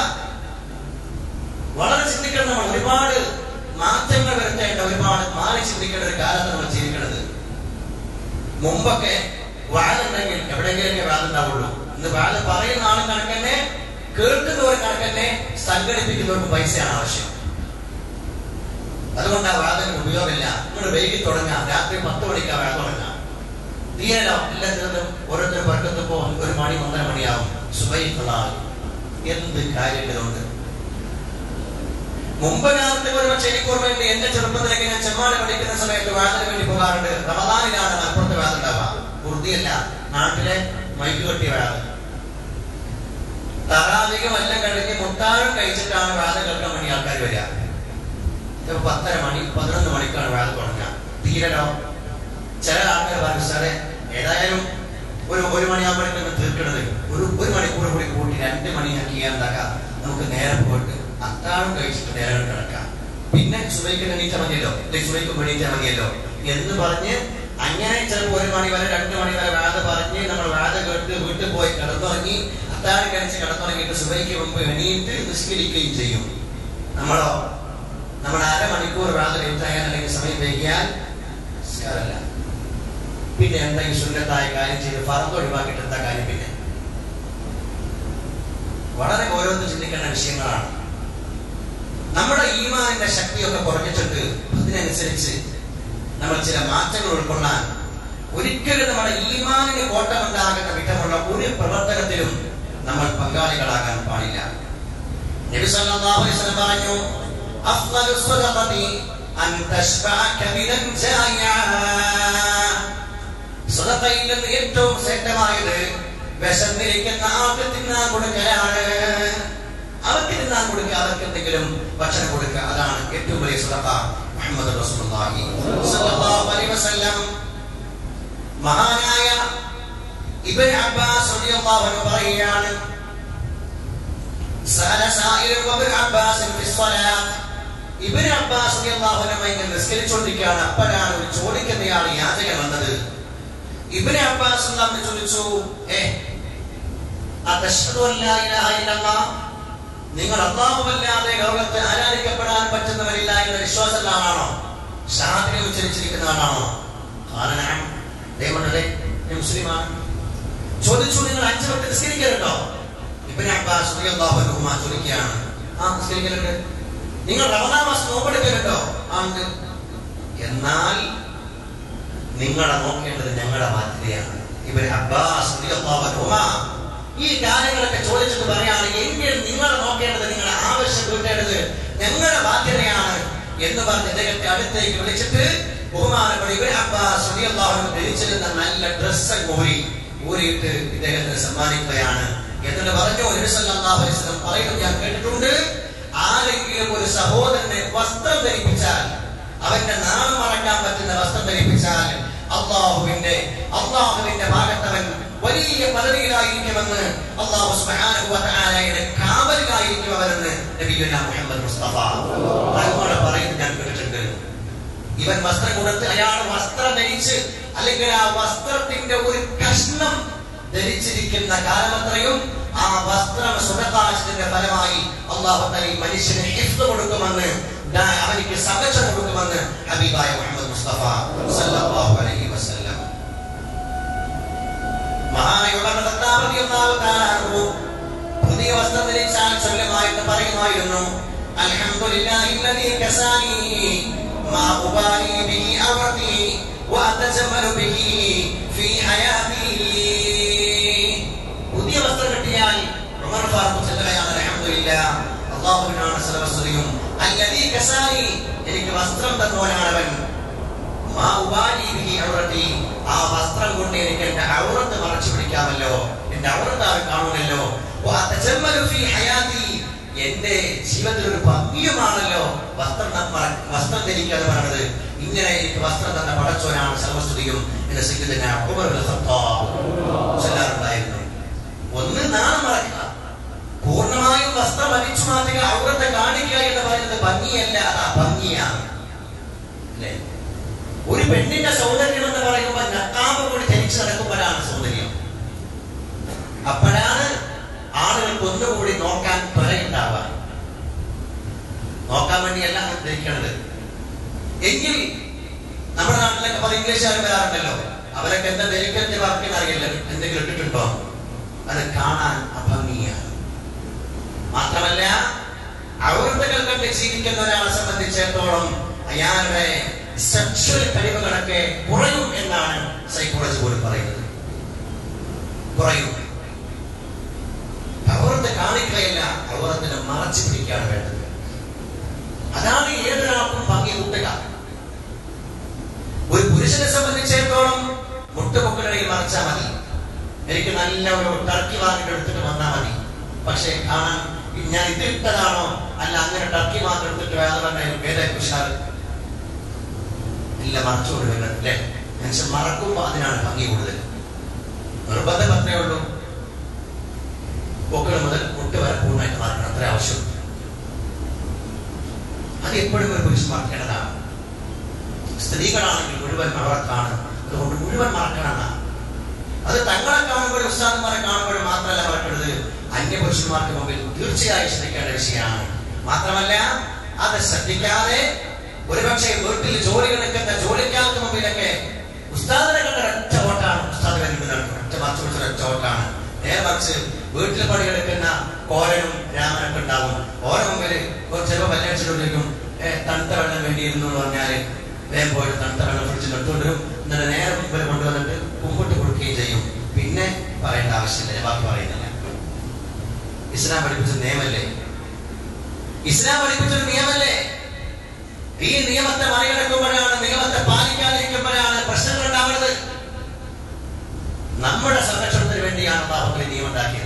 വളരെ ചിന്തിക്കണം. നമ്മൾ ഒരുപാട് മാറ്റങ്ങൾ വരുത്തേണ്ട, ഒരുപാട് മാറി ചിന്തിക്കേണ്ട ഒരു കാലത്ത് നമ്മൾ ജീവിക്കുന്നത്. മുമ്പൊക്കെ വാഴുണ്ടെങ്കിൽ എവിടെയെങ്കിലും വാഴുണ്ടാവുള്ളൂ. ഇന്ന് വാഴ പറയുന്ന ആളും കണക്കന്നെ, കേൾക്കുന്നവർ കണക്കന്നെ, സംഘടിപ്പിക്കുന്നവർക്ക് പൈസയാണ് ആവശ്യം. അതുകൊണ്ട് ആ വാദത്തിന് ഉപയോഗമില്ല. നിങ്ങൾ വൈകി തുടങ്ങാം, രാത്രി പത്ത് മണിക്കാ വാഴ തുടങ്ങാം. തീരലോ എല്ലാത്തിനും ഓരോരുത്തരും പറക്കത്തപ്പോ ഒരു മണി ഒന്നര മണിയാവും. സുബൈഹുള്ള എന്ത് കാര്യങ്ങളുണ്ട്. മുമ്പ് കാലത്ത് ഒരുപക്ഷെ എനിക്ക് ഓർമ്മയുണ്ട്, എന്റെ ചെറുപ്പത്തിലേക്ക് ഞാൻ ചെമ്മാട് പഠിക്കുന്ന സമയത്ത് വാഴത്തിന് വേണ്ടി പോകാറുണ്ട്. റമദാനിലാണ് മലപ്പുറത്ത് വാഴ ഉണ്ടാവുക, ഉറുദിയല്ല, നാട്ടിലെ മൈക്ക് കെട്ടിയ വാഴ. തറാവികം എല്ലാം കഴിഞ്ഞ് മുട്ടാഴും കഴിച്ചിട്ടാണ് വാഴ കേൾക്കാൻ വേണ്ടി ആൾക്കാർ വരിക. പത്തര മണി പതിനൊന്ന് മണിക്കാണ് വാഴ തുടങ്ങുക. തീരലോ ചില ആൾക്കാർ പറഞ്ഞു, സാറേ ഏതായാലും ഒരു ഒരു മണിയാകുമ്പോഴേക്കും തീർക്കണത് ഒരു ഒരു മണിക്കൂർ കൂടി കൂട്ടി രണ്ട് മണിയാക്കി എന്താക്കാം, നമുക്ക് നേരെ പോയിട്ട് അത്താഴം കഴിച്ചിട്ട് നേരെ കിടക്കാം, പിന്നെ സുബൈക്ക് എണീറ്റാൽ മതിയല്ലോ, സുബൈക്ക് എണീറ്റാൽ മതിയല്ലോ എന്ന് പറഞ്ഞ് അങ്ങനെ ചിലപ്പോൾ ഒരു മണി വരെ രണ്ട് മണി വരെ വാഴ പറഞ്ഞ് നമ്മൾ വാഴ കേട്ട് വീട്ടിൽ പോയി കിടന്നുറങ്ങി അത്താഴം കഴിച്ച് കിടന്നുറങ്ങിയിട്ട് സുബൈക്ക് മുമ്പ് എണീറ്റ് നിസ്കരിക്കുകയും ചെയ്യും. നമ്മളോ നമ്മൾ അരമണിക്കൂർ വാഴ എഴുത്തായാൽ അല്ലെങ്കിൽ സമയം വൈകിയാൽ നിസ്കാരമല്ല. പിന്നെ എന്തെങ്കിലും സുന്നത്തായ കാര്യം ചെയ്ത് ഫർദ് ഒഴിവാക്കിയിട്ട് എന്താ കാര്യം? പിന്നെ വളരെ ഓരോന്നും ചിന്തിക്കേണ്ട വിഷയങ്ങളാണ്. നമ്മുടെ ഈമാനിന്റെ ശക്തിയൊക്കെ കുറഞ്ഞിട്ടുണ്ട്. അതിനനുസരിച്ച് നമ്മൾ ചില മാറ്റങ്ങൾ ഉൾക്കൊള്ളാൻ, ഒരിക്കലും നമ്മുടെ ഈമാനിന് കോട്ടമുണ്ടാകുന്ന വിധമുള്ള ഒരു പ്രവർത്തനത്തിലും നമ്മൾ പങ്കാളികളാകാൻ പാടില്ല. നബി സല്ലല്ലാഹു അലൈഹി വസല്ലം പറഞ്ഞു, അഫ്ളലു സ്വദഖതി അൻ തശ്ബഅ കബിദൻ ജായിഅ. സ്വദഖയിൽ നിന്ന് ഏറ്റവും ശ്രേഷ്ഠമായത് വിശന്നിരിക്കുന്ന ആൾക്ക് തിന്നാൻ കൊടുക്കലാണ്. അവർക്ക് തിന്നാൻ കൊടുക്കുക, അവർക്ക് എന്തെങ്കിലും ഭക്ഷണം കൊടുക്കുക, അതാണ് ഏറ്റവും വലിയ സ്വദഖ. മുഹമ്മദ് റസൂലുള്ളാഹി സ്വല്ലല്ലാഹു അലൈഹി വസല്ലം മഹാനായ ഇബ്നു അബ്ബാസ് റളിയല്ലാഹു അൻഹു പറയുകയാണ്, സഅല സായിലു ഇബ്നു അബ്ബാസ് ഫി സ്വലാത്ത്. ഇബ്നു അബ്ബാസ് റളിയല്ലാഹു അൻഹു ഇങ്ങനെ നിസ്കരിച്ചുകൊണ്ടിരിക്കുകയാണ്. അപ്പോഴാണ് ഒരു ചോദിക്കുന്നയാൾ യാചകൻ വന്നത്. ഇബ്നു അബ്ബാസ് നമ്മെ ചോദിച്ചു, ഏ അതശ്ഹദു അല്ലാ ഇലാഹ ഇല്ലല്ലാഹ്, നിങ്ങൾ അല്ലാഹുവല്ലാതെ ലോകത്ത് ആരാധിക്കപ്പെടാൻ പറ്റുന്നവരില്ല എന്ന വിശ്വാസമുള്ളതാണോ? ഷഹാദത്ത് ഉച്ചരിച്ചിരിക്കുന്ന ആളാണോ? കാരണം മുസ്ലിമാണ്. ചോദിച്ചു, നിങ്ങൾ അഞ്ചു വക്ത് നിസ്കരിക്കലുണ്ടോ? ഇബ്നു അബ്ബാസ് റളിയല്ലാഹു അൻഹു ചോദിക്കുകയാണ്, ആ നിസ്കരിക്കലുണ്ട്. നിങ്ങൾ റമദാൻ മാസം നോമ്പെടുക്കലുണ്ടോ? ആ ഉണ്ട്. എന്നാൽ നിങ്ങളെ നോക്കേണ്ടത് ഞങ്ങളുടെ ബാധ്യതയാണ്. ഇബ്നു അബ്ബാസ് റളിയല്ലാഹു അൻഹു ഈ കാര്യങ്ങളൊക്കെ ചോദിച്ചിട്ട് പറയാണ്, എങ്കിൽ നിങ്ങളെ നോക്കേണ്ടത്, നിങ്ങളുടെ ആവശ്യം വീട്ടേണ്ടത് ഞങ്ങളുടെ ബാധ്യതയാണ് എന്ന് പറഞ്ഞ് ഇദ്ദേഹത്തെ അടുത്തേക്ക് വിളിച്ചിട്ട് ബഹുമാനപ്പെട്ട ഇബ്നു അബ്ബാസ് റളിയല്ലാഹു അൻഹു ധരിച്ചിരുന്ന നല്ല ഡ്രസ്സ് ഊരി ഊരിയിട്ട് ഇദ്ദേഹത്തിന് സമ്മാനിക്കുകയാണ്. എന്നിട്ട് പറഞ്ഞു, നബി സല്ലല്ലാഹു അലൈഹി വസല്ലം പറയുന്നത് ഞാൻ കേട്ടിട്ടുണ്ട്, ആരെങ്കിലും ഒരു സഹോദരനെ വസ്ത്രം ധരിപ്പിച്ചാൽ, അവന്റെ നാമം മറക്കാൻ പറ്റുന്ന വസ്ത്രം ധരിപ്പിച്ചാൽ, അള്ളാഹുവിന്റെ അള്ളാഹുവിന്റെ ഭാഗത്തവൻ വലിയ പദവിയിലായിരിക്കുമെന്ന്, അല്ലാഹു സുബ്ഹാനഹു വ തആലയുടെ കാവലിലായിരിക്കുമെന്ന് നബിയുനാ മുഹമ്മദ് മുസ്തഫ അതുപോലെ പറയുന്നത് ഞാൻ കേട്ടിട്ടുണ്ട്. ഇവൻ വസ്ത്രം കൊടുത്ത് അയാൾ വസ്ത്രം ധരിച്ച്, അല്ലെങ്കിൽ ആ വസ്ത്രത്തിന്റെ ഒരു കഷ്ണം ധരിച്ചിരിക്കുന്ന കാലമത്രയും ആ വസ്ത്രം സുദഖാത്തിന്റെ ഫലമായി അല്ലാഹു തആല ഈ മനുഷ്യന് ഹിഫ്ദ് കൊടുക്കുമെന്ന്, അവനിക്ക് സംരക്ഷണം കൊടുക്കുമെന്ന് ഹബീബായ മുഹമ്മദ് മുസ്തഫ സല്ലല്ലാഹു അലൈഹി വസല്ലം. മഹാനായ ഉമർ റളിയല്ലാഹു തആല അൻഹു പുതിയ വസ്ത്രം ധരിച്ചാൽ ചൊല്ലുമായിട്ട് പറയുമായിരുന്നു, അൽഹംദുലില്ലാഹില്ലദീ കസാനി മാ ഉബാലി ബിഹി അർതി വഅതജമലു ബിഹി ഫീ ഹയാതി. പുതിയ വസ്ത്രം കിട്ടിയാൽ ഉമർ ഫാറൂഖ് ചൊല്ലുകയാണ്, അൽഹംദുലില്ലാഹ്, അല്ലാഹുവിനാണ് സർവസ്തുതിയും, അല്ലദീ കസാനി, എനിക്ക് വസ്ത്രം തന്നവനാണവൻ, മാ ഉബാലി ബിഹി അർതി, ആ വസ്ത്രം കൊണ്ട് എനിക്ക് എന്റെ ഔറത്ത് മറച്ചു പിടിക്കാമല്ലോ, എന്റെ ഔറത്ത് ആരും കാണുമല്ലോ, വഅതജമലു ഫീ ഹയാതി, എന്റെ ജീവിതത്തിൽ ഒരു ഭംഗിയുമാണല്ലോ വസ്ത്രം വസ്ത്രം ധരിക്കുക എന്ന് പറയുന്നത്. ഇങ്ങനെ എനിക്ക് വസ്ത്രം തന്ന പടച്ചവനാണ് സർവസ്തുതിയും എന്ന് സയ്യിദുനാ ഉമർ ഇബ്നുൽ ഖത്താബ് ചൊല്ലാറുണ്ടായിരുന്നു. ഒന്ന് നാണം മറക്കുക, പൂർണ്ണമായും വസ്ത്രം അടിച്ചു മാറ്റുക, ഔറത്തെ കാണിക്കുക എന്ന് പറയുന്നത് ഭംഗിയല്ല, അത് അഭംഗിയാണ്. അല്ലേ? ഒരു പെണ്ണിന്റെ സൗന്ദര്യം എന്ന് പറയുമ്പോൾ നഖാബ് കൂടി ധരിച്ചു നടക്കുമ്പോഴാണ് സൗന്ദര്യം. അപ്പോഴാണ് ആളുകൾക്ക് ഒന്നുകൂടി നോക്കാൻ ത്വരയുണ്ടാവുക. നോക്കാൻ വേണ്ടിയല്ല ധരിക്കണത്. എങ്കിൽ നമ്മുടെ നാട്ടിലൊക്കെ പല ഇംഗ്ലീഷുകാർ വരാറുണ്ടല്ലോ, അവരൊക്കെ എന്താ ധരിക്കുന്ന വാക്കിന് അറിയില്ല, എന്തെങ്കിലും ഇട്ടിട്ടുണ്ടോ? അത് കാണാൻ അഭംഗിയാണ്. മാത്രമല്ല, ഔറത്തുകൾ കണ്ട് ജീവിക്കുന്ന ഒരാളെ സംബന്ധിച്ചിടത്തോളം അയാളുടെ സെക്ഷൽ കഴിവുകളൊക്കെ കുറയും എന്നാണ് സൈക്കോളജി പോലും പറയുന്നത്. കുറയും. ഔറത്ത് കാണിക്കുകയല്ല, ഔറത്തിനെ മറച്ചു പിടിക്കുകയാണ് വേണ്ടത്. അതാണ് ഏതൊരാൾക്കും ഭംഗി കൂട്ടുക. ഒരു പുരുഷനെ സംബന്ധിച്ചിടത്തോളം മുട്ടുപൊക്കലിടയിൽ മറച്ചാൽ മതി, എനിക്ക് നല്ല ഒരു ടർക്കി വാങ്ങിട്ട് എടുത്തിട്ട് വന്നാൽ മതി. പക്ഷെ കാണാൻ ഞാൻ ഇതിട്ടതാണോ അല്ല അങ്ങനെ ടർക്കി മാത്രം എടുത്തിട്ട് വേറെ പറഞ്ഞാൽ വേറെ കുശാൽ ഇല്ല, മറച്ചുകൊണ്ട് വരുന്നത് അല്ലേ? മനുഷ്യൻ മറക്കുമ്പോ അതിനാണ് ഭംഗി കൂടുതൽ. നിർബന്ധം അത്രേ ഉള്ളൂ, പൊക്കൾ മുതൽ മുട്ട് വരെ പൂർണ്ണമായിട്ട് മറക്കണം, അത്ര ആവശ്യം. അത് എപ്പോഴും ഒരു പുരുഷൻ മറക്കേണ്ടതാണ്. സ്ത്രീകളാണെങ്കിൽ മുഴുവൻ മറക്കാണ്, അതുകൊണ്ട് മുഴുവൻ മറക്കണം. അത് തങ്ങളെ കാണുമ്പോഴും ഉസ്താദന്മാരെ കാണുമ്പോഴും മാത്രമല്ല മറക്കേണ്ടത്, അന്യപുരുഷന്മാർക്ക് മുമ്പിൽ തീർച്ചയായും ശ്രദ്ധിക്കേണ്ട വിഷയമാണ്. മാത്രമല്ല, അത് ശ്രദ്ധിക്കാതെ ഒരുപക്ഷെ വീട്ടിൽ ജോലി കിടക്കുന്ന ജോലിക്കാർക്ക് മുമ്പിലൊക്കെ ഉസ്താദിനെ കണ്ട ഒറ്റ ഓട്ടാണ്, ഉസ്താദ് വരുന്നത് ഒറ്റ മറച്ചു പിടിച്ച ഒറ്റ ഓട്ടാണ്. നേരെ മറിച്ച് വീട്ടിൽ പണിയെടുക്കുന്ന കോരനും രാമനൊക്കെ ഉണ്ടാവും. ഓരോ മുമ്പിൽ ചിലപ്പോൾ വല്ലടിച്ചിട്ടുണ്ടെങ്കിലും തണുത്ത വെള്ളം വേണ്ടിയിരുന്നു എന്ന് പറഞ്ഞാല് വേഗം പോയിട്ട് തണുത്ത വെള്ളം ഫ്രിഡ്ജിൽ എടുത്തുകൊണ്ടുവരും. എന്നിട്ട് നേരെ മുമ്പിൽ കൊണ്ടുവന്നിട്ട് കുമ്പിട്ട് കൊടുക്കുകയും ചെയ്യും. പിന്നെ പറയേണ്ട ആവശ്യമില്ല, ഞാൻ ബാക്കി പറയുന്നില്ല. ഇസ്ലാം പഠിപ്പിച്ച നിയമല്ലേ? ഇസ്ലാം പഠിപ്പിച്ചൊരു നിയമല്ലേ? ഈ നിയമത്തെ മറികടക്കുമ്പോഴാണ്, നിയമത്തെ പാലിക്കാതിരിക്കുമ്പോഴാണ് പ്രശ്നങ്ങൾ ഉണ്ടാവുന്നത്. നമ്മുടെ സംരക്ഷണത്തിന് വേണ്ടിയാണ് പാപത്തിൽ നിയമം ഉണ്ടാക്കിയത്.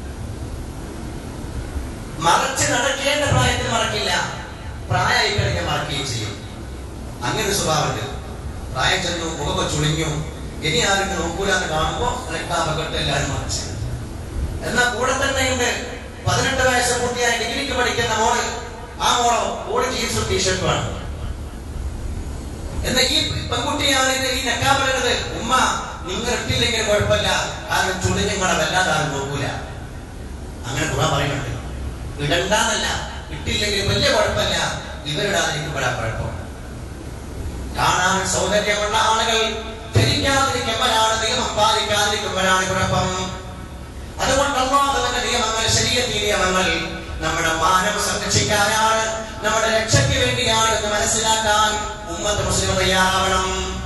മറച്ച് നടക്കേണ്ട പ്രായത്തിൽ മറക്കില്ല, പ്രായമായി കഴിഞ്ഞാൽ മറക്കുകയും ചെയ്യും. അങ്ങനെ സ്വഭാവമുണ്ട്. പ്രായം ചെന്നു, മുഖമൊക്കെ ചുളിഞ്ഞു, ഇനി ആരും നോക്കൂല എന്ന് കാണുമ്പോ രക്താപകട്ട് എല്ലാവരും മറച്ച്. എന്നാൽ കൂടെ തന്നെയുണ്ട് പതിനെട്ട് വയസ്സ് പൂർത്തിയായി ഡിഗ്രിക്ക് പഠിക്കുന്ന മോള്. ആ മോളോ ഓട് ജീൻസും ടീഷർട്ടുമാണ്. എന്നാൽ ഈ പെൺകുട്ടിയാണ് ഇത് ഈ നക്കാബിടുന്നത്. ഉമ്മ നിങ്ങൾ ഇട്ടില്ലെങ്കിൽ കുഴപ്പമില്ല, കാരണം ചുളിഞ്ഞങ്ങളെ വല്ലാതെ ആരും നോക്കൂല. അങ്ങനെ ഖുർആൻ പറയുന്നുണ്ട്. ഇടണ്ടെന്നല്ല, ഇട്ടില്ലെങ്കിൽ വലിയ കുഴപ്പമില്ല, ഇവരിടാതിരിക്കുമ്പോഴാ കുഴപ്പം. കാണാൻ സൗന്ദര്യമുള്ള ആളുകൾ ധരിക്കാതിരിക്കുമ്പോഴാണ്, നിയമം പാലിക്കാതിരിക്കുമ്പോഴാണ് കുഴപ്പം. അതുകൊണ്ട് അല്ലാഹുവിന്റെ നിയമങ്ങൾ, ശരീഅത്ത് നിയമങ്ങൾ നമ്മുടെ മാനം സംരക്ഷിക്കാനാണ്, നമ്മുടെ രക്ഷയ്ക്ക് വേണ്ടിയാണ് എന്ന് മനസ്സിലാക്കാൻ ഉമ്മത്ത് മുസ്ലിം തയ്യാറാവണം.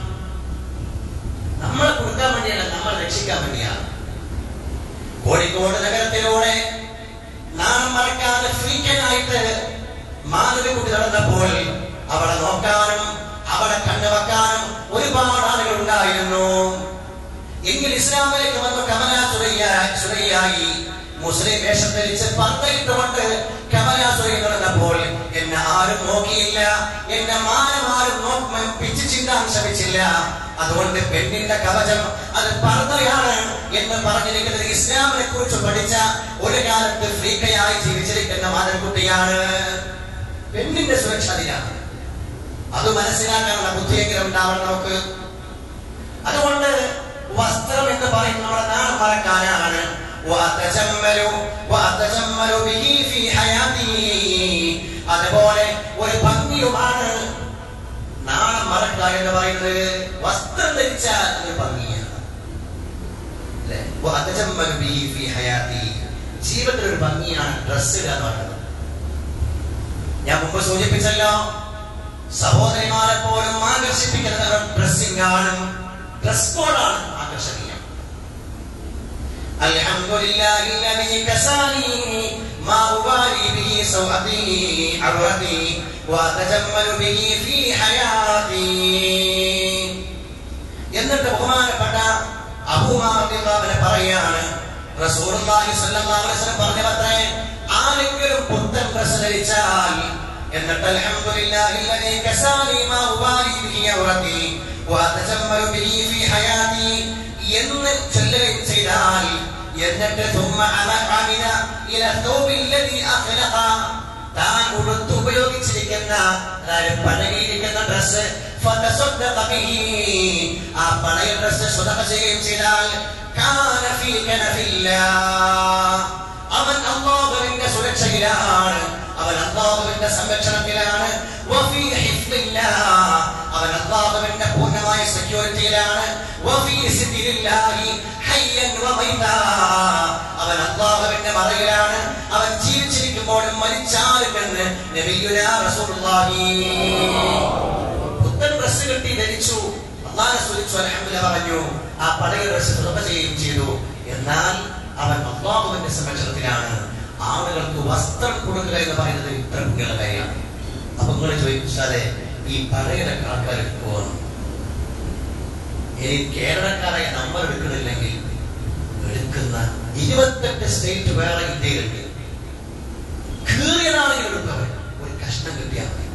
നമ്മളെ കൊടുക്കാൻ വേണ്ടിയല്ല, നമ്മൾ രക്ഷിക്കാൻ വേണ്ടിയാണ്. കോഴിക്കോട് നഗരത്തിലൂടെ നാം മറക്കാതെ ഫ്രീക്കനായിട്ട് മാധവിക്കുട്ടി നടന്നപ്പോൾ അവളെ നോക്കാനും അവളെ കണ്ണുവെക്കാനും ഒരുപാട് ആളുകൾ ഉണ്ടായിരുന്നു. എങ്കിൽ ഇസ്ലാമിലേക്ക് വന്ന കമല സുരയ്യായി മുസ്ലിം വേഷം ധരിച്ച് പർദ്ദയിട്ടുകൊണ്ട് കമല സുരയ്യ നടന്നപ്പോൾ എന്നെ ആരും നോക്കിയില്ല, എന്നെ മാനം ആരും പിച്ചു ചിന്താൻ ശ്രമിച്ചില്ല. അതുകൊണ്ട് പെണ്ണിന്റെ കവചം അത് പർദ്ദയാണ് എന്ന് പറഞ്ഞിരിക്കുന്നത് ഇസ്ലാമിനെ കുറിച്ച് പഠിച്ച ഒരു കാലത്ത് ഫ്രീക്കയായി ജീവിച്ചിരിക്കുന്ന മാധവക്കുട്ടിയാണ്. പെണ്ണിന്റെ സുരക്ഷ അതിലാണ്. അത് മനസ്സിലാക്കാനുള്ള ബുദ്ധിയെങ്കിലും ഉണ്ടാവണം നമുക്ക്. അതുകൊണ്ട് വസ്ത്രം എന്ന് പറയുന്നത് നാണം മറക്കാനാണ്. അതുപോലെ ഒരു ഭംഗിയുമാണ് നാണം മറക്കുക എന്ന് പറയുന്നത്. വസ്ത്രം ധരിച്ചാൽ ഒരു ഭംഗിയാണ്. ജീവിതത്തിൽ ഒരു ഭംഗിയാണ് ഡ്രസ് ഇടുക എന്ന് പറയുന്നത്. ഞാൻ മുമ്പ് സൂചിപ്പിച്ചല്ലോ, സഹോദരിമാരെ പോലും ആകർഷിപ്പിക്കുന്നത് ഡ്രസ്സിംഗ് ആണ്, ഡ്രസ് കോഡാണ് ആകർഷണീയം. അൽഹംദുലില്ലാഹില്ലദീ കസാനി മാ ഉബാലി ബിഹി സൗഅതി അർവതി വതജമ്മലു ബിഹി ഫീ ഹയാതി. എന്നിട്ട് ബഹുമാനപ്പെട്ട അബൂ ഉമർ റളിയല്ലാഹു അൻഹു പറയാണ്, റസൂലുള്ളാഹി സ്വല്ലല്ലാഹു അലൈഹി വസല്ലം പറഞ്ഞവത്രേ, ആരെങ്കിലും പുത്തൻ ഡ്രസ് ധരിച്ചാൽ എന്നിട്ട് അൽഹംദുലില്ലാഹില്ലദീ കസാനി മാ ഉബാലി ബിഹി അർവതി വതജമ്മലു ബിഹി ഫീ ഹയാതി എന്ന് ചൊല്ലുകയും ചെയ്താൽ, എന്നിട്ട് ثم عمد الى الثوب الذي اخلق, താൻ ഉടുത്ത് ഉപയോഗിച്ചിരിക്കുന്ന പഴകിയിരിക്കുന്ന ഡ്രസ് ഫതസദ്ദഖ ബിഹി, ആ പഴയ ഡ്രസ് സ്വതക്ക ചെയ്യുകയും ചെയ്താൽ കാന ഫീ കനഫില്ലാഹ്, അവൻ അല്ലാഹുവിന്റെ സുരക്ഷയിലാണ്, അവൻ അല്ലാഹുവിന്റെ സംരക്ഷണത്തിലാണ്. വഫീ ഹിഫ്ദില്ലാഹ്, അവൻ അല്ലാഹുവിന്റെ പൂർണ്ണമായ സെക്യൂരിറ്റിയിലാണ്. വഫീ സിദ്രില്ലാഹി ഹയ്യൻ വമൈതാ, അവൻ അല്ലാഹുവിന്റെ മറയിലാണ്, അവൻ ജീവിച്ചിരിക്കുമ്പോഴും മരിച്ചാലും എന്ന് നബിയുനാ റസൂലുള്ളാഹി. പുത്തൻ ഡ്രസ് കെട്ടി ധരിച്ചു, അല്ലാഹു സ്തുതിച്ചു, അൽഹംദുലില്ലാഹ് പറഞ്ഞു, ആ പഴയ ഡ്രസ് തുറക്ക ചെയ്യുകയും ചെയ്തു. എന്നാൽ അവൻ അല്ലാഹുവിന്റെ സംരക്ഷണത്തിലാണ്. ആളുകൾക്ക് വസ്ത്രം കൊടുക്കുക എന്ന് പറയുന്നത് ഇത്ര പുണ്യമുള്ള കാര്യമാണ്. അപ്പൊ നിങ്ങൾ ചോദിച്ചാലേ ഈ പഴയതൊക്കെ ആൾക്കാർ പോകണം. ഇനി കേരളക്കാരായ നമ്മൾ എടുക്കുന്നില്ലെങ്കിൽ എടുക്കുന്ന ഇരുപത്തെട്ട് സ്റ്റേറ്റ് വേറെ ഇന്ത്യയിലുണ്ട്. കീറിയതാണെങ്കിൽ എടുത്തവർ ഒരു കഷ്ണം കിട്ടിയാൽ മതി.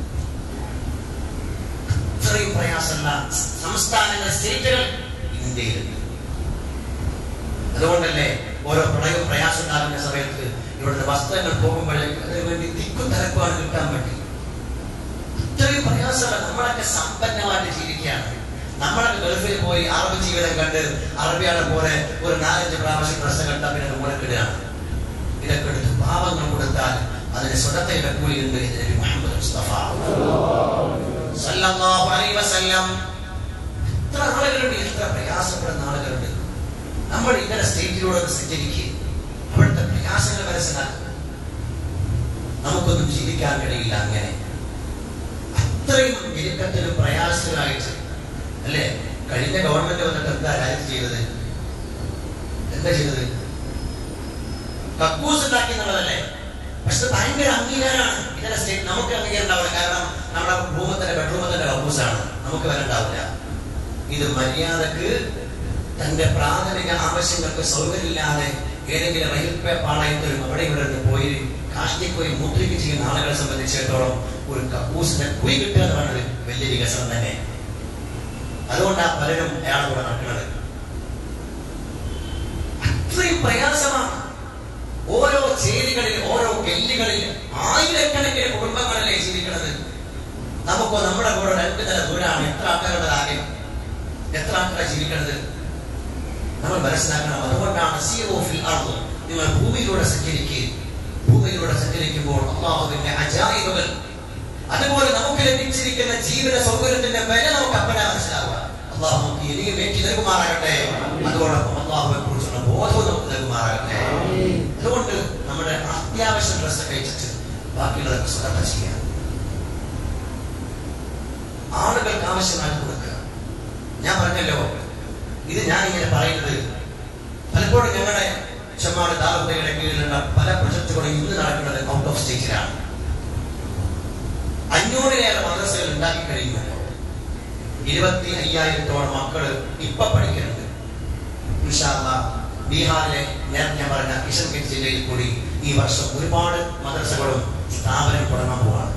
അത്രയും പ്രയാസമുള്ള സംസ്ഥാനങ്ങൾ, സ്റ്റേറ്റുകൾ ഇന്ത്യയിലുണ്ട്. അതുകൊണ്ടല്ലേ ഓരോ പ്രളയവും പ്രയാസം ഉണ്ടാകുന്ന സമയത്ത് ഇവിടുത്തെ വസ്ത്രങ്ങൾ പോകുമ്പോഴേക്ക് അതിനു വേണ്ടി തിക്കും തിരക്കുമാണ് കിട്ടാൻ വേണ്ടി. ഇത്രയും പ്രയാസമുള്ള നമ്മളൊക്കെ സമ്പന്നമായിട്ട് ജീവിക്കുകയാണ്. നമ്മളൊക്കെ ഗൾഫിൽ പോയി അറബ് ജീവിതം കണ്ട് അറബിയാളെ പോലെ ഒരു നാലഞ്ച് പ്രാവശ്യം ഡ്രസ്സ് കണ്ടാൽ പിന്നെ മൂലക്കിടുകയാണ്. ഇതൊക്കെ എടുത്ത് പാവങ്ങൾ കൊടുത്താൽ അതിന് സ്വതത്തയുടെ കൂലിയുണ്ട് എന്ന് നബി മുഹമ്മദ് മുസ്തഫ സല്ലല്ലാഹു അലൈഹി വസല്ലം. എത്ര ആളുകളുണ്ട്, എത്ര പ്രയാസപ്പെടുന്ന ആളുകളുണ്ട്. നമ്മൾ ഇതര സ്റ്റേറ്റിലൂടെ സഞ്ചരിക്കുക, അവിടുത്തെ പ്രയാസങ്ങൾ മനസ്സിലാക്കുക. നമുക്കൊന്നും ജീവിക്കാൻ കഴിയില്ല. അങ്ങനെ അത്രയും ഞെരുക്കത്തിലും പ്രയാസത്തിലായിട്ട് അല്ലേ? കഴിഞ്ഞ ഗവൺമെന്റ് വന്നിട്ട് എന്താ രാജ്യം ചെയ്തത്? എന്താ ചെയ്തത്? കക്കൂസ് ഉണ്ടാക്കി എന്നുള്ളതല്ലേ? പക്ഷെ ഭയങ്കര അംഗീകാരമാണ്. ഇതര സ്റ്റേറ്റ് നമുക്ക് അംഗീകാരം ഉണ്ടാവില്ല. കാരണം നമ്മുടെ റൂമത്തിന്റെ ബെഡ്റൂമത്തിന്റെ കക്കൂസാണ്, നമുക്ക് വില ഉണ്ടാവില്ല. ഇത് മര്യാദക്ക് തന്റെ പ്രാഥമിക ആവശ്യങ്ങൾക്ക് സൗകര്യമില്ലാതെ ഏതെങ്കിലും റെയിൽവേ പാളയത്തിലും അവിടെ ഇവിടെ പോയി കാഷ്ടിപ്പോയി മൂത്രിക്ക് ചെയ്യുന്ന ആളുകളെ സംബന്ധിച്ചിടത്തോളം ഒരു കക്കൂസിന്റെ കുഴി കിട്ടുക എന്ന് പറയുന്നത് വലിയ വികസനം തന്നെ. അതുകൊണ്ടാണ് പലരും അയാളെ കൂടെ നടക്കുന്നത്. അത്രയും പ്രയാസമാണ്. ഓരോ ചേരികളിൽ, ഓരോ ഗല്ലികളിൽ ആയിരക്കണക്കിന് കുടുംബങ്ങളല്ലേ ജീവിക്കുന്നത്. നമുക്കോ നമ്മുടെ കൂടെ രണ്ട് നില വീടാണ്. എത്ര ആൾക്കാരുടെ ആകെ എത്ര ആൾക്കാരെ ജീവിക്കുന്നത് നമ്മൾ മനസ്സിലാക്കണം. അതുകൊണ്ടാണ് സീറോ ഫിൽ അർദ്, നിങ്ങൾ ഭൂമിയിലൂടെ സഞ്ചരിക്കുക. ഭൂമിയിലൂടെ സഞ്ചരിക്കുമ്പോൾ അല്ലാഹുവിന്റെ അജായിബുകൾ, അതുപോലെ നമുക്ക് ലഭിച്ചിരിക്കുന്ന ജീവിത സൗകര്യത്തിന്റെ വില നമുക്ക് അപ്പനാ മനസ്സിലാവുക. അള്ളാഹു നമുക്ക് ഇനിയും ഏറ്റി നൽകുമാറാകട്ടെ. അതോടൊപ്പം അള്ളാഹുവിനെ കുറിച്ചുള്ള ബോധവും നമുക്ക് നൽകുമാറാകട്ടെ. അതുകൊണ്ട് നമ്മുടെ അത്യാവശ്യ ഡ്രസ്സ് കഴിച്ചിട്ട് ബാക്കിയുള്ളതൊക്കെ സ്വതന്ത്ര ചെയ്യാം. ആളുകൾക്ക് ആവശ്യമായി കൊടുക്കുക. ഞാൻ പറഞ്ഞല്ലോ, ഇത് ഞാൻ ഇങ്ങനെ പറയുന്നത് പലപ്പോഴും ഞങ്ങളുടെ ചെമ്മാട് താലൂക്കയുടെ കീഴിലുള്ള പല പ്രൊജക്ടുകളും ഇന്ന് നടക്കുന്നത് ഔട്ട് ഓഫ് സ്റ്റേറ്റിലാണ്. അഞ്ഞൂറിലേറെ മദ്രസകൾ ഉണ്ടാക്കി കഴിയുമ്പോൾ ഇരുപത്തി അയ്യായിരത്തോളം മക്കള് ഇപ്പൊ പഠിക്കുന്നുണ്ട്. ഇൻഷാ അല്ലാഹ് ബീഹാറിലെ നേരത്തെ ഞാൻ പറഞ്ഞ കിഷൻഗഞ്ച് ജില്ലയിൽ കൂടി ഈ വർഷം ഒരുപാട് മദ്രസകളും സ്ഥാപനം തുടങ്ങാൻ പോവാണ്.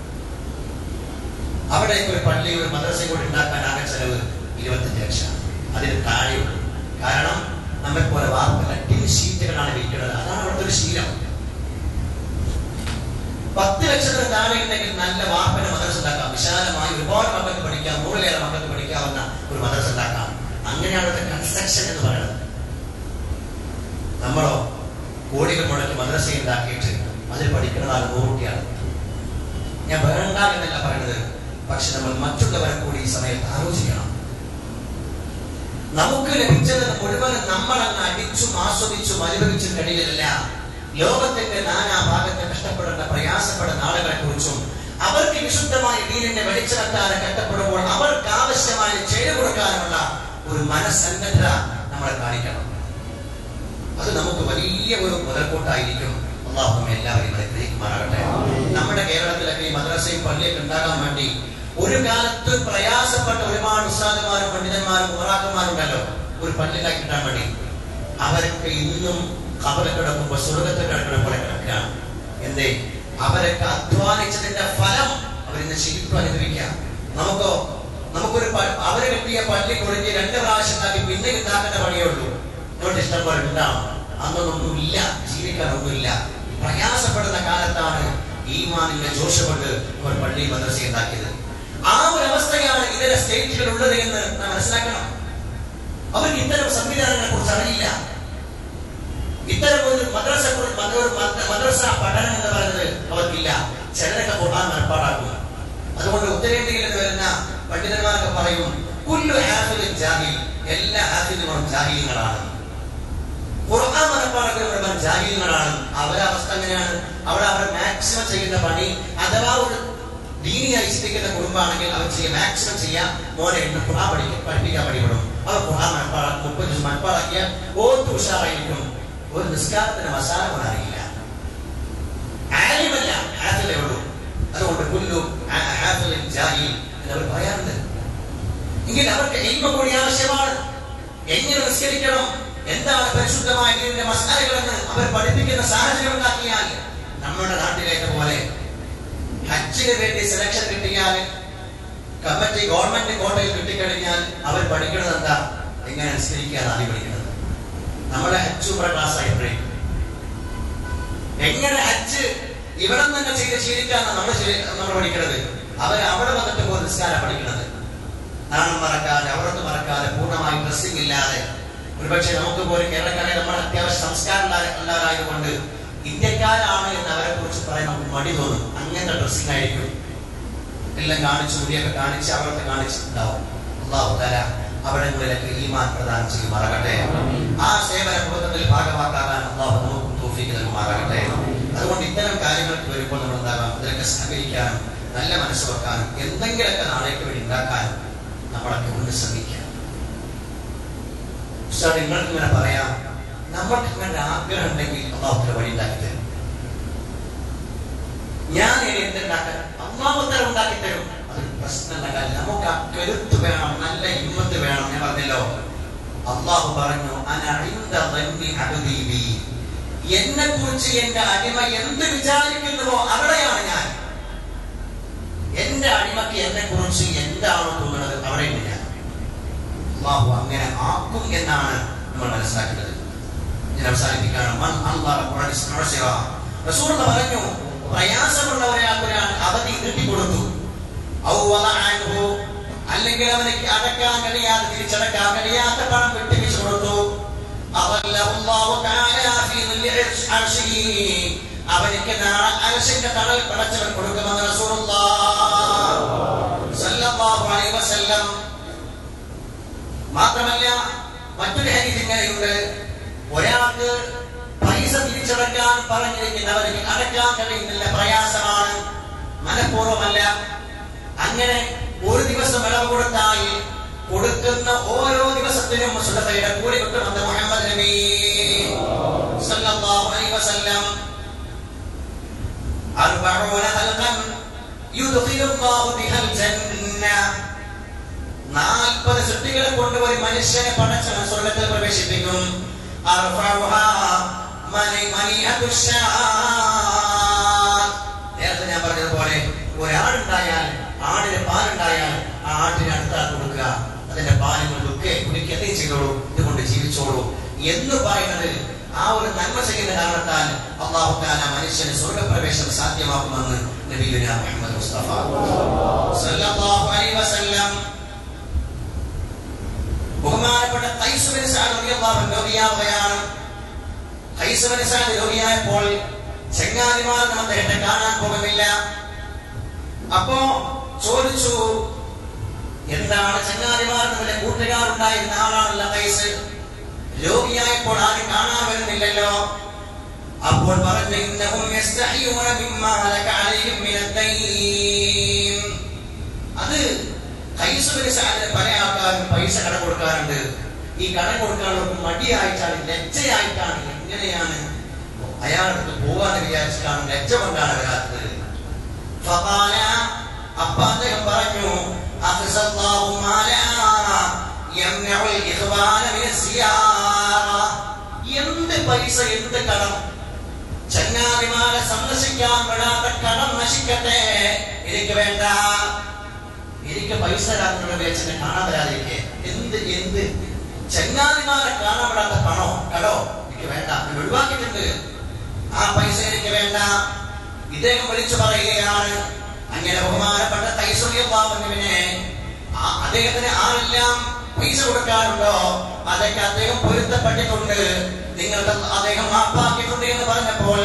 അവിടെ ഒരു പള്ളി, ഒരു മദ്രസ കൂടി ഉണ്ടാക്കാൻ ആകെ ചെലവ് ഇരുപത്തഞ്ച് ലക്ഷം, അതിന് താഴെയുള്ളൂ. കാരണം നമ്മെ പോലെ വാർത്തകൾ ടിൻ ഷീറ്റുകളാണ് വിൽക്കുന്നത്. അതാണ് അവിടുത്തെ ഒരു ശീലം. പത്ത് ലക്ഷത്തിന് താഴെ ഉണ്ടെങ്കിൽ നല്ല വാർപ്പന മദ്രസ ഉണ്ടാക്കാം. വിശാലമായി ഒരുപാട് മക്കൾക്ക് പഠിക്കാം, നൂറിലേറെ മക്കൾക്ക് പഠിക്കാവുന്ന ഒരു മദ്രസ ഉണ്ടാക്കാം. അങ്ങനെയാണ് അവിടുത്തെ കൺസ്ട്രക്ഷൻ എന്ന് പറയുന്നത്. നമ്മളോ കോടികൾ മുടക്കി മദ്രസ ഉണ്ടാക്കിയിട്ട് അതിൽ പഠിക്കുന്നതാണ് നൂറുട്ടിയാണ്. ഞാൻ വേണ്ട എന്നല്ല പറയുന്നത്, പക്ഷെ നമ്മൾ മറ്റുള്ളവരെ കൂടി ഈ സമയത്ത് ആലോചിക്കണം. നമുക്ക് ലഭിച്ചത് മുഴുവൻ നമ്മളങ്ങ് അടിച്ചും ആസ്വദിച്ചും അനുഭവിച്ചും കഴിയില്ല. ലോകത്തിന്റെ നാനാഭാഗത്തെ കഷ്ടപ്പെടുന്ന പ്രയാസപ്പെടുന്ന ആളുകളെ കുറിച്ചും അവർക്ക് വിശുദ്ധമായ ദീനിന്റെ വെളിച്ചെത്താതെ കഷ്ടപ്പെടുമ്പോൾ അവർക്ക് ആവശ്യമായി ചെയ്തു കൊടുക്കാനുള്ള ഒരു മനസ്സന്നദ്ധത നമ്മളെ കാണിക്കണം. അത് നമുക്ക് വലിയ ഒരു മുതൽക്കൂട്ടായിരിക്കും. അല്ലാഹു എല്ലാവരെയും അനുഗ്രഹിക്കുമാറാകട്ടെ. നമ്മുടെ കേരളത്തിലൊക്കെ ഈ മദ്രസയും പള്ളിയൊക്കെ ഉണ്ടാകാൻ വേണ്ടി ഒരു കാലത്ത് പ്രയാസപ്പെട്ട ഒരുപാട് ഉസ്താദുമാരും പണ്ഡിതന്മാരും ഉമറാക്കന്മാരുണ്ടല്ലോ, ഒരു പള്ളി ഉണ്ടാക്കി കിട്ടാൻ വേണ്ടി. അവരൊക്കെ ഇന്നും ഖബറിൽ കിടക്കുമ്പോൾ സ്വർഗത്തിൽ കിടക്കുന്ന പോലെ കിടക്കുകയാണ്. എന്തേ? അവരൊക്കെ അധ്വാനിച്ചതിന്റെ ഫലം അവരിന്ന് ശരിക്കും അനുഭവിക്കാം. നമുക്കോ നമുക്കൊരു അവരെ കിട്ടിയ പള്ളി പൊളിഞ്ഞ് രണ്ട് പ്രാവശ്യം ഉണ്ടാക്കി പിന്നെ ഉണ്ടാക്കേണ്ട പണിയേ ഉള്ളൂ. അതുകൊണ്ട് ഇഷ്ടം പോലെ ഉണ്ടാവും. അന്നൊന്നും ഇല്ല, ജീവിക്കാനൊന്നുമില്ല. പ്രയാസപ്പെടുന്ന കാലത്താണ് ഈമാനിന്റെ ജോഷ് കൊണ്ട് അവർ പള്ളി മദ്രസ ഉണ്ടാക്കിയത്. ആ ഒരു അവസ്ഥയാണ് ഇതര സ്റ്റേറ്റുകൾ ഉള്ളത് എന്ന് നാം മനസ്സിലാക്കണം. അവർക്ക് ഇത്തരം സംവിധാനങ്ങളെ കുറിച്ച് അറിയില്ല. ഇത്തരം ഒരു മദ്രസ മദ്രസ പഠനം എന്ന് പറയുന്നത് അവർക്കില്ല. ചിലരൊക്കെ ഖുർആൻ മനപ്പാടാക്കുക. അതുകൊണ്ട് ഉത്തരേന്ത്യയിൽ നിന്ന് വരുന്ന പണ്ഡിതന്മാരൊക്കെ പറയും കുല്ലു ഹാഫിദുൻ ജാഹിൽ, എല്ലാ ഹാഫിദുകളും ജാഹിലുകളാണ്. ഖുർആൻ മനപ്പാടാക്കുന്നവർ ജാഹിലുകളാണ്. അവരുടെ അവസ്ഥ എങ്ങനെയാണ്? അവിടെ അവർ മാക്സിമം ചെയ്യുന്ന പണി, അഥവാ ഒരു ദീനിയായി ചിന്തിക്കുന്ന കുടുംബമാണെങ്കിൽ അവർ ചെയ്യാൻ മാക്സിമം ചെയ്യാം. മോനെ എന്നെ ഖുർആൻ പഠിക്കാൻ പഠിപ്പിക്കാൻ പഠിക്കണം. അവർ ഖുർആൻ മനപ്പാടാക്കി മുപ്പത് ദിവസം മനപ്പാടാക്കിയാൽ ഓർത്ത് ഉഷാറായിരിക്കും. ഒരു നിസ്കാരത്തിന് മസാല കൊണ്ട് അറിയില്ല, ആലിമല്ല, ഹാഫിലേ ഉള്ളൂ. അതുകൊണ്ട് കുല്ലു ഹാഫിലിൻ ജാഹിൽ എന്നവർ പറയാറുണ്ട്. എങ്കിൽ അവർക്ക് ഇൽമ കൂടി ആവശ്യമാണ്. എങ്ങനെ നിസ്കരിക്കണം, എന്താണ് പരിശുദ്ധമായ ദീനിന്റെ മസാലകളെന്ന് അവർ പഠിപ്പിക്കുന്ന സാഹചര്യം ഉണ്ടാക്കിയാൽ നമ്മുടെ നാട്ടിലേക്ക് പോലെ ഹജ്ജിന് വേണ്ടി സെലക്ഷൻ കിട്ടിയാൽ കമ്മിറ്റി ഗവൺമെന്റ് കോട്ടയിൽ കിട്ടിക്കഴിഞ്ഞാൽ അവർ പഠിക്കുന്നത് എന്താ? എങ്ങനെ അനുസരിക്കാൻ ആദ്യം പഠിക്കുന്നത്. നമ്മുടെ ഹജ്ജ് ഉംറ ക്ലാസ് ആയിപ്പോഴേ എങ്ങനെ ഹജ്ജ് ഇവിടെ തന്നെ ചെയ്ത് ശീലിക്കാന്ന് നമ്മൾ നമ്മൾ പഠിക്കുന്നത്. അവർ അവിടെ വന്നിട്ട് പോയി നിസ്കാരം പഠിക്കുന്നത്. നാണം മറക്കാതെ, അവിടത്ത് മറക്കാതെ, പൂർണ്ണമായി ഡ്രസ്സിംഗ് ഇല്ലാതെ. ഒരുപക്ഷെ നമുക്ക് പോലും കേരളക്കാരെ നമ്മൾ അത്യാവശ്യം സംസ്കാരം ഉള്ളവരായതുകൊണ്ട് ഇന്ത്യക്കാരാണ് എന്ന് അവരെ കുറിച്ച് പറയാൻ നമുക്ക് മടി തോന്നും. അങ്ങനത്തെ ഡ്രസ്സിംഗ് ആയിരിക്കും. എല്ലാം കാണിച്ചു, മുടിയൊക്കെ കാണിച്ച് അവിടത്തെ കാണിച്ചിട്ടുണ്ടാവും. അല്ലാഹു തആല അവിടങ്ങളിലൊക്കെ ഈമാൻ പ്രദാനം ചെയ്യുമാറാകട്ടെ. ആ സേവന പ്രവർത്തനത്തിൽ ഭാഗമാക്കാൻ അല്ലാഹു നമുക്ക് തൗഫീഖ് നൽകുമാറാകട്ടെ. അതുകൊണ്ട് ഇത്തരം കാര്യങ്ങൾക്ക് വരുമ്പോൾ നമ്മൾ എന്താകാം, ഇതിലൊക്കെ സഹകരിക്കാനും നല്ല മനസ്സ് വെക്കാനും എന്തെങ്കിലുമൊക്കെ നാളേക്ക് വേണ്ടി ഉണ്ടാക്കാനും നമ്മളൊക്കെ ഒന്ന് ശ്രമിക്കാം. നിങ്ങൾക്ക് ഇങ്ങനെ പറയാം, നമ്മൾക്ക് ഇങ്ങനെ ആഗ്രഹം ഉണ്ടെങ്കിൽ അള്ളാഹു വഴി ഉണ്ടാക്കി തരും. ഞാൻ ഇനി എന്തുണ്ടാക്കാൻ അള്ളാഹു തരം ഉണ്ടാക്കി തരും. അത് പ്രശ്നമല്ല. നമുക്ക് ആ കരുത്ത് വേണം, നല്ല ഹിമ്മത്ത് വേണം. ഞാൻ പറഞ്ഞല്ലോ, അള്ളാഹു പറഞ്ഞു, എന്നെ കുറിച്ച് എന്റെ അടിമ എന്ത് വിചാരിക്കുന്നുവോ അവിടെയാണ് ഞാൻ. എന്റെ അടിമക്ക് എന്നെ കുറിച്ച് എന്താണോ തോന്നുന്നത് അവിടെയാണ് ഞാൻ. അള്ളാഹു അങ്ങനെ ആക്കും എന്നാണ് നമ്മൾ മനസ്സിലാക്കുന്നത്. ഞാൻ അവസാനിപ്പിക്കുകയാണ്. റസൂൽ പറഞ്ഞു, പ്രയാസമുള്ള ഒരാൾക്കൊരാൾ അവധി നീട്ടിക്കൊടുത്തു, അല്ലെങ്കിൽ അവനക്ക് അടക്കാൻ കഴിയാതെ തിരിച്ചടക്കാൻ കഴിയാത്ത പണം വിട്ടുവീഴ്ച കൊടുത്തു, അവനിക്ക് നാളെ അർശിന്റെ തണൽ പടച്ചവൻ കൊടുക്കുമെന്ന് റസൂലുള്ളാഹി സ്വല്ലല്ലാഹു അലൈഹി വസല്ലം. മാത്രമല്ല മറ്റൊരു ഹദീസ് ഇങ്ങനെയുണ്ട്, ഒരാൾക്ക് പൈസ തിരിച്ചടക്കാൻ പറഞ്ഞിരിക്കുന്നവർക്ക് അടക്കാൻ കഴിയുന്നില്ല, പ്രയാസമാണ്, മനഃപൂർവ്വമല്ല. അങ്ങനെ ഒരു ദിവസം ഇളവ് കൊടുത്താൽ കൊടുക്കുന്ന ഓരോ ദിവസത്തിനും സദഖയുടെ കൂലി കിട്ടുമെന്ന് മുഹമ്മദ് നബി സല്ലല്ലാഹു അലൈഹി വസല്ലം. അർബഊന ഖൽഖൻ യുദ്ഖിലുല്ലാഹു ബിഹൽ ജന്ന. നാൽപ്പത് സൃഷ്ടികളെ കൊണ്ട് ഒരു മനുഷ്യനെ പടച്ചവൻ സ്വർഗ്ഗത്തിൽ പ്രവേശിപ്പിക്കും. അർഫഉഹാ നേരത്തെ ഞാൻ പറഞ്ഞതുപോലെ ഒരാളുണ്ടായാൽ, ആടിന് പാലുണ്ടായാൽ ആ ആട്ടിന് അടുത്താൽ കൊടുക്കുക, അതിന്റെ പാലുകൾ ഒക്കെ കുടിക്കുക, എന്തെങ്കിലും ചെയ്തോളൂ, ഇതുകൊണ്ട് ജീവിച്ചോളൂ എന്ന് പറയുന്നത് ആ ഒരു നന്മ ചെയ്യുന്ന കാരണത്താൽ അല്ലാഹു തആല മനുഷ്യന് സ്വർഗ്ഗപ്രവേശനം സാധ്യമാക്കുമെന്ന് നബിയുനാ മുഹമ്മദ് മുസ്തഫ സല്ലല്ലാഹു അലൈഹി വസല്ലം. ബഹുമാനപ്പെട്ട ഖൈസ് ബിൻ സഅദ് റളിയല്ലാഹു അൻഹു രോഗിയാവുകയാണ്. ഖൈസ് ബിൻ സഅദ് രോഗിയായപ്പോൾ ചങ്ങാതിമാർ അദ്ദേഹത്തെ കാണാൻ പോകുന്നില്ല. അപ്പോ ചോദിച്ചു, എന്താണ് ചങ്ങാതിമാർ? നമ്മുടെ കൂട്ടുകാരുണ്ടായിരുന്ന ആളാണല്ലോ ഖൈസ്, രോഗിയായപ്പോൾ ആരും കാണാൻ വരുന്നില്ലല്ലോ. അപ്പോൾ പറഞ്ഞു, ഇന്നഹും യസ്തഹിയൂന മിമ്മാ ലക അലൈഹിം മിനദ്ദൈൻ. അത് ഖൈസ് ബിൻ സഅദിന് പല ആൾക്കാരും പൈസ കടം കൊടുക്കാറുണ്ട്. ഈ കടം കൊടുക്കാനുള്ള മടിയായിട്ടാണ്, ലജ്ജയായിട്ടാണ്. എങ്ങനെയാണ് അയാൾക്ക് പോവാന്ന് വിചാരിച്ചിട്ടാണ്, ലജ്ജ കൊണ്ടാണ് വരാത്തത്. ഫഖാല, അപ്പോൾ അദ്ദേഹം പറഞ്ഞു, അഖ്സല്ലാഹു മാലാ യംനഉൽ ഇഖ്വാന മിനസ് സിയാറ. എന്ത് പൈസ, എന്ത് കടം, ചങ്ങാതിമാരെ സന്ദർശിക്കാൻ വിടാത്ത കടം നശിക്കട്ടെ, എനിക്ക് വേണ്ട. എനിക്ക് പൈസ വെച്ചിട്ട് കാണാൻ വരാതിരിക്കെ എന്ത് എന്ത് ചങ്ങാതിമാരെ കാണാൻ വിടാത്ത പണോ കടോ എനിക്ക് വേണ്ട, ഒഴിവാക്കിയിട്ടുണ്ട്, ആ പൈസ എനിക്ക് വേണ്ട. ഇദ്ദേഹം വിളിച്ചു പറയുകയാണ്. അങ്ങനെ ബഹുമാനപ്പെട്ട ഖൈസ് റളിയല്ലാഹു അൻഹുവിനെ അദ്ദേഹത്തിന് ആരെല്ലാം പൈസ കൊടുക്കാറുണ്ടോ അതൊക്കെ അദ്ദേഹം പൊരുത്തപ്പെട്ടിട്ടുണ്ട്, നിങ്ങൾക്ക് അദ്ദേഹം മാപ്പാക്കിയിട്ടുണ്ട് എന്ന് പറഞ്ഞപ്പോൾ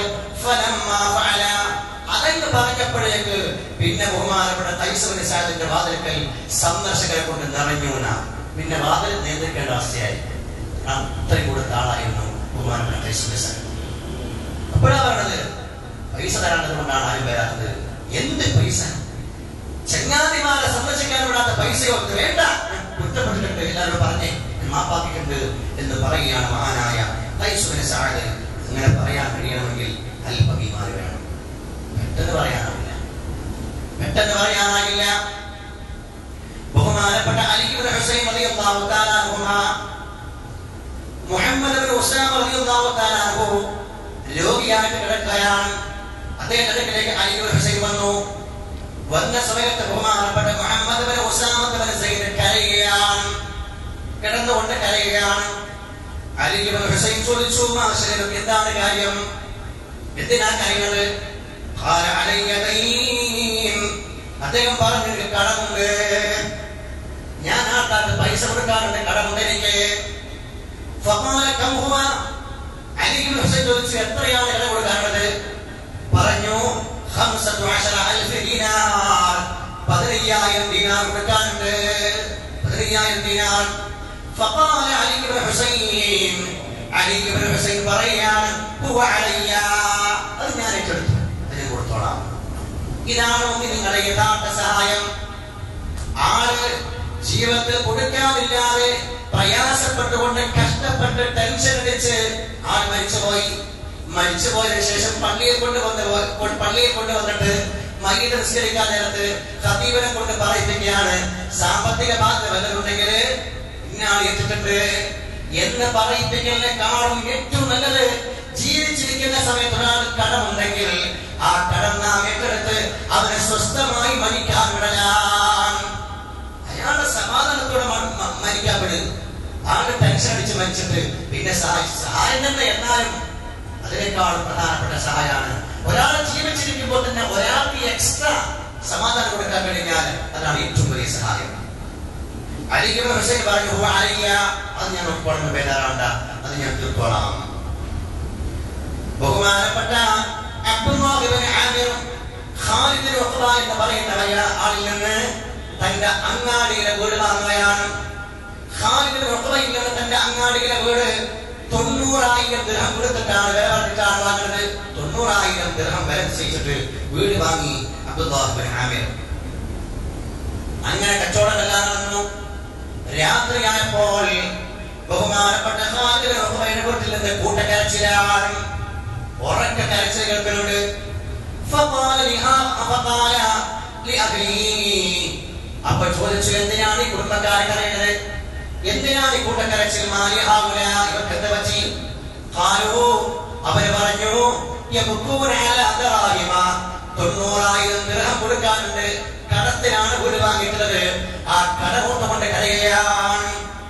അതെന്ന് പറഞ്ഞപ്പോഴേക്ക് പിന്നെ ബഹുമാനപ്പെട്ട ഖൈസ് ബിൻ സഅദിന്റെ വാതിൽക്കൽ സന്ദർശകരെ കൊണ്ട് നിറഞ്ഞു. പിന്നെ വാതിൽ നിയന്ത്രിക്കേണ്ട അവസ്ഥയായി. അത്രയും കൊടുത്ത ആളായിരുന്നു ബഹുമാനപ്പെട്ട ഖൈസ് ബിൻ സഅദ്. അപ്പോഴാ പറഞ്ഞത്, പൈസ തരാണ്ടത് കൊണ്ടാണ് ആരും വരാത്തത്. എന്ത് പൈസ? ചങ്ങാതിമാരെ സന്ദർശിക്കാൻ വിടാത്ത പൈസയോ വേണ്ട, കുറ്റപ്പെട്ടിട്ടുണ്ട്, എല്ലാവരും പറഞ്ഞേ മാപ്പാക്കിയിട്ടുണ്ട് എന്ന് പറയുകയാണ് മഹാനായ ഖൈസ് ബിൻ സഅദ്. അങ്ങനെ പറയാൻ കഴിയണമെങ്കിൽ അല്പം ഈമാൻ വേണം. പെട്ടെന്ന് പറയാനാവില്ല, പെട്ടെന്ന് പറയാനാകില്ല. ബഹുമാനപ്പെട്ട അലി ഇബ്നു ഹുസൈൻ റളിയല്ലാഹു തആല അൻഹുമാ, മുഹമ്മദ് ഇബ്നു ഉസാമ റളിയല്ലാഹു തആല അൻഹു രോഗിയായിട്ട് കിടക്കുകയാണ്. അദ്ദേഹത്തിന്റെ അടുക്കലേക്ക് അലി ഇബ്നു ഹുസൈൻ വന്നു. വന്ന സമയത്ത് ബഹുമാനപ്പെട്ട Muhammad ibn Usama ibn Zaid കരയുകയാണ്, കിടന്നുകൊണ്ട് കരയുകയാണ്. അലി ഇബ്നു ഹുസൈൻ ചോദിച്ചു, മാഷറഫ് എന്താണ് കാര്യം, എന്തിനാ കരയുന്നത്? ഖാല അലയ്യ ദൈൻ. അദ്ദേഹം പറഞ്ഞു, കടമുണ്ട്, ഞാൻ ആൾക്കാർക്ക് പൈസ കൊടുക്കാറുണ്ട്, കടമുണ്ട് എനിക്ക്. ഫഖാല കം ഹുവ. അലി ഇബ്നു ഹുസൈൻ ചോദിച്ചു, എത്രയാണ് കടം കൊടുക്കാറുള്ളത്? പറഞ്ഞു, ഖംസതു അശറ അൽഫ ദിനാർ, പതിനയ്യായിരം ദിനാർ കൊടുക്കാറുണ്ട്, പതിനയ്യായിരം ദിനാർ. ഫഖാല അലി ഇബ്നു ഹുസൈൻ, അലി ഇബ്നു ഹുസൈൻ പറയാണ്, ഹുവ അലയ്യ, അത് ഞാൻ ഏറ്റെടുത്തു, അതിന് കൊടുത്തോളാം. ഇതാണോ നിങ്ങളുടെ യഥാർത്ഥ സഹായം? ആള് ജീവിതത്തിൽ കൊടുക്കാനില്ലാതെ പ്രയാസപ്പെട്ടുകൊണ്ട് കഷ്ടപ്പെട്ട് ടെൻഷൻ അടിച്ച് ആൾ മരിച്ചുപോയി. മരിച്ചുപോയതിനു ശേഷം പള്ളിയെ കൊണ്ടുവന്ന് പള്ളിയെ കൊണ്ടുവന്നിട്ട് മയ്യിത്ത് നിസ്കരിക്കാൻ നേരത്ത് ഖതീബിനെ കൊണ്ട് പറയിപ്പിക്കുകയാണ്, സാമ്പത്തിക ബാധ്യത വല്ലതുണ്ടെങ്കിൽ ഇന്നാൾ എത്തിയിട്ടുണ്ട് എന്ന് പറയിപ്പിക്കലിനെക്കാളും ഏറ്റവും നല്ലത് ജീവിച്ചിരിക്കുന്ന സമയത്ത് ഒരാൾ കടമുണ്ടെങ്കിൽ ആ കടം നാം ഏറ്റെടുത്ത് അവനെ സ്വസ്ഥമായി മരിക്കാൻ വിടലാണ്. അയാളുടെ സമാധാനത്തോടെ മരിക്കാൻ വിടും. ആളുടെ ടെൻഷൻ അടിച്ച് മരിച്ചിട്ട് പിന്നെ സഹായം തന്നെ എന്നാലും അതിനേക്കാളും പ്രധാനപ്പെട്ട സഹായമാണ്. ഒരാൾ ജീവിച്ചിരിക്കുമ്പോൾ തന്നെ ഒരാൾക്ക് എക്സ്ട്രാ സമാധാനം കൊടുക്കാൻ കഴിഞ്ഞാൽ അതാണ് ഏറ്റവും വലിയ സഹായം. അലിയും ഹുസൈൻ പറഞ്ഞു, അത് ഞാൻ ഉൾക്കൊള്ളുന്ന ബേജാറാണ്ട, അത് ഞാൻ തീർത്തോളാം. ബഹുമാനപ്പെട്ട അബ്ദുല്ലാഹ് ഇബ്നു ആമിർ ഖാലിദ് ഇബ്നു ഉഖബ എന്ന് പറയുന്ന ആളിൽ നിന്ന് തന്റെ അങ്ങാടിയിലെ വീട് വാങ്ങുകയാണ്. ഖാലിദ് ഇബ്നു ഉഖബയിൽ നിന്ന് തന്റെ അങ്ങാടിയിലെ വീട് തൊണ്ണൂറായിരം ദിർഹം കൊടുത്തിട്ടാണ് വില പറഞ്ഞിട്ടാണ് വാങ്ങുന്നത്. തൊണ്ണൂറായിരം ദിർഹം വില നിശ്ചയിച്ചിട്ട് വീട് വാങ്ങി അബ്ദുല്ലാഹ് ഇബ്നു ആമിർ. അങ്ങനെ കച്ചവടമെല്ലാം നടന്നു. രാത്രിയായപ്പോൾ ബഹുമാനപ്പെട്ട ഖാലിദ് ഇബ്നു ഉഖബയുടെ വീട്ടിൽ നിന്ന് കൂട്ടക്കരച്ചിലാണ്, ഉറക്ക കരച്ചിൽ കേൾക്കുന്നുണ്ട്. അപ്പൊ ചോദിച്ചു, എന്തിനാണ് ഈ കുടുംബക്കാരെ കരയുന്നത്? എന്തിനാണ് ഈ കൂട്ടക്കരച്ചിൽ? ഇവർക്ക് എന്ത് പറ്റി? അവര് പറഞ്ഞു, തൊണ്ണൂറായിരം ദിർഹം കൊടുക്കാനുണ്ട്, കടത്തിലാണ് വീട് വാങ്ങിയിട്ടുള്ളത്, ആ കടമൂട്ടം കൊണ്ട് കരയുകയാണ്.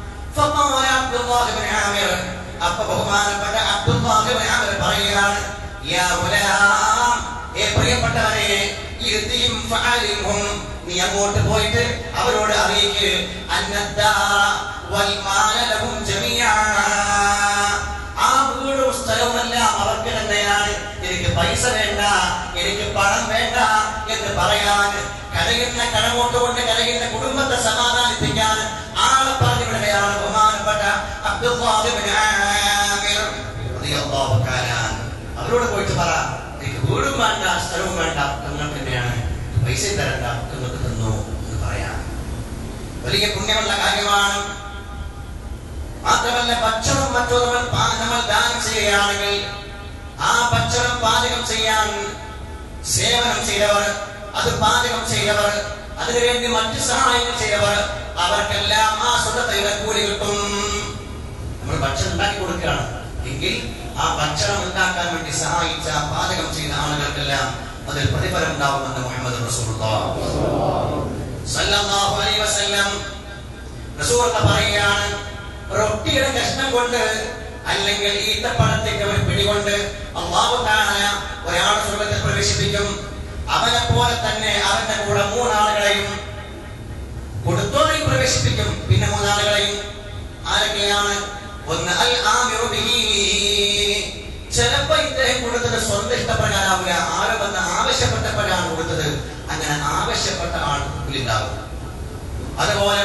അപ്പൊ ബഹുമാനപ്പെട്ട അബ്ദുല്ലാഹ് ഇബ്നു ആമിർ പറയുകയാണ്, യാ ഗുലാം, ഏ പ്രിയപ്പെട്ടവരെ, ഇർതിം ഫഅലിഹും, നീ അങ്ങോട്ട് പോയിട്ട് അവരോട് അറിയിക്ക്, അന്നദ്ദാറ വൽ മാല ലഹും ജമീഅ, ആ വീടും സ്ഥലവുമെല്ലാം അവർക്ക് തന്നെയാണ്, എനിക്ക് പൈസ വേണ്ട, എനിക്ക് പണം വേണ്ട എന്ന് പറയാൻ, കരയുന്ന കടമോട്ട് കൊണ്ട് കരയുന്ന കുടുംബത്തെ സമാധാനിപ്പിക്കാൻ ആളെ പറഞ്ഞു വിടുകയാണ് ബഹുമാനപ്പെട്ട അബ്ദുല്ലാഹ് ഇബ്നു ആമിർ റളിയല്ലാഹു തആല. അവരോട് പോയിട്ട് പറ, എനിക്ക് വീടും വേണ്ട, സ്ഥലവും വേണ്ട, നിങ്ങൾക്ക് തന്നെയാണ്, പൈസ തരണ്ട, നിങ്ങൾക്ക് തന്നു എന്ന് പറയാം. വലിയ പുണ്യമുള്ള കാര്യമാണ്. മാത്രമല്ല, ഭക്ഷണം മറ്റൊന്നും നമ്മൾ ദാനം ചെയ്യുകയാണെങ്കിൽ ആ ഭക്ഷണം പാചകം ചെയ്യാൻ സേവനം ചെയ്തവർ, അത് പാചകം ചെയ്തവർ, അതിനുവേണ്ടി മറ്റു സഹായങ്ങൾ ചെയ്തവർ, അവർക്കെല്ലാം ആ സ്വതയുടെ കൂലി കിട്ടും. നമ്മൾ ഭക്ഷണം ഉണ്ടാക്കി കൊടുക്കുകയാണ് എങ്കിൽ ആ ഭക്ഷണം ഉണ്ടാക്കാൻ വേണ്ടി സഹായിച്ച പാചകം ചെയ്ത ആളുകൾക്കെല്ലാം അതിൽ പ്രതിഫലം ഉണ്ടാവുമെന്ന് മുഹമ്മദ് റസൂലുള്ളാഹി സ്വല്ലല്ലാഹു അലൈഹി വസല്ലം റസൂൽ പറയുകയാണ്, റൊട്ടിയുടെ കഷ്ണം കൊണ്ട് അല്ലെങ്കിൽ ഈത്തപ്പഴത്തിന്റെ ഒരു പിടികൊണ്ട് അല്ലാഹു തആല ഒരാളെ സ്വർഗ്ഗത്തിൽ പ്രവേശിപ്പിക്കും. അവനെ പോലെ തന്നെ അവന്റെ കൂടെ മൂന്നാളുകളെയും കൊടുത്തോടെയും പ്രവേശിപ്പിക്കും. പിന്നെ മൂന്നാളുകളെയും ആരൊക്കെയാണ്? ഒന്ന് അൽ ആമിറു ബിഹി, ചിലപ്പോ ഇദ്ദേഹം കൊടുത്തത് സ്വന്തം ഇഷ്ടപ്രകാരമാവില്ല, ആരോ വന്ന് ആവശ്യപ്പെട്ടപ്പോഴാണ് കൊടുത്തത്, അങ്ങനെ ആവശ്യപ്പെട്ട ആൾ ഉണ്ടാവും. അതുപോലെ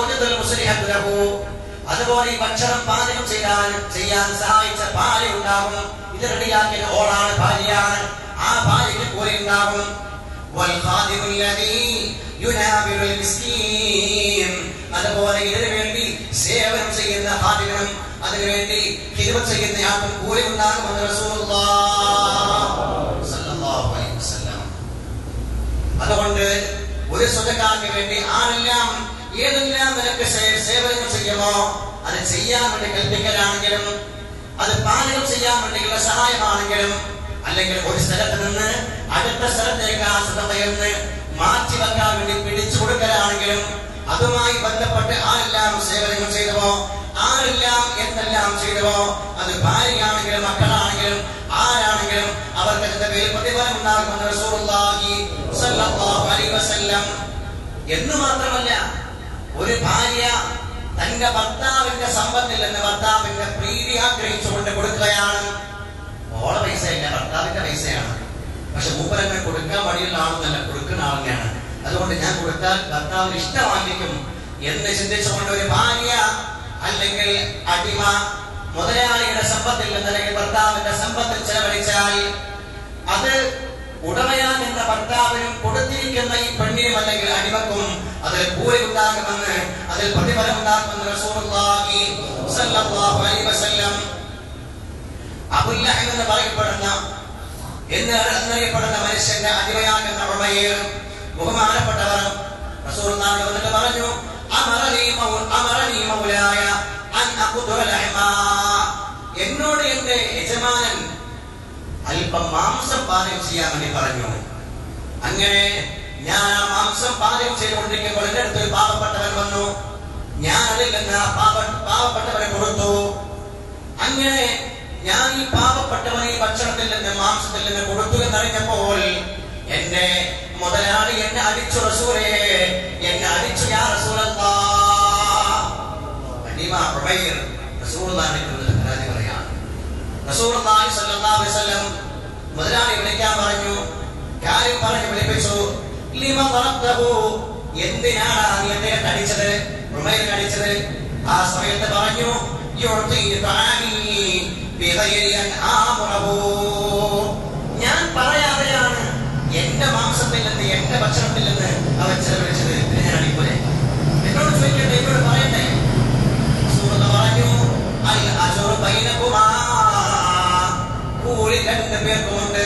അതുപോലെ ഈ ഭക്ഷണം പാചകം ചെയ്യാൻ ചെയ്യാൻ സഹായിച്ച ഭാര്യ ഉണ്ടാകും. ഇത് റെഡിയാക്കിയ ഓളാണ്, ഭാര്യയാണ്, ആ ഭാര്യയ്ക്ക് കൂലി ഉണ്ടാകും. അതുപോലെ ഇതിനു വേണ്ടി സേവനം ചെയ്യുന്ന ഖാദിമിനും അതിനുവേണ്ടി ഖിദ്മത്ത് ചെയ്യുന്നയാൾക്കും കൂലി ഉണ്ടാകുമെന്ന് റസൂലുള്ളാഹി സ്വല്ലല്ലാഹു അലൈഹി വസല്ലം. അതുകൊണ്ട് ഒരു സ്വതക്കാർക്ക് വേണ്ടി ആരെല്ലാം ഏതെല്ലാം നിനക്ക് സേവനങ്ങൾ ചെയ്യുമോ അത് ചെയ്യാൻ വേണ്ടി കൽപ്പിക്കലാണെങ്കിലും, അത് പാചകം ചെയ്യാൻ വേണ്ടിയുള്ള സഹായമാണെങ്കിലും, അല്ലെങ്കിൽ ഒരു സ്ഥലത്ത് നിന്ന് അടുത്ത സ്ഥലത്തേക്ക് ആ സ്വതന്ന് മാറ്റി വെക്കാൻ വേണ്ടി പിടിച്ചു കൊടുക്കലാണെങ്കിലും, അതുമായി ബന്ധപ്പെട്ട് ആരെല്ലാം സേവനങ്ങൾ ചെയ്തുവോ, ആരെല്ലാം എന്തെല്ലാം ചെയ്തുവോ, അത് ഭാര്യയാണെങ്കിലും മക്കളാണെങ്കിലും ആരാണെങ്കിലും അവർക്ക് അതിന്റെ പേരിൽ പ്രതിഫലം ഉണ്ടാകുമെന്ന് റസൂലുള്ളാഹി സ്വല്ലല്ലാഹു അലൈഹി വസല്ലം. എന്ന് മാത്രമല്ല, ഒരു ഭാര്യ തന്റെ ഭർത്താവിന്റെ സമ്പത്തിൽ നിന്ന് ഭർത്താവിന്റെ പ്രീതി ആഗ്രഹിച്ചുകൊണ്ട് കൊടുക്കുകയാണ്. ഓളെ പൈസയല്ല, ഭർത്താവിന്റെ പൈസയാണ്. പക്ഷെ മൂപ്പരങ്ങനെ കൊടുക്കാൻ വഴിയുള്ള ആളെന്നല്ല, കൊടുക്കുന്ന ആളെയാണ്. അതുകൊണ്ട് ഞാൻ കൊടുത്താൽ ഭർത്താവിന് ഇഷ്ടമായിരിക്കും എന്ന് ചിന്തിച്ചുകൊണ്ട് ഒരു ഭാര്യ അല്ലെങ്കിൽ അടിമ മുതലാളിയുടെ സമ്പത്തിൽ നിന്ന് അല്ലെങ്കിൽ ഭർത്താവിന്റെ സമ്പത്തിൽ ചെലവഴിച്ചാൽ അത് ഉടമയാകുന്ന ഭർത്താവിനും കൊടുത്തിരിക്കുന്ന ഈ പെണ്ണിനും അല്ലെങ്കിൽ അടിമക്കും അതിൽ കൂലി ഉണ്ടാകുമെന്ന്, അതിൽ പ്രതിഫലം ഉണ്ടാകുമെന്ന് റസൂലുള്ളാഹി സ്വല്ലല്ലാഹു അലൈഹി വസല്ലം. അബൂൽ ലഹബ് എന്ന് പറയപ്പെടുന്ന എന്ന് എന്നറിയപ്പെടുന്ന മനുഷ്യന്റെ അടിമയാകുന്ന ഉടമയെ ബഹുമാനപ്പെട്ടവർ റസൂലുള്ളാഹി വന്നിട്ട് പറഞ്ഞു, അമറനി അമറനി മൗലായ അൻ അഖുദുൽ ലഹ്മാ, എന്നോട് എന്റെ യജമാനൻ അല്പം മാംസം പാചകം ചെയ്യാൻ വേണ്ടി പറഞ്ഞു. അങ്ങനെ ഞാൻ ആ മാംസം പാചകം ചെയ്തുകൊണ്ടിരിക്കുമ്പോൾ എന്റെ അടുത്ത് പാവപ്പെട്ടവൻ വന്നു. ഞാൻ അതിൽ നിന്ന് പാവ പാവപ്പെട്ടവനെ കൊടുത്തു. അങ്ങനെ ഞാൻ ഈ പാവപ്പെട്ടവനെ ഈ ഭക്ഷണത്തിൽ നിന്ന് മാംസത്തിൽ നിന്ന് കൊടുത്തു എന്നറിഞ്ഞപ്പോൾ എന്റെ മുതലാളി എന്നെ അടിച്ചു. റസൂലേ, എന്നെ അടിച്ചു. യാ റസൂലല്ലാഹ്, അടിമ ഉമൈർ റസൂലുള്ളാഹിനെ പരാതി പറയാണ്. റസൂലുള്ളാഹി സ്വല്ലല്ലാഹു അലൈഹി വസല്ലം മുതലാളി വിളിക്കാൻ പറഞ്ഞു. കാര്യം പറഞ്ഞു വിളിപ്പിച്ചു. ലിമ ളറബ്തഹു, എന്തിനാണ് നീ അദ്ദേഹത്തെ അടിച്ചത്, ഉമൈറിനെ അടിച്ചത്? ആ സമയത്ത് പറഞ്ഞു, യുഅതി തആനി ബിഗൈരി അൻ ആമുറഹു, ഞാൻ പറയാതെയാണ് എന്റെ മാംസത്തിൽ നിന്ന് എന്റെ ഭക്ഷണത്തിൽ നിന്ന് അവൻ ചെലവഴിച്ചത്. ഞാൻ അടിക്കൂലെ? എന്നോട് ചോദിക്കട്ടെ, എന്നോട് പറയട്ടെ. റസൂലുള്ളാഹി പറഞ്ഞു, അൽ അജ്റു ബൈനകുമാ, കൂലി രണ്ട് പേർക്കുമുണ്ട്.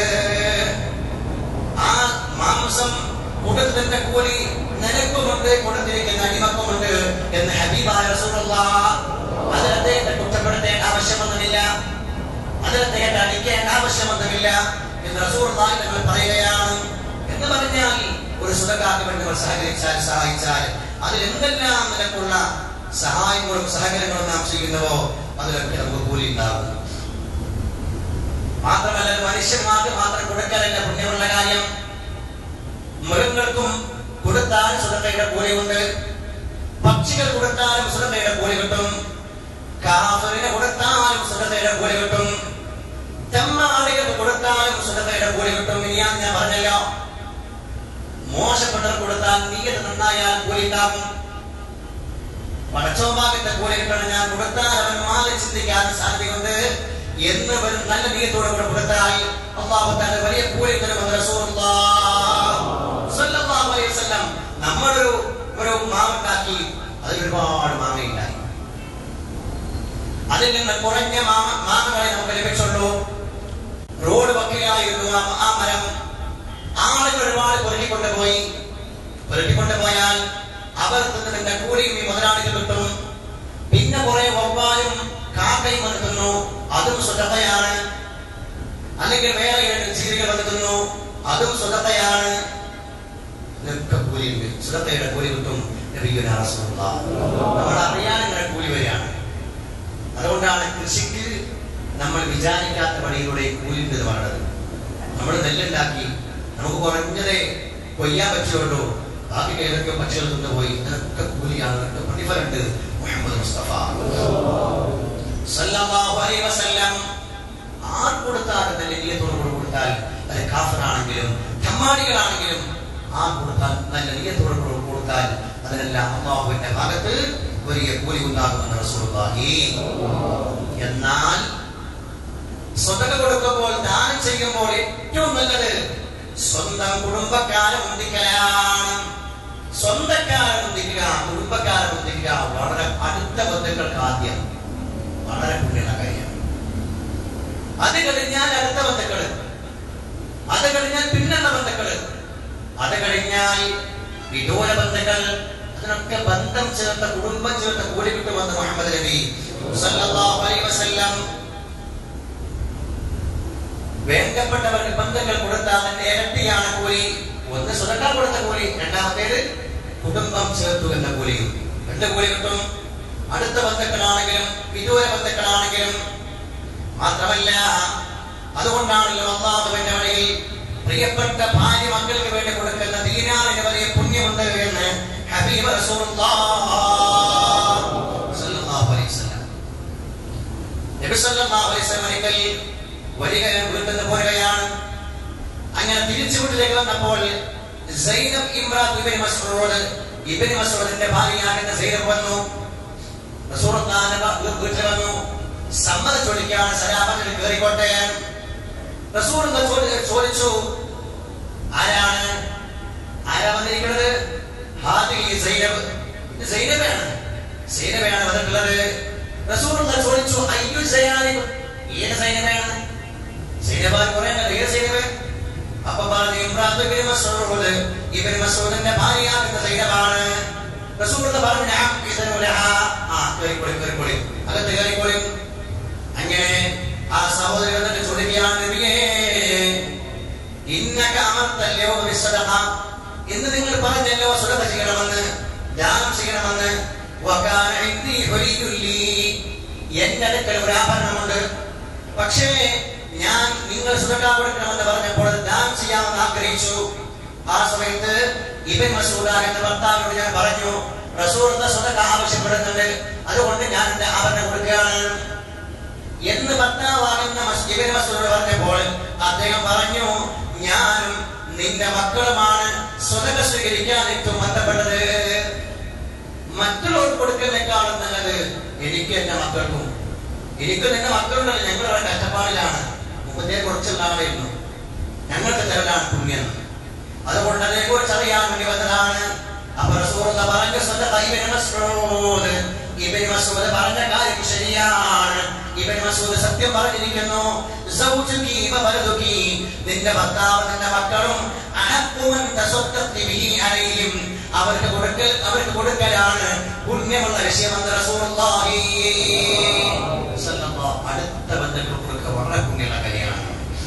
ആ മാംസം കൊടുത്തതിന്റെ കൂലി നിനക്കുമുണ്ട്, കൊടുത്തിരിക്കുന്ന അടിമക്കുമുണ്ട് എന്ന് ഹബീബായ റസൂലുള്ളാഹി. അതിലത്തെ കുറ്റപ്പെടുത്തേണ്ട ആവശ്യമൊന്നുമില്ല, അതിലത്തെ അടിക്കേണ്ട ആവശ്യമൊന്നുമില്ല എന്ന് റസൂലുള്ളാഹി തങ്ങൾ പറയുകയാണ്. എന്ന് പറഞ്ഞാൽ ഒരു സ്വതകാക്ക് വേണ്ടി നമ്മൾ സഹകരിച്ചാൽ സഹായിച്ചാൽ അതിൽ എന്തെല്ലാം നിനക്കുള്ള സഹായങ്ങളും സഹകരണങ്ങളും നാം ചെയ്യുന്നുവോ അതിലൊക്കെ നമുക്ക് കൂലി ഉണ്ടാകും. മാത്രമല്ല മനുഷ്യന്മാർക്ക് മാത്രം കൊടുക്കാനല്ല പുണ്യമുള്ള കാര്യം, മൃഗങ്ങൾക്കും കൊടുത്താൽ സുദഖയുടെ കൂലിയുണ്ട്. പക്ഷികൾ കൊടുത്താലും സുദഖയുടെ കൂലി കിട്ടും. കാഫിറിന് കൊടുത്താലും സുദഖയുടെ കൂലി കിട്ടും. തെമ്മാടികൾക്ക് കൊടുത്താലും സുദഖയുടെ കൂലി കിട്ടും. ഇനി ഞാൻ ഞാൻ പറഞ്ഞല്ലോ, മോശപ്പെട്ടവർ കൊടുത്താൽ നീയത്ത് നന്നായാൽ കൂലി ഉണ്ടാകും. പടച്ചോഭാഗത്തെ കൂലി കിട്ടണം. ഞാൻ കൊടുത്താൽ അവൻ മാറി ചിന്തിക്കാൻ സാധ്യതയുണ്ട് എന്ന് വരും നല്ല നീയത്തോടെ കൂടെ കൊടുത്താൽ അല്ലാഹു തആല വലിയ കൂലി തരുമെന്ന് റസൂലുള്ളാഹി സ്വല്ലല്ലാഹു അലൈഹി വസല്ലം. നമ്മളൊരു ഒരു മാവുണ്ടാക്കി, അതിൽ ഒരുപാട് മാങ്ങയുണ്ടായി. അതിൽ നിന്ന് കുറഞ്ഞ മാങ്ങ മാങ്ങകളെ നമുക്ക് ലഭിച്ചുള്ളൂ. റോഡ് വക്കിലായിരുന്നു ആ മരം. ആളുകൾ ഒരുപാട് പുരട്ടിക്കൊണ്ടുപോയി. പുരട്ടിക്കൊണ്ടുപോയാൽ അവർ തിന്നതിന്റെ കൂലിയും ഈ മുതലാളിക്ക് കിട്ടും. പിന്നെ കുറെ വവ്വാലും കാക്കയും വന്നിട്ടുന്നു, അതും സുദഖയാണ്. അല്ലെങ്കിൽ വേറെ ജീവികൾ വന്നിട്ടുന്നു, അതും സുദഖയാണ്. കൂലിയുണ്ട്, സുദഖയുടെ കൂലി കിട്ടും. നബിയുനാ റസൂലുള്ളാഹി നമ്മൾ അറിയാൻ ഇങ്ങനെ കൂലി വരികയാണ്. അതുകൊണ്ടാണ് കൃഷിക്ക് നമ്മൾ വിചാരിക്കാത്ത വഴിയിലൂടെ കൂലിൻ്റെ പറഞ്ഞത്. നമ്മൾ നെല്ലുണ്ടാക്കി നമുക്ക് കുറഞ്ഞതേ കൊയ്യാൻ പറ്റുള്ളൂ, ബാക്കി ഏതൊക്കെ പക്ഷികൾ കൊണ്ടുപോയി ഇതൊക്കെ കൂലിയാണ്, പ്രതിഫലമുണ്ട്. മുഹമ്മദ് മുസ്തഫ സല്ലല്ലാഹു അലൈഹി വസല്ലം ആർ കൊടുത്താൽ നല്ല നിയത്തോടുകൂടി കൊടുത്താൽ, അത് കാഫിറാണെങ്കിലും ധമ്മാടികളാണെങ്കിലും ആർ കൊടുത്താൽ നല്ല നിയത്തോടുകൂടി കൊടുത്താൽ അതിനെല്ലാം അല്ലാഹുവിന്റെ ഭാഗത്ത് വലിയ കൂലി ഉണ്ടാകുമെന്ന് റസൂലുള്ളാഹി. എന്നാൽ സ്വതക കൊടുക്കുമ്പോൾ ദാനം ചെയ്യുമ്പോൾ ഏറ്റവും നല്ലത് സ്വന്തം കുടുംബക്കാരെ മുന്തിക്കലാണ്. സ്വന്തക്കാരെ മുന്തിക്കുക, കുടുംബക്കാരെ മുന്തിക്കുക, വളരെ അടുത്ത ബന്ധുക്കൾക്ക് ആദ്യം വളരെ പുണ്യമുള്ള കാര്യം. അത് കഴിഞ്ഞാൽ അടുത്ത ബന്ധുക്കള്, അത് കഴിഞ്ഞാൽ പിന്നുള്ള ബന്ധുക്കള്, അത് കഴിഞ്ഞാൽ വിദൂര ബന്ധുക്കൾ. അതിനൊക്കെ ബന്ധം ചേർത്ത കുടുംബം ചേർത്ത കൂലി കിട്ടുമെന്ന് മുഹമ്മദ് നബി സല്ലല്ലാഹു അലൈഹി വസല്ലം. വേണ്ടപ്പെട്ടവർക്ക് ബന്ധങ്ങൾ കൊടുത്താൽ അതിന്റെ ഇരട്ടിയാണ് കൂലി. ഒന്ന് സ്വതക്ക കൊടുത്ത കൂലി, രണ്ടാമത്തേത് കുടുംബം ചേർത്തു എന്ന കൂലിയും. രണ്ട് കൂലി കിട്ടും. അടുത്ത ബന്ധുക്കളാണെങ്കിലും വിദൂര ബന്ധുക്കളാണെങ്കിലും. മാത്രമല്ല, അതുകൊണ്ടാണല്ലോ അല്ലാഹുവിന്റെ വഴിയിൽ പ്രിയപ്പെട്ട ഭാര്യ മക്കൾക്ക് വേണ്ടി കൊടുക്കുന്ന ദീനാറിന് വലിയ പുണ്യമുണ്ട് എന്ന് ഹബീബ് റസൂലുള്ളാഹി സ്വല്ലല്ലാഹു അലൈഹി വസല്ലം. നബി സല്ലല്ലാഹു അലൈഹി വസല്ലം ഒരിക്കൽ വരിക വീട്ടിൽ നിന്ന് പോരുകയാണ്. അങ്ങനെ തിരിച്ചു വീട്ടിലേക്ക് വന്നപ്പോൾ സൈനബ് ഇമ്രാത്ത് ഇബ്നു മസ്ഊദ് ഇബ്നു മസ്ഊദിന്റെ ഭാര്യയാകുന്ന സൈനബ് വന്നു. റസൂലുള്ളാഹിന്റെ വീട്ടിൽ വന്നു. സമ്മതം ചോദിക്കുകയാണ്, സലാമത്തിന് കയറിക്കോട്ടെ. റസൂൽ ചോദിച്ചു, ആരാണ് ആരാ വന്നിരിക്കുന്നത്? സൈനബാണ്. സൈനബാണ് വന്നിട്ടുള്ളത്. റസൂലുള്ളാഹി ചോദിച്ചു, അയ്യു സൈനബ്, ഏത് സൈനബാണ്? സൈനബാൻ പറയാൻ ഏത് സൈനബ്? അപ്പൊ പറഞ്ഞു ഇബ്രാഹിം ഇബ്നു മസ്ഊദ്, ഇബ്നു മസ്ഊദിന്റെ ഭാര്യയാകുന്ന സൈനബാണ്. റസൂലുള്ളാഹി പറഞ്ഞു നഅം ഇദനുലഹ, ആ കേറിക്കോളി കേറിക്കോളി അകത്ത് കേറിക്കോളി. അങ്ങനെ ആ സഹോദരി വന്നിട്ട് ചോദിക്കുകയാണ്, നബിയേ ഇന്നക അമർതൽ യൗമ ബിസ്സദഖ, ഇന്ന് നിങ്ങൾ പറഞ്ഞല്ലോ സദഖ ചെയ്യണമെന്ന്, ദാനം ചെയ്യണമെന്ന്. വകാന ഇൻദി ഹുലിയുല്ലി, എന്റെ അടുക്കൽ ഒരു ആഭരണമുണ്ട്. പക്ഷേ ഞാൻ നിങ്ങൾ സദഖ കൊടുക്കണമെന്ന് പറഞ്ഞപ്പോൾ ദാനം ചെയ്യാമെന്ന് ആഗ്രഹിച്ചു. ആ സമയത്ത് ഇബ്നു മസ്ഊദ് എന്ന ഭർത്താവിനോട് ഞാൻ പറഞ്ഞു, റസൂലുള്ളാഹി സദഖ ആവശ്യപ്പെടുന്നുണ്ട്, അതുകൊണ്ട് ഞാൻ എന്റെ ആഭരണം കൊടുക്കുകയാണ് എന്ന് ഭർത്താവാകുന്ന ഇബ്നു മസ്ഊദ് പറഞ്ഞപ്പോൾ അദ്ദേഹം പറഞ്ഞു, ഞാനും നിന്റെ മക്കളുമാണ് സദഖ സ്വീകരിക്കാൻ ഏറ്റവും ബന്ധപ്പെട്ടത്. മറ്റുള്ളവർക്ക് കൊടുക്കുന്നതിനേക്കാളും നല്ലത് എനിക്ക് എന്റെ മക്കൾക്കും. എനിക്കും എന്റെ മക്കളുണ്ടല്ലോ, ഞങ്ങൾ വളരെ കഷ്ടപ്പാടിലാണ്. മുപ്പത്തേ കുറച്ചുള്ള ആളായിരുന്നു, ഞങ്ങൾക്ക് തരലാണ് പുണ്യം. അതുകൊണ്ട് അതേ കുറിച്ച് അറിയാൻ വേണ്ടി വന്നതാണ്. അപ്പൊ റസൂലുള്ളാഹി പറഞ്ഞു, സദഖ ഇബ്നു മസ്ഊദ്, ഇബ്നു മസ്ഊദ് പറഞ്ഞ കാര്യം ശരിയാണ്. ഇബ്നു മസ്ഊദ് സത്യം പറഞ്ഞിരിക്കുന്നു. സൗജുകി വവലദുകി, നിന്റെ ഭർത്താവ് നിന്റെ മക്കളും അഹഖുമൻ തസദ്ദഖി ബിഹി അലൈഹിം, അവർക്ക് കൊടുക്കൽ അവർക്ക് കൊടുക്കലാണ് പുണ്യമുള്ള വിഷയമെന്ന് റസൂലുള്ളാഹി സ്വല്ലല്ലാഹു അടുത്ത ബന്ധുക്കൾക്ക് കൊടുക്കുക വളരെ പുണ്യമുള്ള കാര്യമാണ്.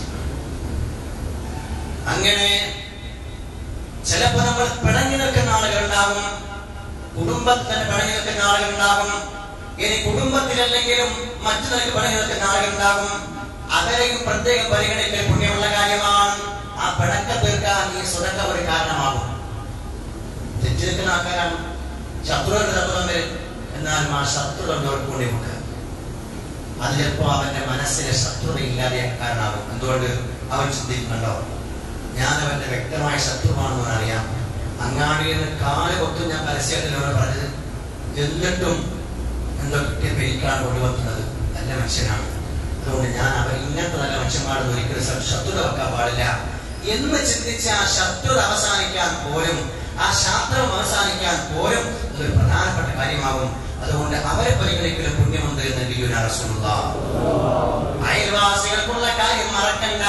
അങ്ങനെ ചിലപ്പോൾ നമ്മൾ പിണങ്ങി നിൽക്കുന്ന ആളുകളുണ്ടാകും, കുടുംബത്തിന് പിണങ്ങി നിൽക്കുന്ന ആളുകളുണ്ടാകും. ഇനി കുടുംബത്തിലല്ലെങ്കിലും മറ്റു നിലയ്ക്ക് പിണങ്ങി നിൽക്കുന്ന ആളുകളുണ്ടാകും. അവരെയും പ്രത്യേകം പരിഗണിക്കൽ പുണ്യമുള്ള കാര്യമാണ്. ആ പിണക്കം തീർക്കാൻ ഈ സദഖ ഒരു കാരണമാകും. തെറ്റി നിൽക്കുന്ന ആൾക്കാരാണ്, ശത്രുവിന്റെ തത്വം, എന്നാലും ആ ശത്രുതയോട് കൂടി നമുക്ക് അത് ചിലപ്പോ അവന്റെ മനസ്സിലെ ശത്രുത ഇല്ലാതെ കാരണമാകും. എന്തുകൊണ്ട്? അവൻ ചിന്തിക്കുന്നുണ്ടോ, ഞാൻ അവന്റെ വ്യക്തമായ ശത്രുവാണെന്ന് അറിയാം. അങ്ങാടിയിൽ നിന്ന് കാല് കൊത്തും ഞാൻ പരസ്യത്തിലൂടെ പറഞ്ഞത്, എന്നിട്ടും എന്തൊക്കെ പെരിക്കാണ് കൊണ്ടുവന്നത്. നല്ല മനുഷ്യനാണ്, അതുകൊണ്ട് ഞാൻ അവർ ഇങ്ങനത്തെ നല്ല മനുഷ്യന്മാരെന്ന് ഒരിക്കലും ശത്രുത വെക്കാൻ പാടില്ല എന്ന് ചിന്തിച്ച് ആ ശത്രുത അവസാനിക്കാൻ പോലും, ആ ശാസ്ത്രം അവസാനിക്കാൻ പോലും അതൊരു പ്രധാനപ്പെട്ട കാര്യമാകും. അതുകൊണ്ട് അവരെ പരിഗണിക്കലും പുണ്യമുണ്ട് എന്ന് നബിയുനാ റസൂലുള്ളാഹി. അയൽവാസികൾക്കുള്ള കാര്യം മറക്കണ്ട.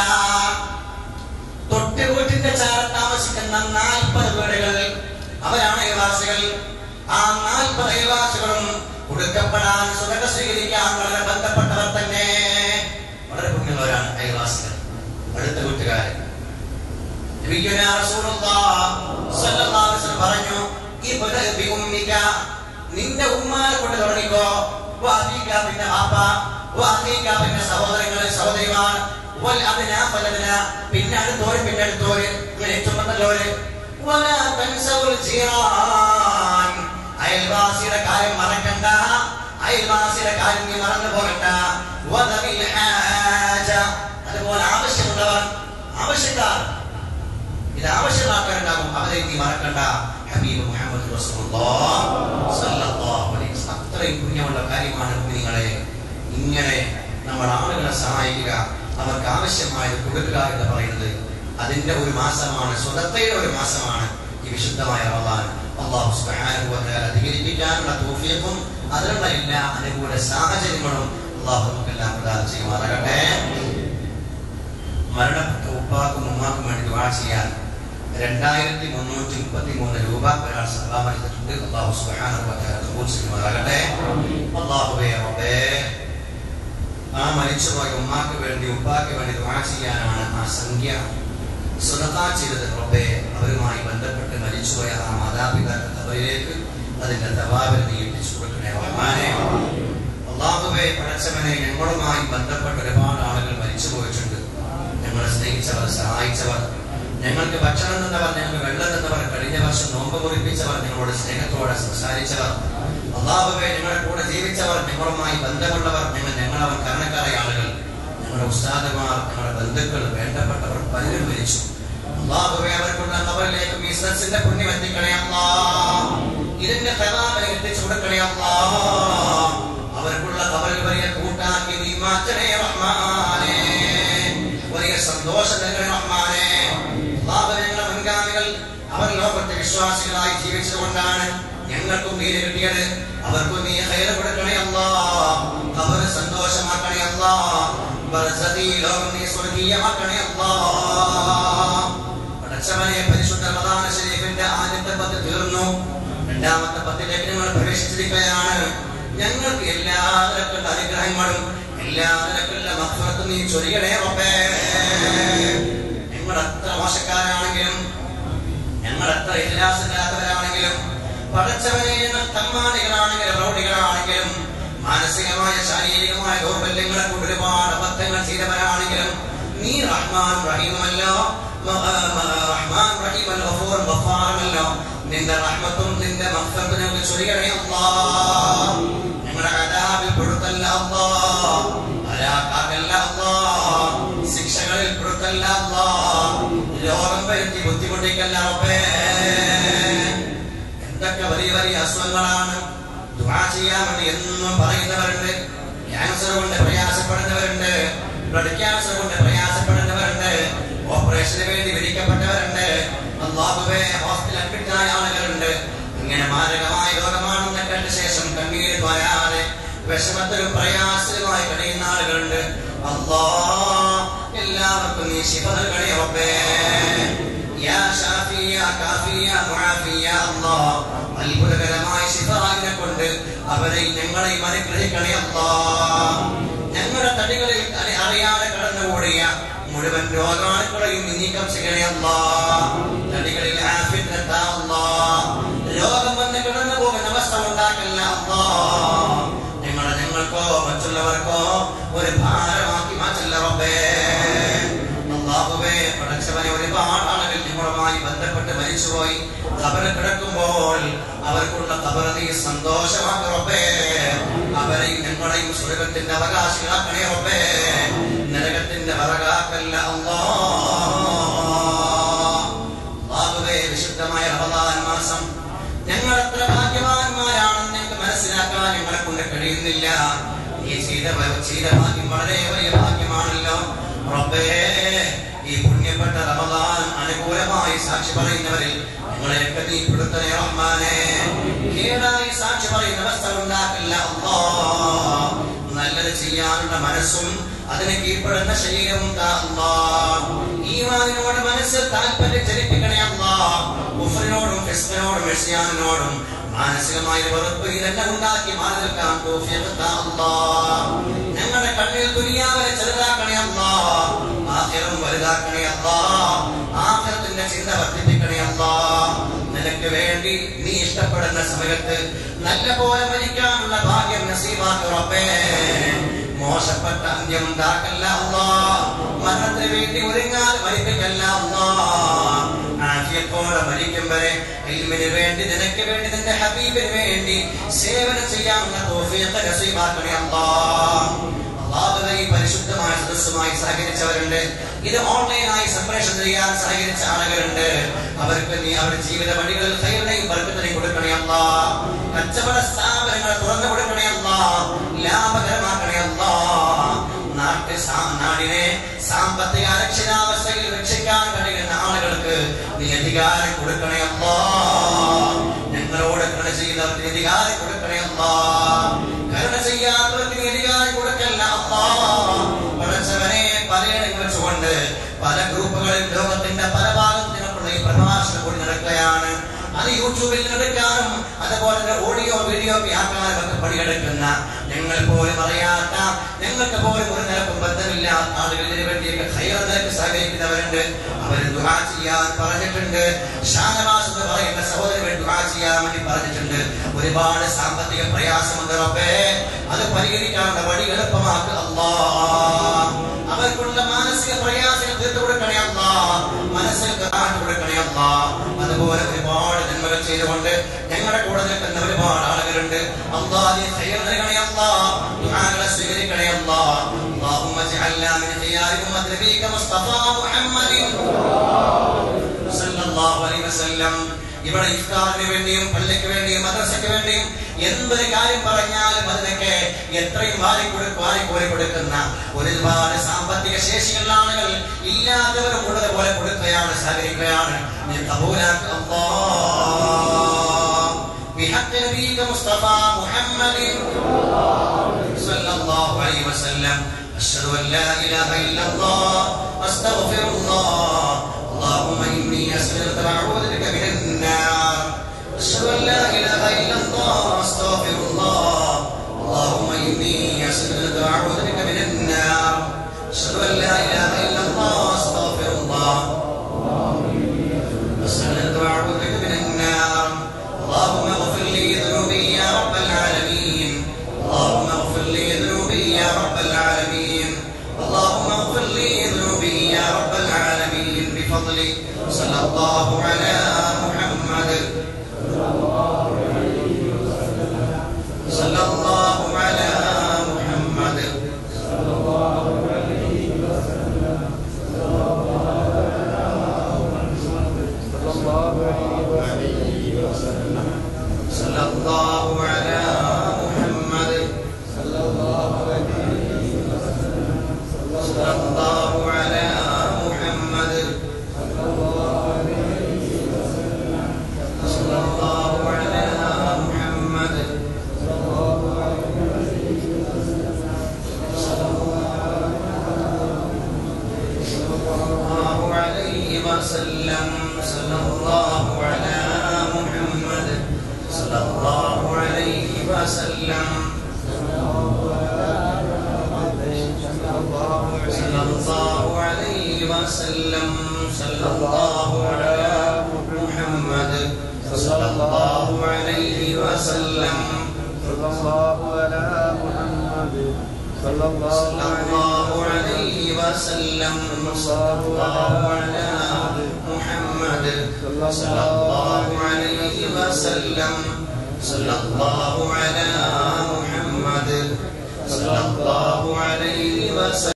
തൊട്ട് വീട്ടിന്റെ ചാര താമസിക്കുന്ന നാൽപ്പത് വീടുകൾ, അവരാണ് അയൽവാസികൾ. ആ നാൽപ്പത് അയൽവാസികളും കൊടുക്കപ്പെടാൻ സദഖ സ്വീകരിക്കാൻ വളരെ ബന്ധപ്പെട്ടവർ തന്നെ, വളരെ പുണ്യമുള്ളവരാണ് അയൽവാസികൾ, അടുത്ത വീട്ടുകാരൻ. നബിയുനാ റസൂലുള്ളാഹി സ്വല്ലല്ലാഹു അലൈഹി വസല്ലം പറഞ്ഞു, ഇബ്ദഅ ബി ഉമ്മിക, നിന്റെ ഉമ്മാനെ കൊണ്ട് തുടങ്ങിക്കോ. വഅബീക, പിന്നെ വാപ്പ. വഅഖീക, പിന്നെ സഹോദരങ്ങളെ സഹോദരിമാർ. വൽ അബ്നാ ഫലബ്നാ, പിന്നെ അടുത്തോര് പിന്നെ അടുത്തോര്, ഇങ്ങനെ ഏറ്റവും ബന്ധമുള്ളവര്. വലാ തൻസഉൽ ജീറാൻ, അയൽവാസിയുടെ കാര്യം മറക്കണ്ട, അയൽവാസിയുടെ കാര്യം നീ മറന്നു പോകണ്ട. വദബിൽ ഹാജ, അതുപോലെ ആവശ്യമുള്ളവർ, ആവശ്യക്കാർ, ഇത് ആവശ്യമാക്കാറുണ്ടാകും, അവരെ നീ മറക്കണ്ട. ഹബീബ് മുഹമ്മദ് റസൂലുള്ളാഹി സ്വല്ലല്ലാഹു അലൈഹി വസല്ലം അത്രയും പുണ്യമുള്ള കാര്യമാണ്. നിങ്ങളെ ഇങ്ങനെ നമ്മൾ ആളുകളെ സഹായിക്കുക, അവർക്ക് ആവശ്യമായത് കൊടുക്കുക എന്ന് പറയുന്നത് അതിന്റെ ഒരു മാസമാണ്, സ്വതത്തയുടെ ഒരു മാസമാണ് ഈ വിശുദ്ധമായ റമളാൻ. അല്ലാഹു സുബ്ഹാനഹു വ തആല അധികരിപ്പിക്കാനുള്ള തൗഫീഖും അതിനുള്ള എല്ലാ അനുകൂല സാഹചര്യങ്ങളും അല്ലാഹു നമുക്കെല്ലാം പ്രദാനം ചെയ്യുമാറാകട്ടെ. മരണപ്പെട്ട ഉപ്പാക്കും ഉമ്മാക്കും വേണ്ടി ദുആ ചെയ്യാൻ രണ്ടായിരത്തി മുന്നൂറ്റി മുപ്പത്തി മൂന്ന് രൂപ ഒരാൾ സംഭാവന ചെയ്തിട്ടുണ്ട്. അല്ലാഹു സുബ്ഹാനഹു വ തആല കബൂൽ ചെയ്യുമാറാകട്ടെ. അല്ലാഹുവേ റബ്ബേ, ആ മരിച്ചുപോയ ഉമ്മാക്ക് വേണ്ടി ഉപ്പാക്ക് വേണ്ടി ദുആ ചെയ്യാനാണ് ആ സംഖ്യ സദഖ ചെയ്തത്. റബ്ബേ, അവരുമായി ബന്ധപ്പെട്ട് മരിച്ചുപോയ ആ മാതാപിതാക്കളുടെ ഖബറിലേക്ക് അതിന്റെ തവാബിൽ നീ എത്തിച്ചു കൊടുക്കണേ റഹ്മാനേ. അല്ലാഹുവേ പടച്ചവനെ, ഞങ്ങളുമായി ബന്ധപ്പെട്ട ഒരുപാട് ആളുകൾ മരിച്ചു പോയിട്ടുണ്ട്. ഞങ്ങളെ സ്നേഹിച്ചവർ, സഹായിച്ചവർ, ഞങ്ങൾക്ക് ഭക്ഷണം തന്നവർ, ഞങ്ങൾക്ക് വെള്ളം തന്നവർ, കഴിഞ്ഞ വർഷം നോമ്പ് മുറിപ്പിച്ചവർ, ഞങ്ങളോട് സ്നേഹത്തോടെ സംസാരിച്ചവർ, അല്ലാഹുവേ ഞങ്ങളുടെ കൂടെ ജീവിച്ചവർ, ഞങ്ങളുമായി ബന്ധമുള്ളവർ, ഞങ്ങൾ ഞങ്ങളവർ കാരണക്കാരായ ആളുകൾ, ഞങ്ങളുടെ ഉസ്താദുമാർ, ഞങ്ങളുടെ ബന്ധുക്കൾ, വേണ്ടപ്പെട്ടവർ പലരും മരിച്ചു. അല്ലാഹുവേ അവർക്കുള്ള ഖബറിലേക്ക് ബിസിനസിന്റെ പുണ്യം എത്തിക്കണേ അല്ലാഹ്, ഇതിന്റെ ഖബറിൽ എത്തിച്ചു കൊടുക്കണേ അല്ലാഹ്. അവർക്കുള്ള ഖബറിൽ വലിയ കൂട്ടാക്കി നീ മാറ്റണേ റഹ്മാനേ, വലിയ സന്തോഷം നൽകണേ റഹ്മാനേ. അല്ലാഹുവേ ലോകത്തെ വിശ്വാസികളായി ജീവിച്ചതുകൊണ്ടാണ് ഞങ്ങൾക്കും നീ കിട്ടിയത്. അവർക്കും നീ ഖൈർ കൊടുക്കണേ അല്ലാഹ്, ഖബർ സന്തോഷമാക്കണേ അല്ലാഹ്, ബർസഖി ലോകം നീ സ്വർഗീയമാക്കണേ അല്ലാഹ്. പടച്ചവനെ, പരിശുദ്ധ റമദാൻ ശരീഫിന്റെ ആദ്യത്തെ പത്ത് തീർന്നു, രണ്ടാമത്തെ പത്തിലേക്ക് ഞങ്ങൾ പ്രവേശിച്ചിരിക്കുകയാണ്. ഞങ്ങൾക്ക് എല്ലാ നിലക്കുള്ള അനുഗ്രഹങ്ങളും എല്ലാ നിലക്കുള്ള മഗ്ഫിറത്തും നീ ചൊരിയണേ റബ്ബേ. ഞങ്ങൾ എത്ര മോശക്കാരാണെങ്കിലും ഞങ്ങൾ എത്ര ഇഖ്ലാസില്ലാത്തവരാണെങ്കിലും പടച്ചവനെ, ഞങ്ങൾ തമ്മാടികളാണെങ്കിലും റൗഡികളാണെങ്കിലും മാനസികമായ ശാരീരികമായ ദൗർബല്യങ്ങളെ കൊണ്ട് ഒരുപാട് അബദ്ധങ്ങൾ ചെയ്തവരാണെങ്കിലും നീ റഹ്മാൻ റഹീമല്ലോ, റഹ്മാൻ റഹീമല്ലോ, ഗഫൂർ ഗഫാറല്ലോ. നിന്റെ റഹ്മത്തും നിന്റെ മഗ്ഫിറത്തും ഞങ്ങൾക്ക് ചൊരിയണേ അല്ലാഹ്. ഞങ്ങളുടെ അദാബിൽ പെടുത്തല്ല അല്ലാഹ്, ഹലാക്കാക്കല്ല അല്ലാഹ്, ശിക്ഷകളിൽ പെടുത്തല്ല അല്ലാഹ്, രോഗം വരുത്തി ബുദ്ധിമുട്ടിക്കല്ല റബ്ബേ. എന്തൊക്കെ വലിയ വലിയ അസുഖങ്ങളാണ്. ദുആ ചെയ്യാൻ വേണ്ടി എന്നും പറയുന്നവരുണ്ട്. ക്യാൻസർ കൊണ്ട് പ്രയാസപ്പെടുന്നവരുണ്ട്, ബ്ലഡ് ക്യാൻസർ കൊണ്ട് പ്രയാസപ്പെടുന്നവരുണ്ട്, ഓപ്പറേഷന് വേണ്ടി വിധിക്കപ്പെട്ടവരുണ്ട്, അല്ലാഹുവേ ഹോസ്പിറ്റലിൽ അഡ്മിറ്റായ ആളുകളുണ്ട്. ഇങ്ങനെ മാരകമായ രോഗമാണെന്ന് കേട്ട ശേഷം കണ്ണീര് തോരാതെ വിഷമത്തിലും പ്രയാസവുമായി കഴിയുന്ന ആളുകളുണ്ട്. അല്ലാഹ്, എല്ലാവർക്കും നീ ശിഫ നൽകണേ റബ്ബേ. യാ ഷാഫി യാ കാഫി യാ മുആഫി യാ അല്ലാഹ്, അത്ഭുതകരമായ ശിഫായിനെ കൊണ്ട് അവരെ ഞങ്ങളെയും അനുഗ്രഹിക്കണേ അല്ലാഹ്. ഞങ്ങളുടെ തടികളിൽ അറിയാതെ കടന്നുകൂടിയ മുഴുവൻ രോഗാണുക്കളെയും നീക്കം ചെയ്യണേ അല്ലാഹ്. തടികളിൽ ആഫിയത്ത് നൽകണേ അല്ലാഹ്. രോഗം വന്ന് കിടന്നു പോകുന്ന അവസ്ഥ ഉണ്ടാക്കല്ല അല്ലാഹ്. ഞങ്ങളെ ഞങ്ങൾക്കോ മറ്റുള്ളവർക്കോ ഒരു ഭാരമാക്കി മാറ്റല്ല റബ്ബേ. അല്ലാഹുവേ, പടച്ചവനെ, ഒരുപാട് ആളുകൾ ഞങ്ങളുമായി ബന്ധപ്പെട്ട് മരിച്ചുപോയി. ഖബറിൽ കിടക്കുമ്പോൾ അവർക്കുള്ള ഖബർ നീ സന്തോഷമാക്കി റബ്ബേ. അവരെയും ഞങ്ങളെയും സ്വർഗ്ഗത്തിന്റെ അവകാശികളാക്കണേ റബ്ബേ. നരകത്തിന്റെ വറകാക്കല്ല അല്ലാഹ്. അല്ലാഹുവേ, വിശുദ്ധമായ റമദാൻ മാസം ഞങ്ങൾ എത്ര ഭാഗ്യവാന്മാരാണെന്ന് ഞങ്ങൾക്ക് മനസ്സിലാക്കാൻ ഞങ്ങളെ കൊണ്ട് കഴിയുന്നില്ല. നീ ചെയ്ത ചെയ്ത ഭാഗ്യം വളരെ വലിയ ഭാഗ്യമാണല്ലോ റബ്ബേ. ഈ പുണ്യപ്പെട്ട റമദാൻ അനുകൂലമായി സാക്ഷി പറയുന്നവരിൽ ഞങ്ങളെയൊക്കെ നീ പെടുത്തണേ റഹ്മാനേ. കേടായി സാക്ഷി പറയുന്ന അവസ്ഥ ഉണ്ടാക്കില്ല അല്ലാഹ്. നല്ലത് ചെയ്യാനുള്ള മനസ്സും അതിന് കീഴ്പ്പെടുന്ന ശരീരവും താ അല്ലാഹ്. ഈമാനിനോട് മനസ്സിൽ താല്പര്യം ജനിപ്പിക്കണേ അല്ലാഹ്. കുഫ്റിനോടും ഫിസ്ഖിനോടും ഇസ്യാനിനോടും മാനസികമായ വെറുപ്പ് ഇതെല്ലാം ഉണ്ടാക്കി മാറി നിൽക്കാൻ തൗഫീഖ് താ അല്ലാഹ്. ഞങ്ങളുടെ കണ്ണിൽ ദുനിയാവിനെ ചെറുതാക്കണേ അല്ലാഹ്, ആഖിറം വലുതാക്കണേ അല്ലാഹ്. ആഖിറത്തിന്റെ ചിന്ത വർദ്ധിപ്പിക്കണേ അല്ലാഹ്. നിനക്ക് വേണ്ടി നീ ഇഷ്ടപ്പെടുന്ന സമയത്ത് നല്ല പോലെ മരിക്കാനുള്ള ഭാഗ്യം നസീബാക്കി റബ്ബേ. മോശപ്പെട്ട അന്ത്യം ഉണ്ടാക്കല്ല അല്ലാഹ്. മരണത്തിന് വേണ്ടി ഒരുങ്ങാൻ മരിപ്പിക്കല്ല അല്ലാഹ്. ആഫിയത്തോടെ മരിക്കും വരെ ഇൽമിന് വേണ്ടി, നിനക്ക് വേണ്ടി, നിന്റെ ഹബീബിന് വേണ്ടി സേവനം ചെയ്യാനുള്ള തൗഫീഖ് നസീബാക്കണേ അല്ലാഹ്. അല്ലാഹുവേ, ഈ പരിശുദ്ധമായ സദസ്സുമായി സഹകരിച്ചവരുണ്ട്. ഇത് ഓൺലൈനായി സംപ്രേഷണം ചെയ്യാൻ സഹകരിച്ച ആളുകളുണ്ട്. അവർക്ക് നീ അവരുടെ ജീവിത വഴികളിൽ ഖൈറിനെയും ബർക്കത്തിനെയും കൊടുക്കണേ അല്ലാഹ്. കച്ചവട സ്ഥാപനങ്ങൾ തുറന്നു കൊടുക്കണേ അല്ലാഹ്. ലാഭകരമാക്കണേ അല്ലാഹ്. നാട്ട് നാടിനെ സാമ്പത്തിക അരക്ഷിതാവസ്ഥയിൽ രക്ഷിക്കാൻ കഴിയുന്ന ആളുകൾക്ക് നീ അധികാരം കൊടുക്കണേ അല്ലാഹ്. ഞങ്ങളോട് കരുണ ചെയ്യുന്നവർക്ക് അധികാരം കൊടുക്കണേ അല്ലാഹ്. കരുണ ചെയ്യാത്തവർക്ക് നീ അധികാരം കൊടുക്കല്ല അല്ലാഹ്. പടച്ചവനെ, പലയിടങ്ങളിൽ വെച്ചുകൊണ്ട് പല ഗ്രൂപ്പുകളിൽ ലോകത്തിന്റെ പല ഭാഗത്തിനുള്ള ഈ പ്രഭാഷണം കൂടി നടക്കുകയാണ്. അത് യൂട്യൂബിൽ എടുക്കാനും അതുപോലെ തന്നെ ഓഡിയോ വീഡിയോ ആക്കാനും ഒക്കെ പണിയെടുക്കുന്ന ഞങ്ങൾ പോലും അറിയാത്ത, ഞങ്ങൾക്ക് പോലും ഒരു നിലക്കും ബന്ധമില്ലാത്ത ആളുകളിന് വേണ്ടിയൊക്കെ ഖൈർ നിലക്ക് സഹകരിക്കുന്നവരുണ്ട്. അവർ ദുആ ചെയ്യാൻ പറഞ്ഞിട്ടുണ്ട്. ഷാനവാസ് എന്ന് പറയുന്ന സഹോദരൻ ദുആ ചെയ്യാൻ വേണ്ടി പറഞ്ഞിട്ടുണ്ട്. ഒരുപാട് സാമ്പത്തിക പ്രയാസമുണ്ട് റബ്ബേ, അത് പരിഹരിക്കാനുള്ള വഴി എളുപ്പമാക്കുക അല്ലാഹ്. അവർക്കുള്ള മാനസിക പ്രയാസങ്ങൾ തീർത്തു കൊടുക്കണേ അല്ലാഹ്. മനസ്സിൽ കാറ്റ് കൊടുക്കണേ അല്ലാഹ്. അതുപോലെ ഒരുപാട് നന്മകൾ ചെയ്തുകൊണ്ട് ഞങ്ങളുടെ കൂടെ നിൽക്കുന്ന ഒരുപാട് ആളുകളുണ്ട്. അല്ലാഹ്, നീ ഖൈർ നൽകണേ അല്ലാഹ്. ദുആകളെ സ്വീകരിക്കണേ അല്ലാഹ്. اللهم اجعلنا من خيار أمة نبيك مصطفى محمد صلى الله عليه وسلم ഇവിടെ ഇഫ്താറിന് വേണ്ടിയും പള്ളിക്ക് വേണ്ടിയും മദ്രസയ്ക്ക് വേണ്ടിയും എന്തൊരു കാര്യം പറഞ്ഞാലും അതിനൊക്കെ എത്രയും വാരി വാരി കോരി കൊടുക്കുന്ന ഒരുപാട് സാമ്പത്തിക ശേഷിയുള്ള ആളുകൾ ഇല്ലാത്തവരും ഉള്ളതുപോലെ കൊടുക്കുകയാണ്, സഹകരിക്കുകയാണ്. നീ കബൂലാക്കുക അല്ലാഹ്. ബിഹഖ് നബിക മുസ്തഫ മുഹമ്മദിൻ സല്ലല്ലാഹു അലൈഹി വസല്ലം. അശ്ഹദു അൻ ലാ ഇലാഹ ഇല്ലല്ലാഹ് അസ്തഗ്ഫിറുല്ലാഹ്. اللهم إني أسألك وأعوذ بك من النار. أشهد أن لا إله إلا الله أستغفر الله. اللهم إني أسألك وأعوذ بك من النار. أشهد أن لا إله إلا الله أستغفر الله. أسألك وأعوذ بك من النار. اللهم اغفر لي ذنوبي يا رب العالمين. اللهم اغفر لي ذنوبي يا رب العالمين. اللهم اغفر لي ذنوبي يا رب العالمين بفضلك. صلى الله على محمد صلى الله على محمد صلى الله عليه وسلم صلى الله عليه وسلم صلى الله على محمد صلى الله عليه وسلم صلى الله على محمد صلى الله عليه وسلم صلى الله على محمد صلى الله عليه وسلم صلى الله عليه وسلم صلى الله على محمد صلى الله عليه وسلم صلى الله عليه وسلم صلى الله على محمد صلى الله عليه وسلم صلى الله على محمد صلى الله عليه وسلم صلى الله على محمد صلى الله عليه وسلم صلى الله على محمد صلى الله عليه وسلم.